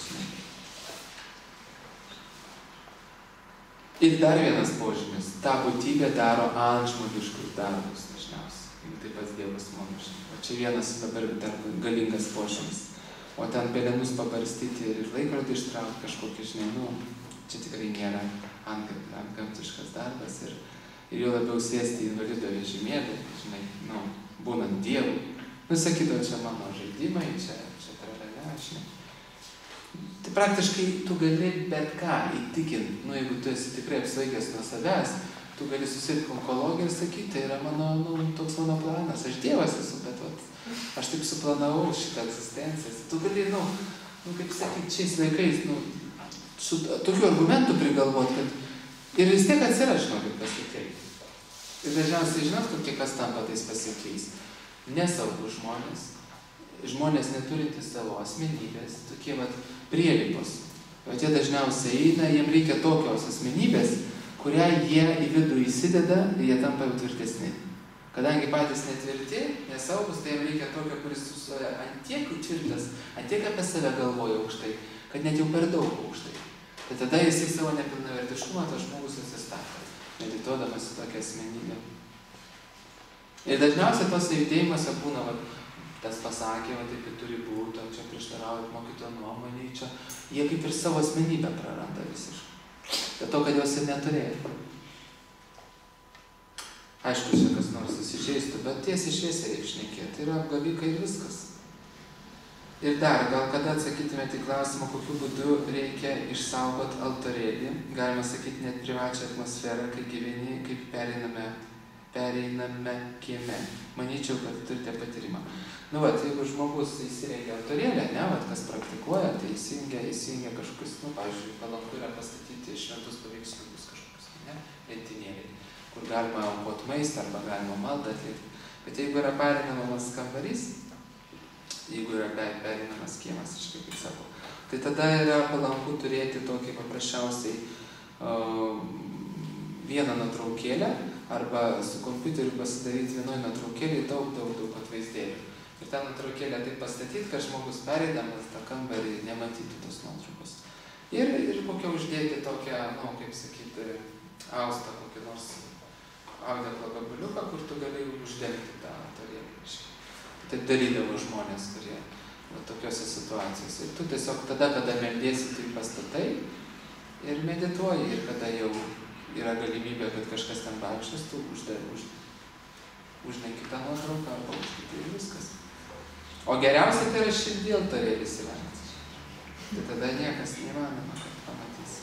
Speaker 1: Ir dar vienas požymis. Ta būtybė daro antžmogiškus darbus dažniausiai. Jeigu taip pats Dievas mano. O čia vienas dabar dar galingas požymis. O ten pelenus pabarstyti ir laikrodį ištraukti kažkokį, žinai, čia tikrai nėra antgamtiškas darbas. Ir jo labiau sėsti į invalido vežimėlį, žinai, būnant Dievu. Sakydavo, čia mano žaidimai, čia tralelė, žinai. Tai praktiškai tu gali bet ką įtikinti, jeigu tu esi tikrai apsvaigęs nuo savęs, tu gali susirgti onkologiją ir sakyti, tai yra toks mano planas, aš Dievas esu, bet aš taip suplanavau šitą egzistenciją. Tu gali, kaip sakyti, šiais laikais, su tokiu argumentu prigalvoti, kad ir vis tiek atsiras, žinokit, pasiekiai. Ir dažniausiai žinot, kokie kas tampa tais pasiekiais. Nesaugų žmonės neturintys savo asmenybės, tokie prielipos. Bet jie dažniausiai eina, jiems reikia tokios asmenybės, kurią jie į vidų įsideda ir jie tampa jau tvirtesni. Kadangi patys netvirti, nesaugus, tai jiems reikia tokio, kuris antiek tvirtas, antiek apie save galvoja aukštai, kad net jau per daug aukštai. Tai tada jisai savo nepilnavertiškumą, tas žmogus atsistato, medituodamas į tokią asmenybę. Ir dažniausiai tos judėjimuose būna, tas pasakė, taip ir turi būti, čia prieštaraujant mokytojo nuomonei, čia jie kaip ir savo asmenybę praranda visiškai. Dėl to, kad jos ir neturėjo. Aišku, čia kas nors įsižeistų, bet tiesiai šviesiai reik šnekėti. Tai yra apgavikai ir viskas. Ir dar, gal kada atsakytumėte į klausimą, kokiu būdu reikia išsaugoti altorėlį, galima sakyti net privačią atmosferą, kai gyveni, kaip pereiname kieme. Manyčiau, kad turite patyrimą. Jeigu žmogus įsirengia altorėlę, kas praktikuoja, tai įsijungia kažkokius, pavyzdžiui, palanku yra pastatyti šventus paveiksliukus kažkokius, lentynėliai, kur galima aukoti maistą arba galima maldą atlikti. Bet jeigu yra perinamas kambarys, jeigu yra perinamas kiemas, aš kaip sakau, tai tada yra palanku turėti tokį paprasčiausiai vieną nuotraukėlę arba su kompiuteriu pasidaryti vienoj nuotraukėlėj daug atvaizdėlių. Ir tą nuotraukėlę taip pastatyti, kad žmogus pereidamas tą kambarį nematytų tos nuotraukos. Ir kokią uždėti tokią, kaip sakyti, austą, kokį nors audeklo gabaliuką, kur tu gali uždengti tą altorėlį. Taip darydavo žmonės, kurie tokiose situacijose. Ir tu tiesiog tada, kada meldiesi, tai pastatai ir medituoji. Ir kada jau yra galimybė, kad kažkas ten vaikščios, tu uždengi tą nuotrauką arba uždengi ir viskas. O geriausiai tai yra širdį altorėlis įrengti. Tai tada niekas neįmanoma, kad pamatysi.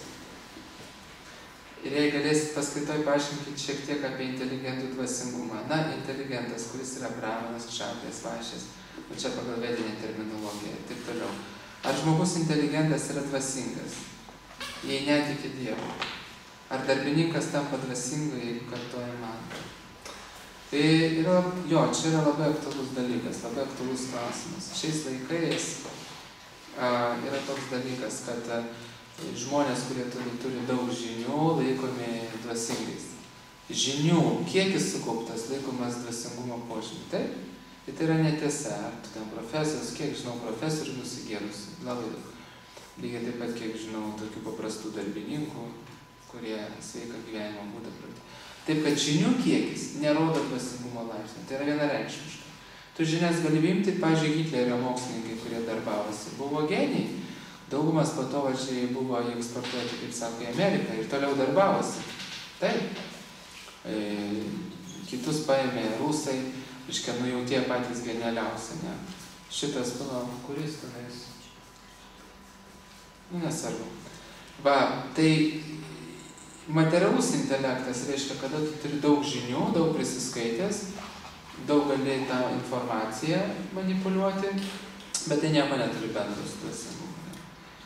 Speaker 1: Ir jei galėsit paskaitoj paaiškinkit šiek tiek apie inteligentų dvasingumą. Inteligentas, kuris yra brahmanas, kšatrijas, vašės, čia pagal vedinę terminologiją ir taip toliau. Ar žmogus inteligentas yra dvasingas, jei netiki Dievu? Ar darbininkas tampa dvasingu, jeigu kartoja mantrą? Tai čia yra labai aktualus dalykas, labai aktualus klausimas. Šiais laikais yra toks dalykas, kad žmonės, kurie turi daug žinių, laikomi dvasingais. Žinių kiekis sukauptas laikomas dvasingumo požymiu. Taip? Tai yra netiesa. Ar tu ten profesorius, kiek žinau profesorių nusigėrusių, labai daug. Lygiai taip pat, kiek žinau tokių paprastų darbininkų, kurie sveiką gyvenimo būdą pradėjo. Taip, kad žinių kiekis nerodo dvasingumo laipsnio. Tai yra vienareikšmiška. Tu žinias gali imti, pavyzdžiui, Hitlerio mokslininkai, kurie darbavosi, buvo genijai. Daugumas po to buvo eksportuoti, kaip sako, į Ameriką ir toliau darbavosi. Taip. Kitus paėmė rusai, jau tie patys genialiausi, ne? Šitas, kuris tenais? Nesvarbu. Tai materialus intelektas reiškia, kada tu turi daug žinių, daug prisiskaitęs, daug gali tą informaciją manipuliuoti, bet tai nieko neturi bendro su dvasingumu.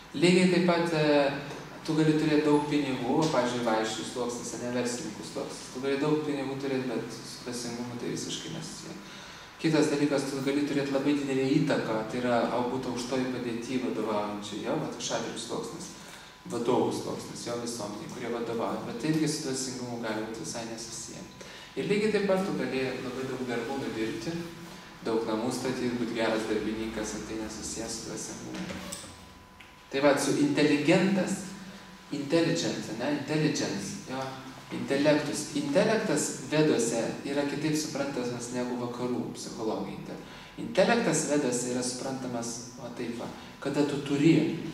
Speaker 1: Lygiai taip pat tu gali turėti daug pinigų, pavyzdžiui, vaišių sluoksnis, ne verslininkų sluoksnis. Tu gali daug pinigų turėti, bet su dvasingumu tai visiškai nesusiję. Kitas dalykas, tu gali turėti labai didelį įtaką, tai yra būtų aukštoji padėty vadovaujančiai, jo, šatrių sluoksnis, vadovų sluoksnis, jo visuomeniai, kurie vadovauja, bet tai irgi su dvasingumu gali būti visai nesusiję. Ir lygiai taip pat tu gali labai daug darbų nudirbti, daug namų statyti, būti geras darbininkas, ir tai nesusiję su dvasingumu. Tai va, su inteligentas, intelligence, ne, intelligence, jo, intelektus. Intelektas veduose yra kitaip suprantamas negu vakarų psichologija. Intelektas veduose yra suprantamas, o taip va, kada tu turi.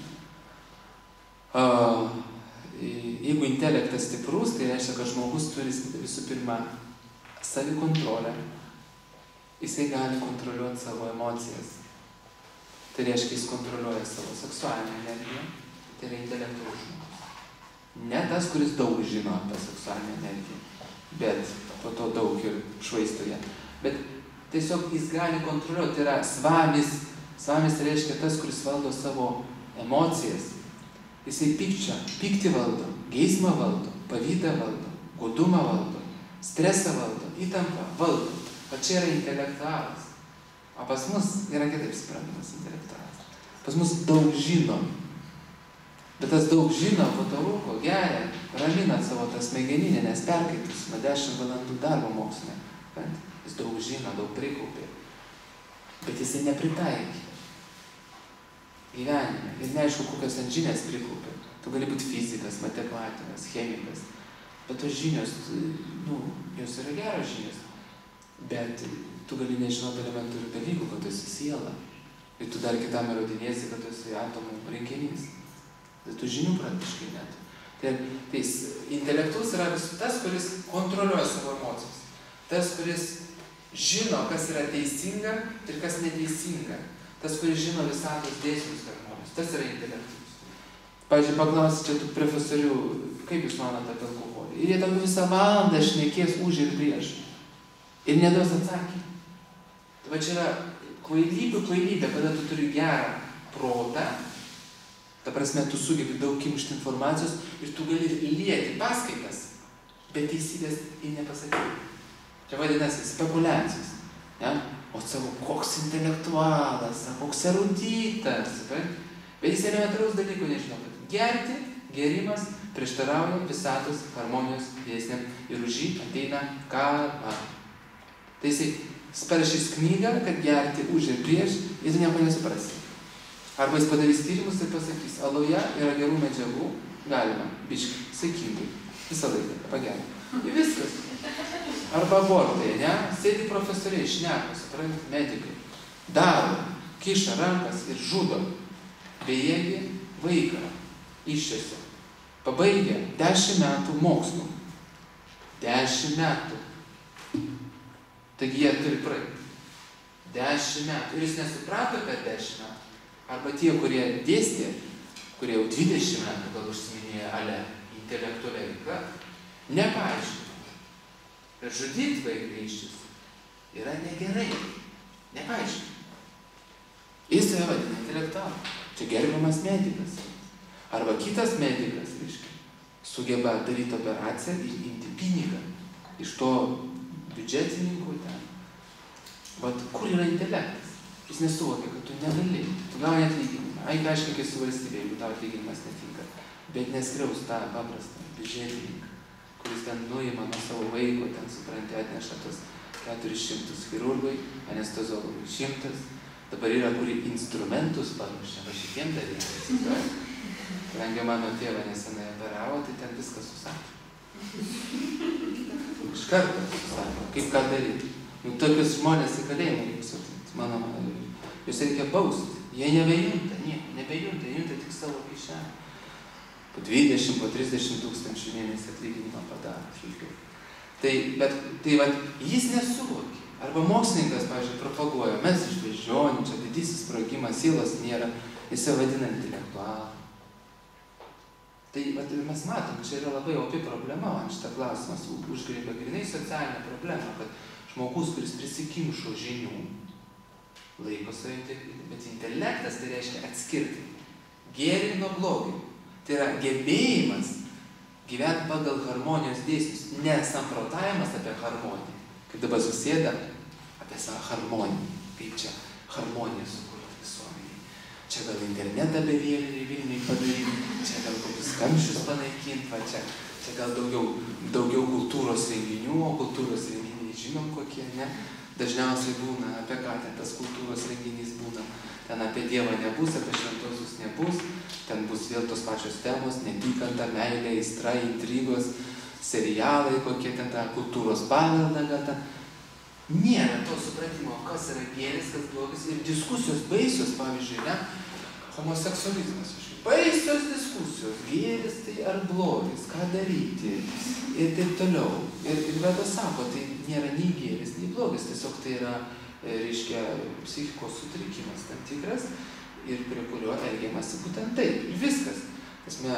Speaker 1: Jeigu intelektas stiprus, tai reiškia, kad žmogus turi visų pirma savikontrolę. Jisai gali kontroliuoti savo emocijas. Tai reiškia, jis kontroliuoja savo seksualinę energiją. Tai yra intelektualus žmogus. Ne tas, kuris daug žino apie seksualinę energiją, bet po to daug ir švaisto ją. Bet tiesiog jis gali kontroliuoti, tai yra svamis. Svamis reiškia tas, kuris valdo savo emocijas. Jisai pyktį valdo, geismą valdo, pavydą valdo, godumą valdo, stresą valdo, įtampą valdo. O čia yra intelektualas. O pas mus yra kitaip suprantamas intelektualas. Pas mus daug žino. Bet tas daug žino, po to rūko, geria, ramina savo tą smegeninę, nes perkaitus nuo 10 valandų darbo mokslinė. Jis daug žino, daug prikaupė. Bet jisai nepritaikė gyvenime. Ir neaišku, kokios ant žinias prikaupė. Tu gali būti fizikas, matematikas, chemikas. Bet tos žinios, jos yra geros žinios. Bet tu gali nežinoti elementarių dalykų, kad tu esi siela. Ir tu dar kitam įrodinėsi, kad tu esi atomų rinkinys. Tai tu žinių praktiškai net. Tai intelektus yra tas, kuris kontroliuoja savo emocijas. Tas, kuris žino, kas yra teisinga ir kas neteisinga. Tas, kuris žino visatos dėsnius harmonijos. Tas yra intelektus. Pavyzdžiui, paklausi čia tų profesorių, kaip jūs manote apie alkoholį. Ir jie tau visą valandą šnekės už ir prieš. Ir neduos atsakymą. Tai va čia yra kvailybė, kada tu turi gerą protą. Ta prasme, tu sugebi daug kimšti informacijos ir tu gali lieti paskaitas, bet teisybės į nepasakyti. Čia vadinasi spekuliacijos. Ja? O savo, koks intelektualas, koks eruditas. Bet jis elementarus dalykų nežinau, kad gerti, gerimas prieštarauja visatos harmonijos dėsniam ir už jį ateina karma. Tai jisai parašys knygą, kad gerti už ir prieš, jis nieko nesuprasi. Arba jis padarys tyrimus ir pasakys, aloje yra gerų medžiagų, galima, biškai, saikingai, visą laiką, pagerina. Ir viskas. Arba abortai, ne? Sėdi profesoriai, šneka, suprantat, medikai. Daro, kiša rankas ir žudo. Bejėgį vaiką iščiasi. Pabaigia 10 metų mokslų. 10 metų. Taigi jie turi praeiti. 10 metų. Ir jis nesuprato per 10 metų. Arba tie, kurie dėstė, kurie jau 20 metų gal užsiminėja intelektualiai veikla, nepaaiškino. Ir žudyti vaiką ištis yra negerai. Nepaaiškino. Jis save vadina intelektualų. Čia gerbiamas medikas. Arba kitas medikas, reiškia, sugeba daryti operaciją ir imti pinigą iš to biudžetininkų ten. Vat kur yra intelektas? Jis nesuvokia, kad tu negali. Tu gauni atlyginimą. Aiškinkis su valstybė, jeigu tau atlyginimas netinka. Bet neskriaus tą paprastą biudžetininką, kuris ten nuima nuo savo vaiko, ten supranti, atneša tos 400 chirurgui, anesteziologui 100. Dabar yra, kuri instrumentus paruošia, va šitiem dalykais. Kadangi mano tėvą nesenai operavo, tai ten viskas susakė. Iš karto susakė, kaip ką daryti. Tokius žmonės į kalėjimą reikia sutikti. Mano, jūs reikia bausti. Jie nebejunta, nieko, nebejunta, jie junta tik savo kišenę. Po 20, po 30 tūkstančių mėnesį atlyginimą padaro. Tai jis nesuvokė. Arba mokslininkas, pavyzdžiui, propaguoja, mes iš beždžionių, čia didysis sprogimas, sielos nėra, jis vadina intelektualą. Tai mes matom, čia yra labai opi problema, man šitą klausimas užgrėbė grinai socialinę problemą, kad žmogus, kuris prisikimšo žinių, laiko savo intelektas, bet intelektas tai reiškia atskirti gėrį nuo blogio. Tai yra gebėjimas gyventi pagal harmonijos dėsnius, ne samprotavimas apie harmoniją. Kaip dabar susėda apie savo harmoniją, kaip čia harmoniją sukurti visuomeniai. Čia gal internetą bevėlinį Vilniui padaryti, čia gal kokius kamščius panaikinti, va čia gal daugiau kultūros renginių, o kultūros renginiai žinom kokie, ne? Dažniausiai būna, apie ką ten tas kultūros renginys būna. Ten apie Dievą nebus, apie šventosius nebus, ten bus vėl tos pačios temos, neapykanta, meilė, aistra, intrigos, serialai, kokie ten ta kultūros paveldą gal ten. Nėra to supratimo, kas yra gėris, kas blogis. Ir diskusijos baisios, pavyzdžiui, ne? Homoseksualizmas. Baisios diskusijos, gėris tai ar blogis, ką daryti ir taip toliau. Ir Veda sako, tai nėra nei gėris, nei blogis, tiesiog tai yra, reiškia, psichikos sutrikimas tam tikras ir prie kurio elgiamasi būtent taip. Ir viskas. Esmė,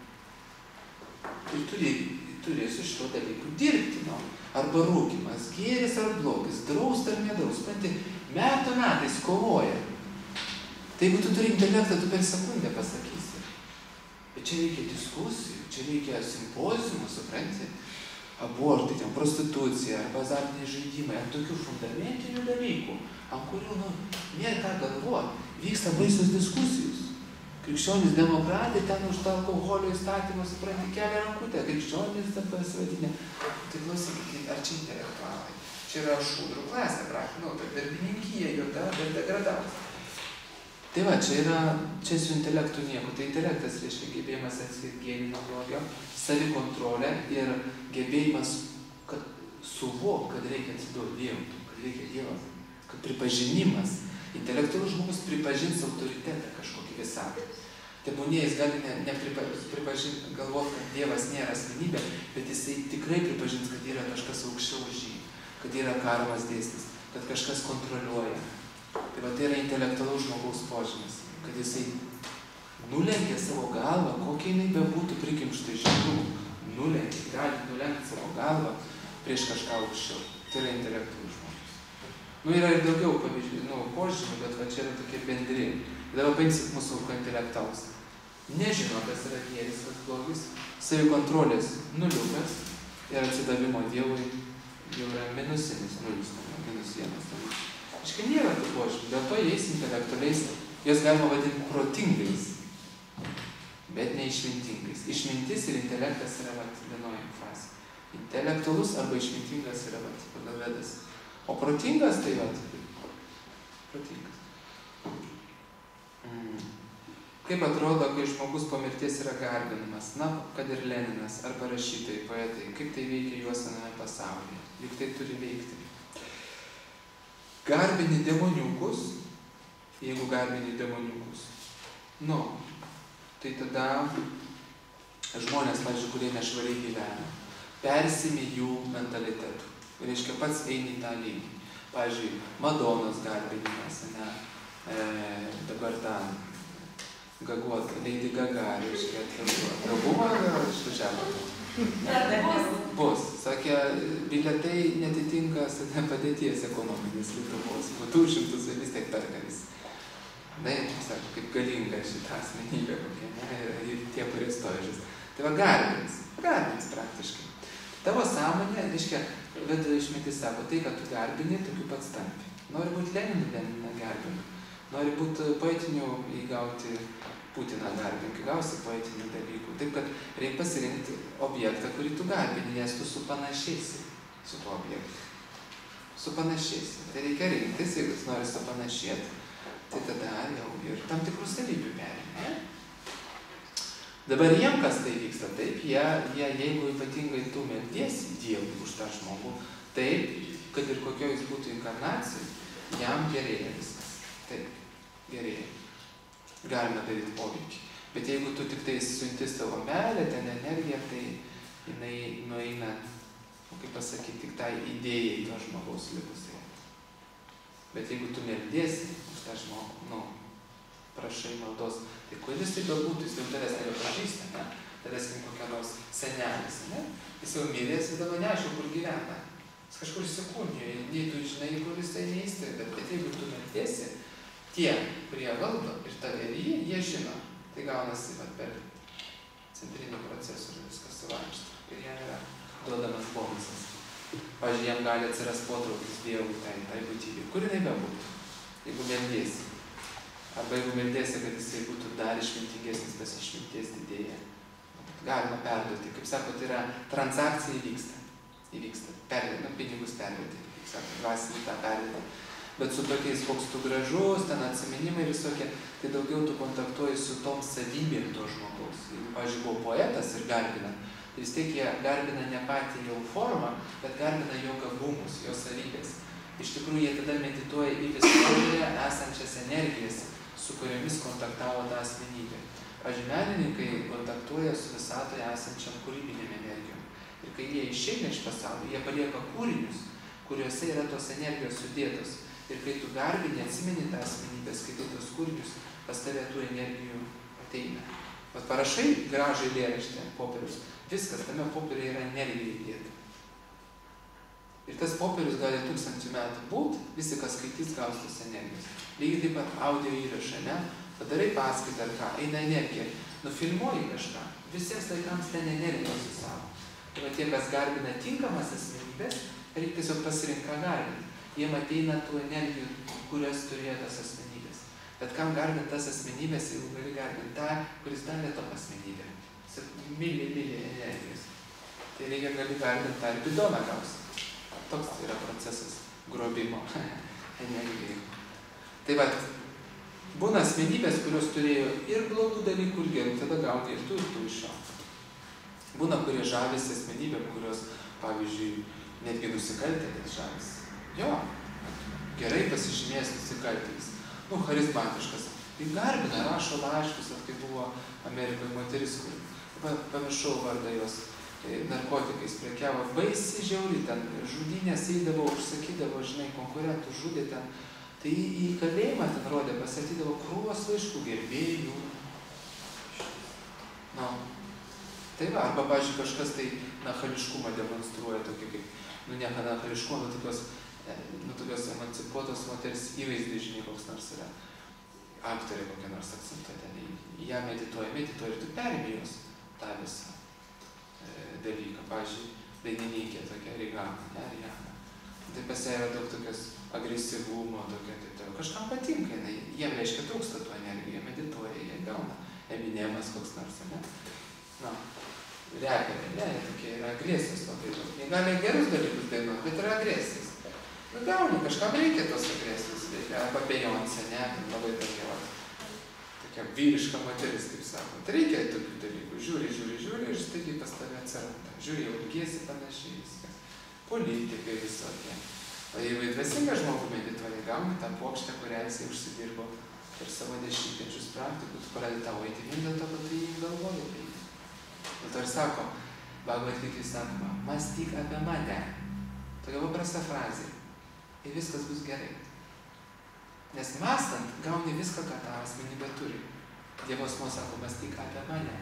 Speaker 1: ir turi su šito dalyku dirbti, no? Arba rūkimas, gėris ar blogis, draust ar nedraust. Metų metais kovoja. Tai jeigu tu turi intelektą, tu per sekundę pasakysi. Bet čia reikia diskusijų, čia reikia simpoziumų, supranti? Abortai, ten prostitucija, arba azartiniai žaidimai, ant tokių fundamentinių dalykų, ant kurių, nėra ką galvoti, vyksta baisios diskusijos. Krikščionys demokratai ten už tą alkoholio įstatymą, supranti, kelia rankutę, krikščionys dabar svadinė. Tai klausykite, ar čia intelektualai? Čia yra šūdrų klasė, darbininkija, juoda, bet degradacija. Tai va, čia su intelektu nieko. Tai intelektas reiškia gebėjimas atskirti gėrį nuo blogio, savikontrolė ir gebėjimas, kad suvok, kad reikia atsiduoti Dievui, kad reikia Dievas, kad pripažinimas. Intelektualus žmogus pripažins autoritetą kažkokį visatą. Tebūnie jis gali nepripažinti, galvoti, kad Dievas nėra asmenybė, bet jisai tikrai pripažins, kad yra kažkas aukščiau už jį, kad yra karmos dėsnis, kad kažkas kontroliuoja. Tai va, tai yra intelektualaus žmogaus požymis, kad jisai nulenkia savo galvą, kokia jinai bebūtų prikimšta iš žemų, gali nulenkti savo galvą prieš kažką aukščiau. Tai yra intelektualus žmogus. Yra ir daugiau pavyzdžių, požymių, bet va čia yra tokie bendri. Dabar paimsit mūsų intelektualus. Nežino, kas yra gėris, kas blogis, savikontrolės nuliukas ir atsidavimo Dievui jau yra minusinis nulis, -1. Iškai nėra tų požymių, dėl to jais intelektualiais, jos galima vadinti protingais, bet ne išmintingais. Išmintis ir intelektas yra vienoje fazė. Intelektualus arba išmintingas yra pagal Vedas. O protingas tai protingas. Kaip atrodo, kai žmogus po mirties yra garbinamas, kad ir Leninas, arba rašytojai, poetai, kaip tai veikia juos sename pasaulyje, juk tai turi veikti. Garbini demoniukus, jeigu garbini demoniukus, tai tada žmonės, pavyzdžiui, kurie nešvariai gyvena, persimi jų mentalitetų. Reiškia, pats eini į tą lygį. Pavyzdžiui, Madonos garbinimas, dabar tą gaguotą, Lady Gaga, reiškia, gal buvo išvažiavo? Bus. Sakė, bilietai netitinka padėties ekonominės Lietuvos. 200 vis tiek perka vis. Sako, kaip galinga šitą asmenybę kokia, ir tie, kurie stovižės. Tai va, garbins praktiškai. Tavo sąmonė, reiškia, Veda išmintis sako, tai, kad tu garbini, tokiu pats tampi. Nori būti Leniną garbini. Nori būti poetiniu įgauti Putiną garbinti, gausi poetinių dalykų. Taip, kad reikia pasirinkti objektą, kurį tu garbini, nes tu supanašėsi su tuo objektu. Supanašėsi. Tai reikia rinktis, jeigu tu nori supanašėti, tai tada jau ir tam tikrus dalykių perėmė. Dabar jiem kas tai vyksta, taip, jie jeigu ypatingai tu meldiesi Dievui už tą žmogų, taip, kad ir kokio jis būtų inkarnacija, jam gerėja viskas. Taip, gerėja. Galima daryti poveikį. Bet jeigu tu tik tai siunti savo meilę, ten energiją, tai jinai nueina, kaip pasakyti, tik tai idėjai to žmogaus likusiai. Bet jeigu tu meldiesi už tą žmogų, prašai maldos, tai kuris tai galbūt, jis jau tavęs nebepažįsta, ne? Tavęs kokia nors senelis, ne? Jis jau miręs, jis dabar neaišku, kur gyvena. Jis kažkur įsikūnijo, nei tu žinai, kur jisai neįstaiga, bet jeigu tu meldiesi, tie, kurie valdo ir tave ir jie žino, Tai gaunasi per centrinį procesorių viskas suvaikšta. Ir jam yra duodamas bonusas. Pavyzdžiui, jam gali atsiras potraukis Dievui tai būtybei. Kur jinai bebūtų? Jeigu meldiesi. Arba jeigu meldiesi, kad jisai būtų dar išmintingesnis, tas išminties didėja. Galima perduoti. Kaip sako, tai yra transakcija įvyksta. Perduoti, pinigus perduoti. Kaip sako, dvasinį tą perduoti. Bet su tokiais, koks tu gražus, ten atsiminimai visokie, tai daugiau tu kontaktuoji su tom savybėm to žmogaus. Jeigu, pavyzdžiui, buvo poetas ir garbina, tai vis tiek jie garbina ne patį jo formą, bet garbina jo gabumus, jo savybės. Iš tikrųjų, jie tada medituoja į visatoje esančias energijas, su kuriomis kontaktavo tą asmenybę. Pavyzdžiui, menininkai kontaktuoja su visatoje esančiam kūrybinėm energijom. Ir kai jie išeina iš pasaulio, jie palieka kūrinius, kuriuose yra tos energijos sudėtos. Ir kai tu garbini, atsimeni tą asmenybę, skaitai tos kūrinius, pas tave tų energijų ateina. Vat parašai gražų eilėraštį ant popieriaus, viskas tame popieriuje yra energija įdėta. Ir tas popierius gali 1000 metų būt, visi, kas skaitys, gaus tos energijos. Lygiai taip pat audio įrašą, ne? Padarai paskaitą ar ką, eina energija, nufilmuoji kažką, visiems laikams ten energijos susavo. Tai va tie, kas garbina tinkamas asmenybės, reikia tiesiog pasirinkti, ką garbinti. Jiem ateina tų energijų, kurias turėjo tas asmenybės. Bet kam garbint tas asmenybės, jeigu gali garbinti tą, kuris davė tom asmenybę. Mylė energijos. Tai reikia gali garbinti tą ir bidoną gausi. Toks yra procesas grobimo energijai. Tai va, būna asmenybės, kurios turėjo ir blogų dalykų, ir gerų, tada gauni ir tu iš jo. Būna, kurie žavėsi asmenybėm, kurios, pavyzdžiui, netgi nusikaltėlis žavėsi. Jo, gerai pasižymėjęs nusikaltėlis. Charizmatiškas. Tai garbina, rašo laiškus, kai buvo Amerikoje moteris, kur pamiršau vardą jos, narkotikais prekiavo, baisiai žiauri, ten žudynės eidavo, užsakydavo, žinai, konkurentų žudė ten. Tai į kalėjimą ten rodė, pasakydavo krūvos laiškų gerbėjų. Tai va, arba, pavyzdžiui, kažkas tai nachališkumą demonstruoja, tokį kaip, ne nachališkumą, tokios emancipuotos moters įvaizdį, žinai, koks nors yra aktorė kokia nors akcentuoja ten, į ją medituoja ir tu perimi jos tą visą dalyką. Pavyzdžiui, dainininkė tokia Rigana, Rihanna. Tai pas ją yra daug tokios agresyvumo, kažkam patinka, jiem reiškia trūksta tų energijų, jie medituoja, jie gauna Eminemas koks nors, ne? Reperė, jie tokie yra agresijos labai daug. Jie gali gerus dalykus dainuoti, bet yra agresijos. Gauni, kažkam reikia tos agresijos, arba Beyoncé, ne, labai tokia vyriška moteris, kaip sako. Tai reikia tokių dalykų, žiūri ir staigiai pas tave atsiranda. Žiūri, jau ilgiesi panašiai viskas. Politikai visokie. O jeigu į dvasingą žmogų medituoja, gauni tą puokštę, kurią jisai užsidirbo per savo dešimtmečius praktikų, tu pradedi tau eiti vien dėl to, kad tu jį galvoji apie jį. Dėl to ir sako, Bhagavad Gita sakoma, mąstyk apie mane. Tokia paprasta frazė. Ir viskas bus gerai. Nes mąstant, gauni viską, ką tą asmenybę turi. Dievo asmuo sako, mąstyk apie mane.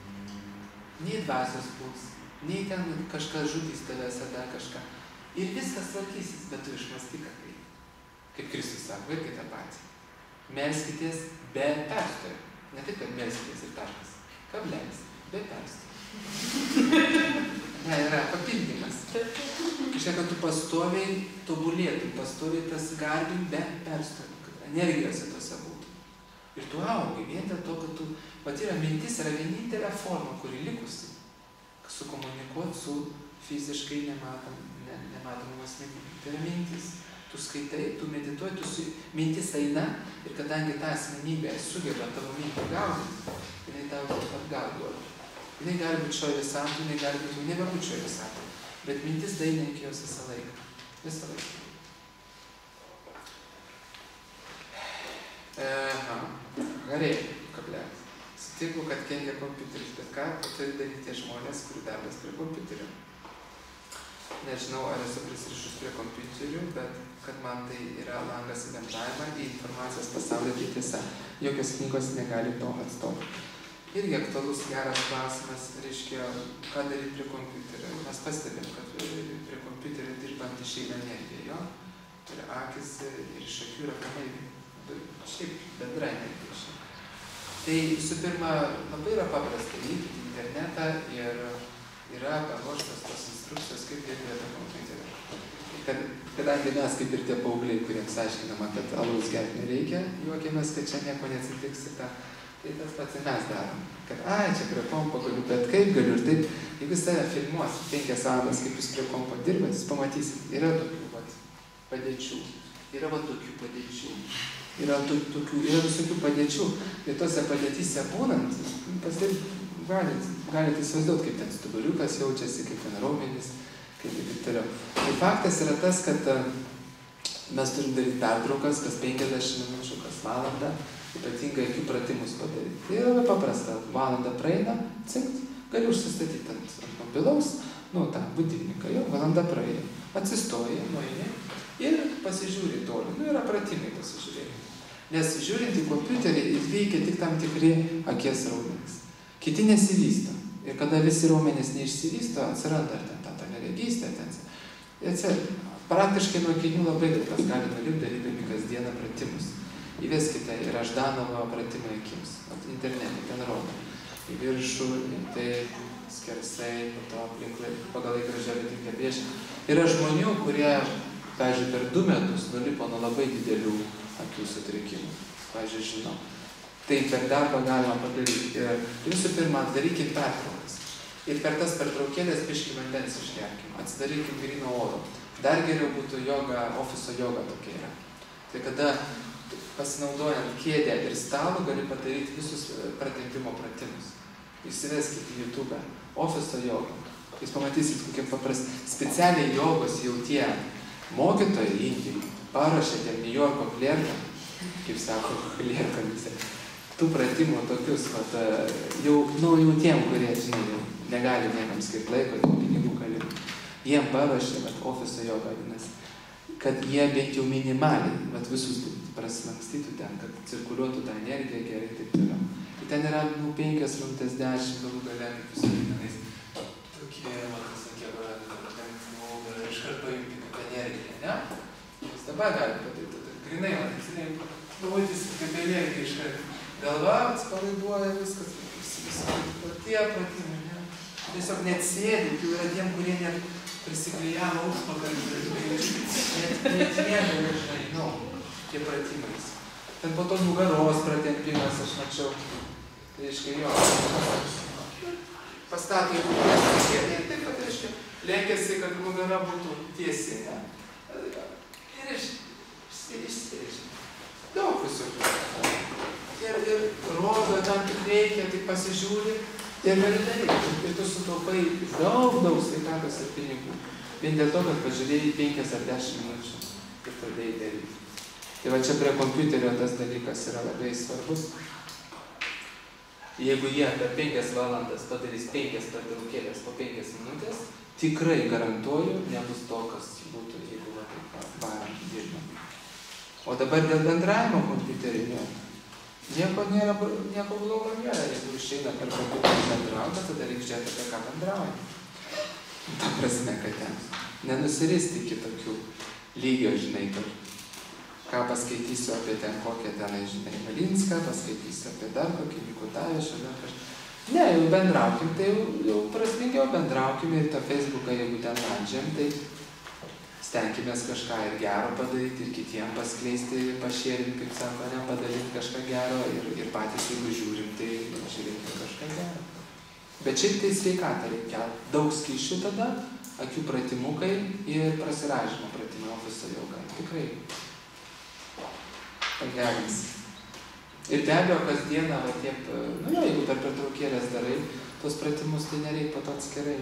Speaker 1: Nei dvasios puls, nei ten kažkas žudys tavęs ar dar kažką. Ir viskas tvarkysis, bet tu išmąstyk apie jį. Kaip Kristus sako, irgi tą patį. Melskitės be perstojo. Ne taip, kad melskitės ir taškas. Kablelis, be perstojo. Ne, yra papildymas. Kažkai, kad tu pastoviai tobulėtum, pastoviai tas garbim be perstojo, kad energijose tose būtų. Ir tu augi vien dėl to, kad tu patyra mintis yra vienintelė forma, kuri likusi, sukomunikuoti su fiziškai nematomom asmenybėm. Tai yra mintis. Tu skaitai, tu medituoji, mintis eina ir kadangi ta asmenybė sugeba tavo mintį gaudyti, jinai tau atgal duoda. Jinai gali būti šioje visatoje, jinai gali būti nebebūti šioje visatoje. Bet mintis daina iki jos visą laiką. Visą laiką. Gerai, kablelis. Sutiku, kad kengia kompiuteris, bet ką turi daryti tie žmonės, kurių darbas prie kompiuterio. Nežinau, ar esu prisirišus prie kompiuterių, bet kad man tai yra langas į bendravimą, į informacijos pasaulio tai tiesa. Jokios knygos negali to atstovti. Irgi aktualus geras klausimas, reiškia, ką daryti prie kompiuterio. Mes pastebėm, kad prie kompiuterio dirbant išeina energija, jo? Ir akis ir iš akių yra kamai, šiaip bendra energija išeina. Tai visų pirma, labai yra paprasta įeiti į internetą ir yra paruoštos tos instrukcijos, kaip dirbti apie kompiuterį. Kadangi mes kaip ir tie paaugliai, kuriems aiškinama, kad alaus gerti nereikia, juokėmės, kad čia nieko neatsitiks į tą. Tai tas pats ir mes darom. Kad, čia prie kompo galiu, bet kaip galiu ir taip. Jeigu jis tave filmuos 5 valandas, kaip jūs prie kompo dirbat, jūs pamatysit, yra tokių padėčių. Yra tokių padėčių. Yra visokių padėčių. Ir tose padėtyse būnant, galite įsivaizduoti, kaip ten stuburiukas jaučiasi, kaip ten raumenys, kaip ir toliau. Tai faktas yra tas, kad mes turim daryti pertraukas, kas 50 minučių, kas valandą, ypatingai akių pratimus padaryti. Tai yra labai paprasta. Valanda praeina, cinkt, gali užsistatyti ant mobilaus, tą budilniką, jau valanda praeina. Atsistoji, nueini ir pasižiūri toli. Yra pratimai pasižiūrėjai. Nes žiūrint į kompiuterį, veikia tik tam tikri akies raumenys. Kiti nesivysto. Ir kada visi raumenys neišsivysto, atsiranda ten ta neregystė. Praktiškai nuo akinių labai daug kas gali nulipti, darydami kasdieną pratimus. Įveskite ir Ždanovo pratimai akims. Internete, ten rodo. Į viršų, tai skersai, po to aplinkui, pagal laikrodžio reikia prieš. Yra žmonių, kurie, pavyzdžiui, per 2 metus nulipo nuo labai didelių akių sutrikimų. Pavyzdžiui, žinau. Tai per darbą galima padaryti. Ir visų pirma, darykim pertraukas. Ir per tas pertraukėlės biškį vandens išgerkim. Atsidarykim gryno oro. Dar geriau būtų joga, ofiso joga tokia yra. Tai kada pasinaudojant kėdę ir stalų gali padaryti visus pratempimo pratimus. Įsiveskite į YouTube ofiso jogą. Jūs pamatysit, kokie paprasti. Specialiai jogos jau tie mokytojai Indijai parašė tiem New Yorko klierkam, kaip sako klierkam visi, tų pratimų tokius, jau tiem, kurie, žinai, negali niekam skirti laiko, pinigų kalimų. Jiem parašė ofiso jogą, kad jie bent jau minimaliai visus prasilankstytų ten, kad cirkuliuotų tą energiją gerai ir taip toliau. Tai ten yra 5 minutės 10 galų gale, kaip visų dienais. Tokie, iškart paimti kaip energiją, ne? Jūs dabar galite padaryti, grinai, pamatysit kaip energija iškart. Galva atsipalaiduoja viskas, tie pratimai, ne? Tiesiog net sėdit, jau yra tiem, kurie net prisiklijavo užpakalį, net žinai, tie pratimais. Ten po to nugaros pratempimas, aš mačiau. Tai reiškia, pastato į nugarą ir taip pat, reiškia, lenkiasi, kad nugara būtų tiesiai, ne? Ir išsirėžia. Daug visokių. Ir rodo, tam tik reikia, tik pasižiūri ir gali daryti. Ir tu sutaupai daug sveikatos ir pinigų. Vien dėl to, kad pažiūrėjai 5 ar 10 minučių ir pradėjai daryti. Tai čia prie kompiuterio tas dalykas yra labai svarbus. Jeigu jie per 5 valandas padarys 5 pertraukėlės po 5 minutės, tikrai garantuoju, nebus to, kas būtų, jeigu dirbam. O dabar dėl bendravimo kompiuterinio, nieko blogo nėra. Jeigu išeina per kompiuterį bendrauti, tada reikia žiūrėti, apie ką bendrauja. Ta prasme, kad ten nenusiristi iki tokių lygio, žinai, ką paskaitysiu apie ten kokią tenai, žinai, Valinską, paskaitysiu apie dar kokį Mikutavičių, dar kažką. Ne, jau bendraukim, tai jau prasmingiau bendraukim ir tą Facebooką, jeigu ten landžiam, tai stenkimės kažką ir gero padaryti, ir kitiem paskleisti, pašėrinti, kaip sako, padaryti kažką gero, ir patys, jeigu žiūrim, tai žiūrėkim kažką gero. Bet šiaip tai sveikatą reikia. Daug skysčių tada, akių pratimukai ir prasiražymo pratimai, ofiso joga. Tikrai. Pagerins. Ir be abejo, kasdieną, jeigu per pertraukėlės darai tos pratimus, tai nereikia po to atskirai.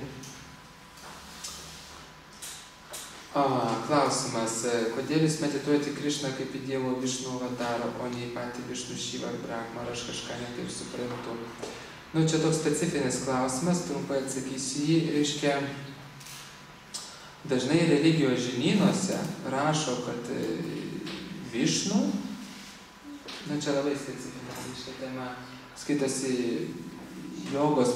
Speaker 1: Klausimas. Kodėl jūs medituojate Krišną kaip į Dievo Višnų avatarą, o ne į patį Višnų Šyvą ar Brahmą, ar aš kažką netaip suprantu? Čia toks specifinis klausimas, trumpai atsakysiu jį. Reiškia, dažnai religijos žinynuose rašo, kad Višnų, čia labai specifinė šitą temą, skaitosi jogos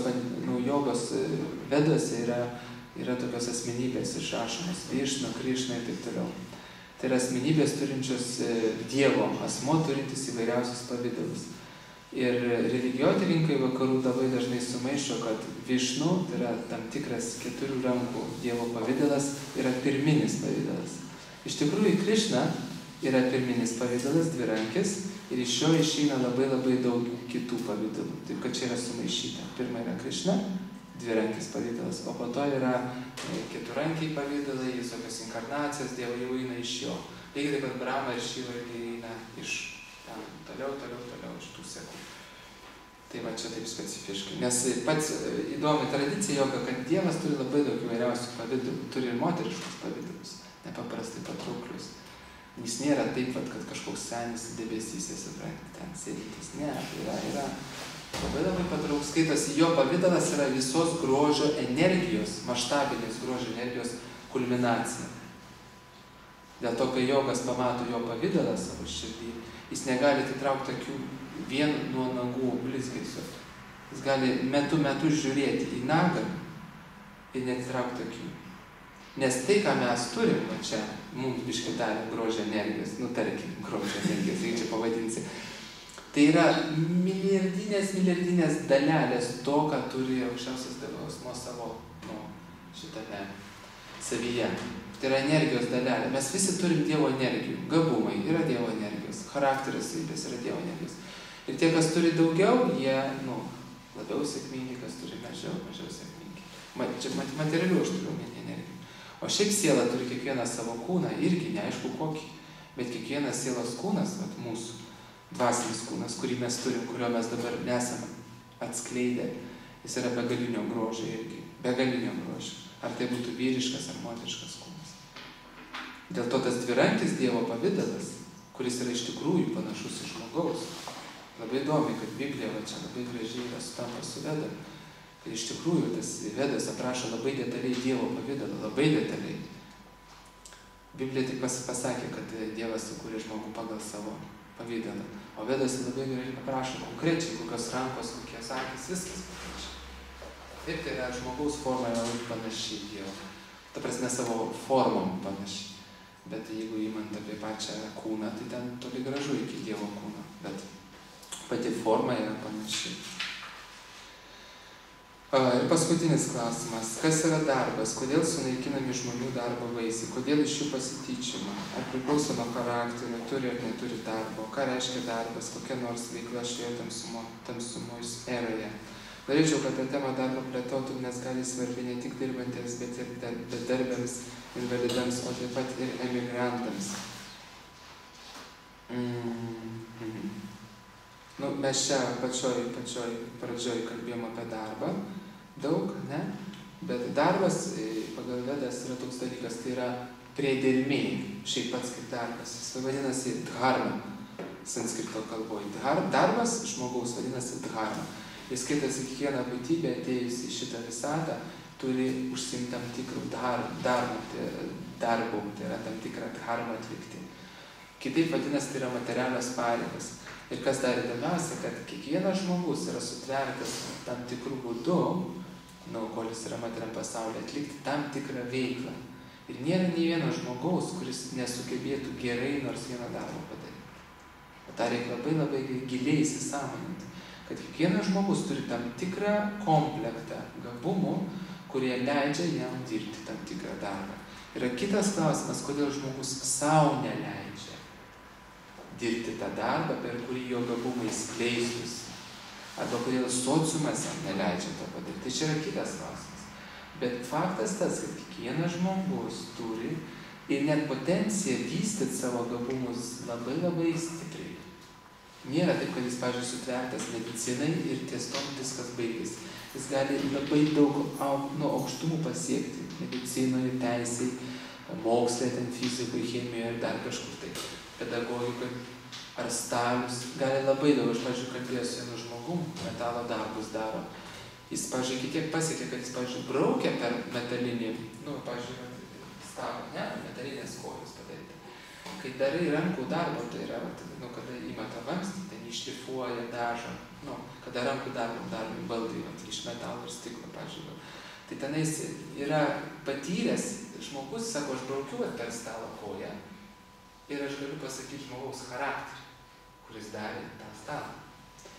Speaker 1: vedose yra tokios asmenybės išrašomos, Višnu, Krišna ir taip toliau. Tai yra asmenybės turinčios Dievo, asmo turintis įvairiausius pavidalus. Ir religijotyrinkai vakarų labai dažnai sumaišo, kad Višnu, tai yra tam tikras 4 rankų Dievo pavidalas, yra pirminis pavidalas. Iš tikrųjų, Krišna yra pirminis pavidalas, dvirankis, ir iš jo išeina labai daug kitų pavydalų. Taip, kad čia yra sumaišyta. Pirma yra Krišna, dvirankis pavidalas, o po to yra 4-rankiai pavydalai, visokios inkarnacijos, Dievo jau eina iš jo. Lygiai taip pat Brahma ir Šiva eina iš ten, toliau, iš tų sekų. Tai va čia taip specifiškai. Nes pats įdomi tradicija joga, kad Dievas turi labai daug įvairiausių pavydalų, turi ir moteriškus pavydalus, nepaprastai patrauklius. Jis nėra taip, kad kažkoks senis debesys, suprantate, ten sėdintis. Ne, yra labai patrauklus. Skaitosi, jo pavidalas yra visos grožio energijos, maštabinės grožio energijos kulminacija. Dėl to, kai jogas pamato jo pavidalą savo širdį, jis negali atitraukti akių vien nuo nagų blizgesio. Jis gali metu žiūrėti į nagą ir neatitraukti akių. Nes tai, ką mes turim, va čia, mums biškį darė grožio energijos, tarkim, grožio energijos, reikia čia pavadinsi, tai yra milijardinės dalelės to, ką turi aukščiausias jausmo savo, šitame savyje. Tai yra energijos dalelė. Mes visi turim Dievo energijų. Gabumai yra Dievo energijos. Charakterio savybės yra Dievo energijos. Ir tie, kas turi daugiau, jie, labiau sėkmingi, kas turi mažiau sėkmingi. Čia materialių aš turiu energijų. O šiaip siela turi kiekvieną savo kūną, irgi neaišku kokį. Bet kiekvienas sielos kūnas, mūsų dvasinis kūnas, kurį mes turim, kurio mes dabar nesame atskleidę, jis yra begalinio grožio irgi. Begalinio grožio. Ar tai būtų vyriškas ar moteriškas kūnas. Dėl to tas dvirankis Dievo pavidalas, kuris yra iš tikrųjų panašus į žmogaus. Labai įdomi, kad Biblija va čia labai gražiai yra sutampa su Veda. Tai iš tikrųjų tas Vedas aprašo labai detaliai Dievo pavidalą, labai detaliai. Biblija tik pasakė, kad Dievas sukūrė žmogų pagal savo pavidalą. O Vedas labai gerai aprašo konkrečiai, kokios rankos, kokios akys, viskas panašiai. Ir tai yra žmogaus forma yra labai panaši Dievo. Ta prasme savo formom panaši. Bet jeigu įmant apie pačią kūną, tai ten toli gražu iki Dievo kūno. Bet pati forma yra panaši. Ir paskutinis klausimas. Kas yra darbas? Kodėl sunaikinami žmonių darbo vaisiai? Kodėl iš jų pasityčiama? Ar priklauso nuo charakterio, turi ar neturi darbo? Ką reiškia darbas? Kokia nors veikla šioje tamsumos eroje? Norėčiau, kad tą temą darbą plėtotum, nes gali svarbi ne tik dirbantiems, bet ir bedarbiams, invalidams, o taip pat ir emigrantams. Mes čia pačioj pradžioj kalbėjom apie darbą, daug, ne? Bet darbas pagal Vedas yra toks dalykas, tai yra priedermė, šiaip pats kaip darbas. Jis vadinasi dharma, sanskrito kalboje. Darbas žmogaus vadinasi dharma. Jis skaitasi, kiekviena būtybė atėjus į šitą visatą turi užsiimti tam tikrų darbų, tai yra tam tikrą dharmą atlikti. Kitaip vadinasi, tai yra materialios pareigos. Ir kas dar įdomiausia, kad kiekvienas žmogus yra sutvertas tam tikrų būdų, kol jis yra materiam pasaulyje, atlikti tam tikrą veiklą. Ir nėra nei vieno žmogaus, kuris nesugebėtų gerai nors vieną darbą padaryti. O tą reikia labai giliai įsisąmoninti. Kad kiekvienas žmogus turi tam tikrą komplektą gabumų, kurie leidžia jam dirbti tam tikrą darbą. Yra kitas klausimas, kodėl žmogus savo neleidžia dirbti tą darbą, per kurį jo gabumai skleistųsi. Arba kodėl sociumas jam neleidžia to padaryti. Tai čia yra kitas klausimas. Bet faktas tas, kad kiekvienas žmogus turi ir net potenciją vystyti savo gabumus labai stipriai. Nėra taip, kad jis, pavyzdžiui, sutvertas medicinai ir ties tom viskas baigėsi. Jis gali labai daug aukštumų pasiekti medicinoje, teisėje, moksle, fizikoje, chemijoje ir dar kažkur tai. Pedagogikoje ar stalius. Gali labai daug. Aš, pavyzdžiui, kalbėjau su vienu žmogum, metalo darbus daro. Jis, pavyzdžiui, kiek pasiekė, kad jis, pavyzdžiui, braukia per metalinį, pavyzdžiui, stalą, metalinės kojos padaryti. Kai darai rankų darbą, tai yra, kada įmeta vamstį, ten išlifuoja, dažo, kada rankų daromi baldai, iš metalo ir stiklo, pavyzdžiui. Tai tenais yra patyręs žmogus, sako, aš braukiu per stalo koją ir aš galiu pasakyti žmogaus charakterį, kuris darė tą stalą.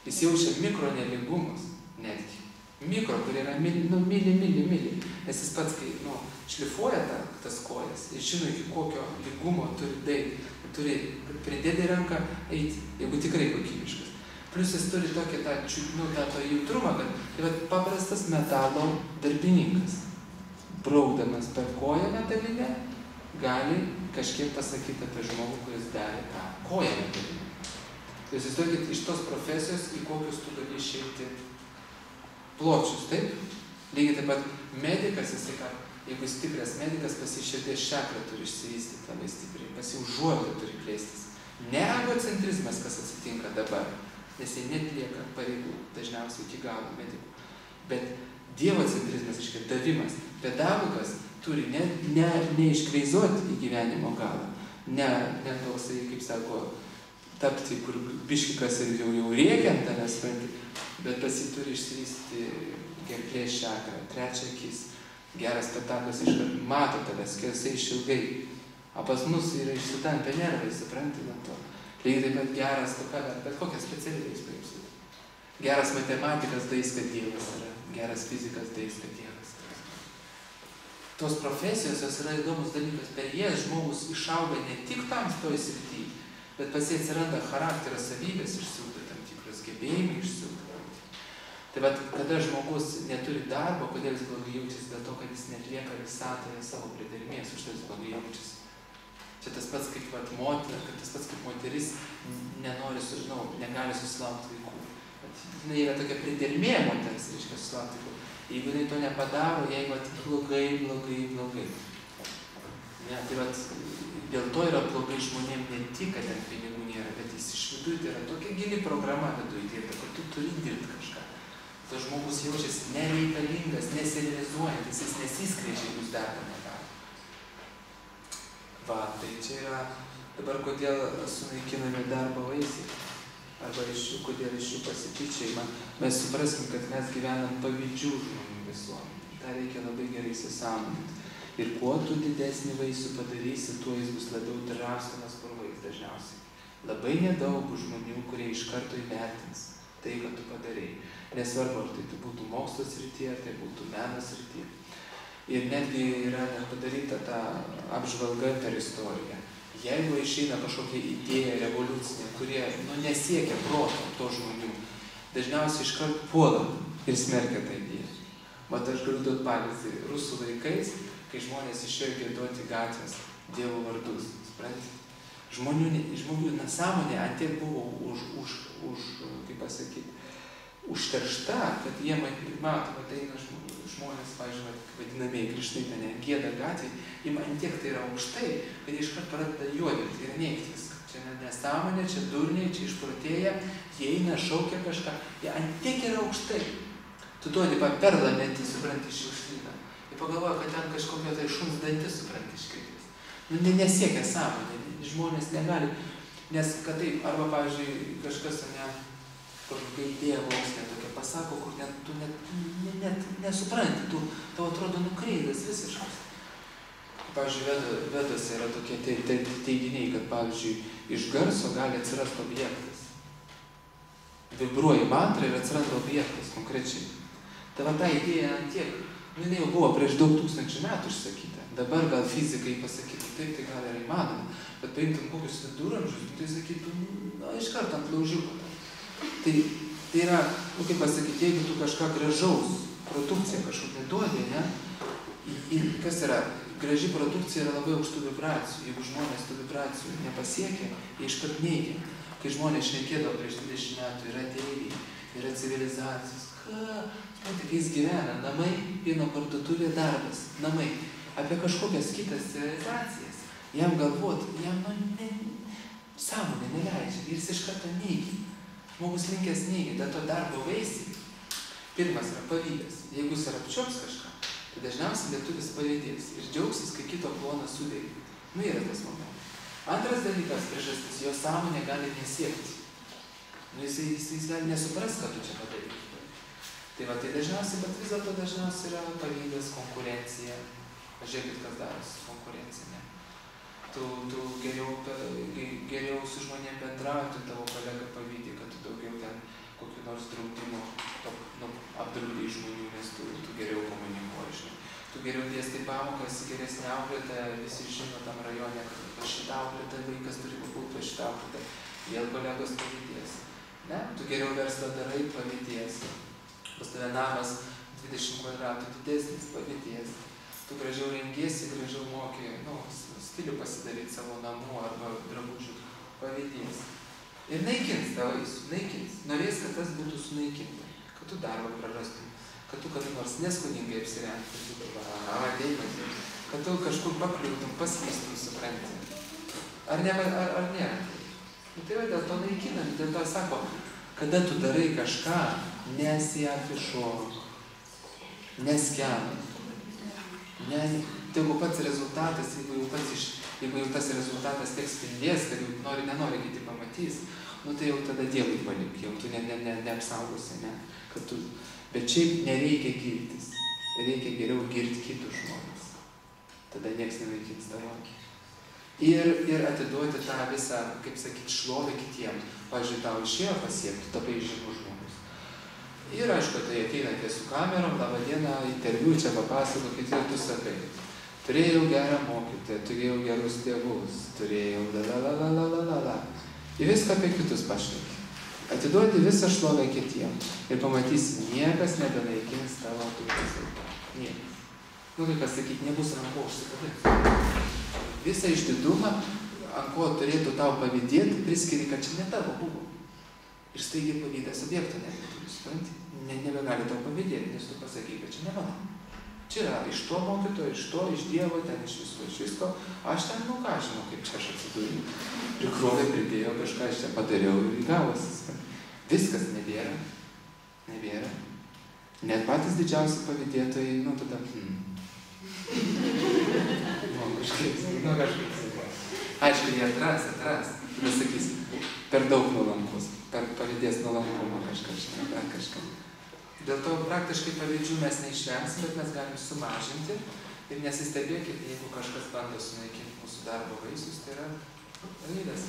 Speaker 1: Jis jaučia mikro neligumus netgi. Mikro, kurie yra mili. Nes jis pats, kai šlifuoja tas kojas, jis žino, iki kokio lygumo turi pridėti ranką eiti, jeigu tikrai kokybiškas. Plius jis turi tokį tą jautrumą, kad tai paprastas metalo darbininkas, braukdamas per koją metalinę, gali kažkiek pasakyti apie žmogų, kuris darė tą koją metalinę. Tai įsivaizduokit iš tos profesijos, į kokius tu gali išeiti pločius, taip? Lygiai taip pat medikas, jeigu stiprias medikas, pas jį širdies čakra turi išsivystyti labai stipriai, pas jį užuojauta turi plėstis. Ne egocentrizmas, kas atsitinka dabar, nes jie netlieka pareigų, dažniausiai iki galo medikų. Bet dievocentrizmas, davimas. Pedagogas turi neiškreizoti į gyvenimo galą, ne toksai, kaip sako, tapti, kur biškikas ir jau rėkiant tavęs, bet pas jį turi išsivystyti gerklės čakrą, trečią akis. Geras pedagogas iškart mato tavęs, skersai išilgai. O pas mus yra išsitampę nervai, supranti nuo to. Lygiai taip pat geras, bet kokią specialybę jūs paimsite. Geras matematikas dais, kad Dievas yra. Geras fizikas dais, kad Dievas yra. Tos profesijos jos yra įdomus dalykas. Per jas žmogus išauga ne tik tamstoj srity, bet pas jį atsiranda charakterio savybės išsiugdo tam tikros gebėjimai išsiugdo. Tai bet, kada žmogus neturi darbo, kodėl jis blogai jaučiasi, dėl to, kad jis netlieka visatoje savo pridarimės, už tai jis blogai jaučiasi. Čia tas pats kaip motina, kad tas pats kaip moteris negali susilaukti vaikų. Jinai yra tokia pridarimė moters, reiškia susilaukti vaikų. Jeigu jinai to nepadaro, jeigu blogai. Ne, tai vat, dėl to yra blogai žmonėm ne tik, kad ten pinigų nėra, bet jis iš vidų tai yra tokia gili programa vidų įdėta, kur tu turi dirbti kažką. Tas žmogus jaučiasi nereikalingas, nesirealizuojantis, jis nesiskleidžia, jeigu jis darbo nedaro. Tai čia yra dabar kodėl sunaikinami darbo vaisiai, arba kodėl iš jų pasityčiai. Mes supraskim, kad mes gyvenam pavydžių žmonių visuomenėje. tą reikia labai gerai įsisąmoninti. Ir kuo tu didesnį vaisių padarysi, tuo jis bus labiau drabstomas purvais dažniausiai. Labai nedaug žmonių, kurie iš karto įvertins tai, ką tu padarei. Nesvarbu, ar tai būtų mokslo srityje, ar tai būtų meno srityje. Ir netgi yra padaryta ta apžvalga per istoriją. Jeigu išeina kažkokia idėja revoliucinė, kurie nesiekia proto to žmonių, dažniausiai iškart puola ir smerkia tą idėją. Mat aš galiu duoti pavyzdį. Rusų laikais, kai žmonės išėjo giedoti gatvės Dievo vardus, suprantate? Žmonių nesąmonė antiek buvo kaip pasakyti, užteršta, kad jie matoma, tai žmonės, pavyzdžiui, vadinamieji Krišnai, ten gieda gatvėje, jie antiek tai yra aukštai, kad jie iškart pradeda juodinti ir neigtis. Čia nesąmonė, čia durniai, čia išprotėja, jie eina, šaukia kažką, jie antiek yra aukštai. Tu duodi perlą metį, supranti, iš šiukšlyną. Ir pagalvoja, kad ten kažkokio tai šuns dantis, supranti, iškritęs. Nesiekia sąmonė, žmonės negali, nes kad taip, arba, pavyzdžiui, kažkas, kažkokia idėja mokslinė tokia pasako, kur tu net nesupranti, tau atrodo nukreidas visiškas. Pavyzdžiui, Vedose yra tokie teiginiai, kad, pavyzdžiui, iš garso gali atsirasti objektas. Vibruoji mantrą ir atsiranda objektas konkrečiai. Tai va ta idėja antiek, jinai jau buvo prieš daug tūkstančių metų išsakyta. Dabar gal fizikai pasakytų, taip, tai gal yra įmanoma, bet paimtum kokius viduramžius, tai sakytų, iš karto ant laužiuko. Tai yra, kaip pasakyti, jeigu tu kažką gražaus, produkciją kažkokią duodi, kas yra, graži produkcija yra labai aukštų vibracijų. Jeigu žmonės tų vibracijų nepasiekia, jie iškart neigia. Kai žmonės šnekėdavo prieš 20 metų, yra ateiviai, yra civilizacijos. Kai jis gyvena, namai, vieno parduotuvė, darbas, namai, apie kažkokias kitas civilizacijas. Jam galvot, jam sąmonė neleidžia ir jis iš karto neigia. Žmogus linkęs neigia, dėl to darbo vaisiai. Pirmas yra pavydas. Jeigu jis yra apčiops kažką, tai dažniausiai lietuvis pavydės ir džiaugsis, kai kito kloną sudėgi. Yra tas momentas. Antras dalykas, priežastis, jo sąmonė gali nesiekti. Jis gali nesuprast, ką tu čia padarai. Tai va, tai dažniausiai, bet vis dėlto dažniausiai yra pavydas, konkurencija. Žiūrėkit, kas darosi konkurencija, ne? Tu geriau su žmonėm bendrauji, tu tavo kolega pavydė, kad tu daugiau ten kokiu nors draudimu, apdraudai žmonių, nes tu geriau komunikuoji, žinai. Tu geriau dėstai pamokas, geresnė auklėtoja, visi žino tam rajone, kad pas šitą auklėtoją vaikas turi būti, pas šitą auklėtoją, vėl kolegos pavydės. Ne? Tu geriau verslą darai, pavydės. Pas tave namas 20 kvadratų didesnis, pavydės. Tu gražiau rengiesi, gražiau moki, stilių pasidaryti savo namų arba drabužių, pavydės. Ir naikins tą vaisių, naikins. Norės, kad tas būtų sunaikinta, kad tu darbą prarastum, kad tu kada nors neskaudingai apsirengtum, kad tu kažkur pakliūtum, paslystum, supranti. Ar ne? Tai va dėl to naikinam, dėl to sako, kada tu darai kažką, nesiafišuok, neskelbk. Tegu pats rezultatas, jeigu jau tas rezultatas tiek spindės, kad jau nenori kiti pamatys, tai jau tada Dievui palik, jau tu neapsaugosi, ne? Bet šiaip nereikia girtis, reikia geriau girti kitus žmonės. Tada nieks nenaikins tavo. Ir atiduoti tą visą, kaip sakyti, šlovę kitiem. Pavyzdžiui, tau išėjo pasiekti, tapai žymus žmogus. Ir aišku, tai ateinate su kamerom, labą dieną, interviu čia papasakokit ir tu sakai. Turėjau gerą mokytoją, turėjau gerus tėvus, turėjau la. Ir viską apie kitus pašneki. Atiduoti visą šlovę kitiem. Ir pamatysi, niekas nebenaikins tavo tų rezultatų. Niekas. Kaip pasakyti, nebus ant ko užsikabinti. Visą išdidumą, ant ko turėtų tau pavydėti, priskiri, kad čia ne tavo buvo. Ir staigiai pavydas objekto nebeturi, supranti? Nebegali tau pavydėti, nes tu pasakai, kad čia ne mano. Čia yra iš to mokytojo, iš to, iš Dievo, ten iš visko. Aš ten, ką žinau, kaip čia aš atsidūriu. Prikrovė, pridėjau kažką, aš čia padariau ir įgavosi. Viskas nebėra. Net patys didžiausi pavydėtojai, tada, kažkaip. Aišku, jie atras. Tada sakys, per daug nuolankus, per pavydės nuolankumą kažką. Dėl to praktiškai pavyzdžių mes neišvengsim, bet mes galim sumažinti ir nesistebėkit, jeigu kažkas bando sunaikinti mūsų darbo vaisius, tai yra pavydas.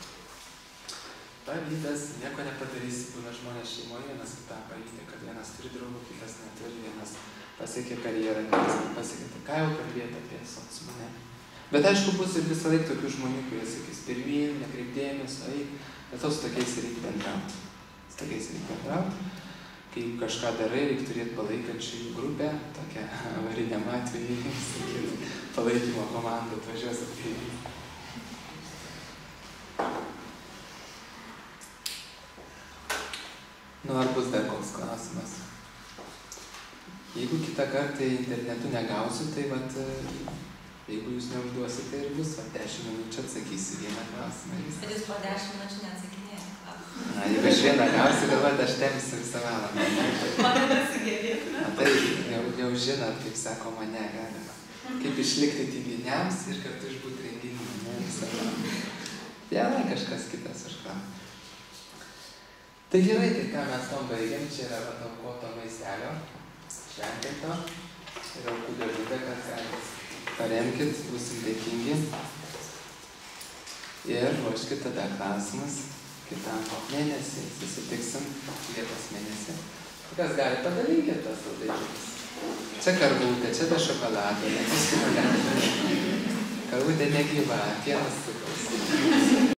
Speaker 1: Pavydas, nieko nepadarysi, būna žmonės šeimoje, vienas kitą pavydė, kad vienas turi draugų, kitas neturi, vienas pasiekė karjerą, kitas nepasiekė, tai ką jau kalbėti apie sociumą. Bet aišku, bus ir visą laiką tokių žmonių, kurie sakys, pirmyn, nekreipdėmės, bet to su tokiais reikia bendrauti. Kai kažką darai, reikia turėti palaikančių grupę, tokią avariniam atvejį, palaikymo komandą atvažiuos atveju. Ar bus dar koks klausimas? Jeigu kitą kartą internetu negausiu, tai jeigu jūs neužduosite, tai ir bus 10 minučių atsakysiu vieną klausimą.
Speaker 3: Bet jūs po 10 minučių neatsakinėjate.
Speaker 1: Jeigu aš vieną gausiu, galvojate, aš tempsiu visą valandą.
Speaker 3: Mane nesigėdėt.
Speaker 1: Tai jau žinot, kaip sako, mane galima. Kaip išlikti tinginiams ir kartu išbūti renginį. Visą valandą. Vienai kažkas kitas užklausia. Tai gerai, tai ką mes tom baigiam, čia yra aukoto maistelio, šventėto ir aukų dėžutė, kad galit paremkit, būsim dėkingi. Ir ruoškit tada klausimus kitam mėnesį, susitiksim Liepos mėnesį. Kas gali padalinkit tas saldainius. Čia karvutė, čia be šokolado, karvutė negyva, pienas cukraus.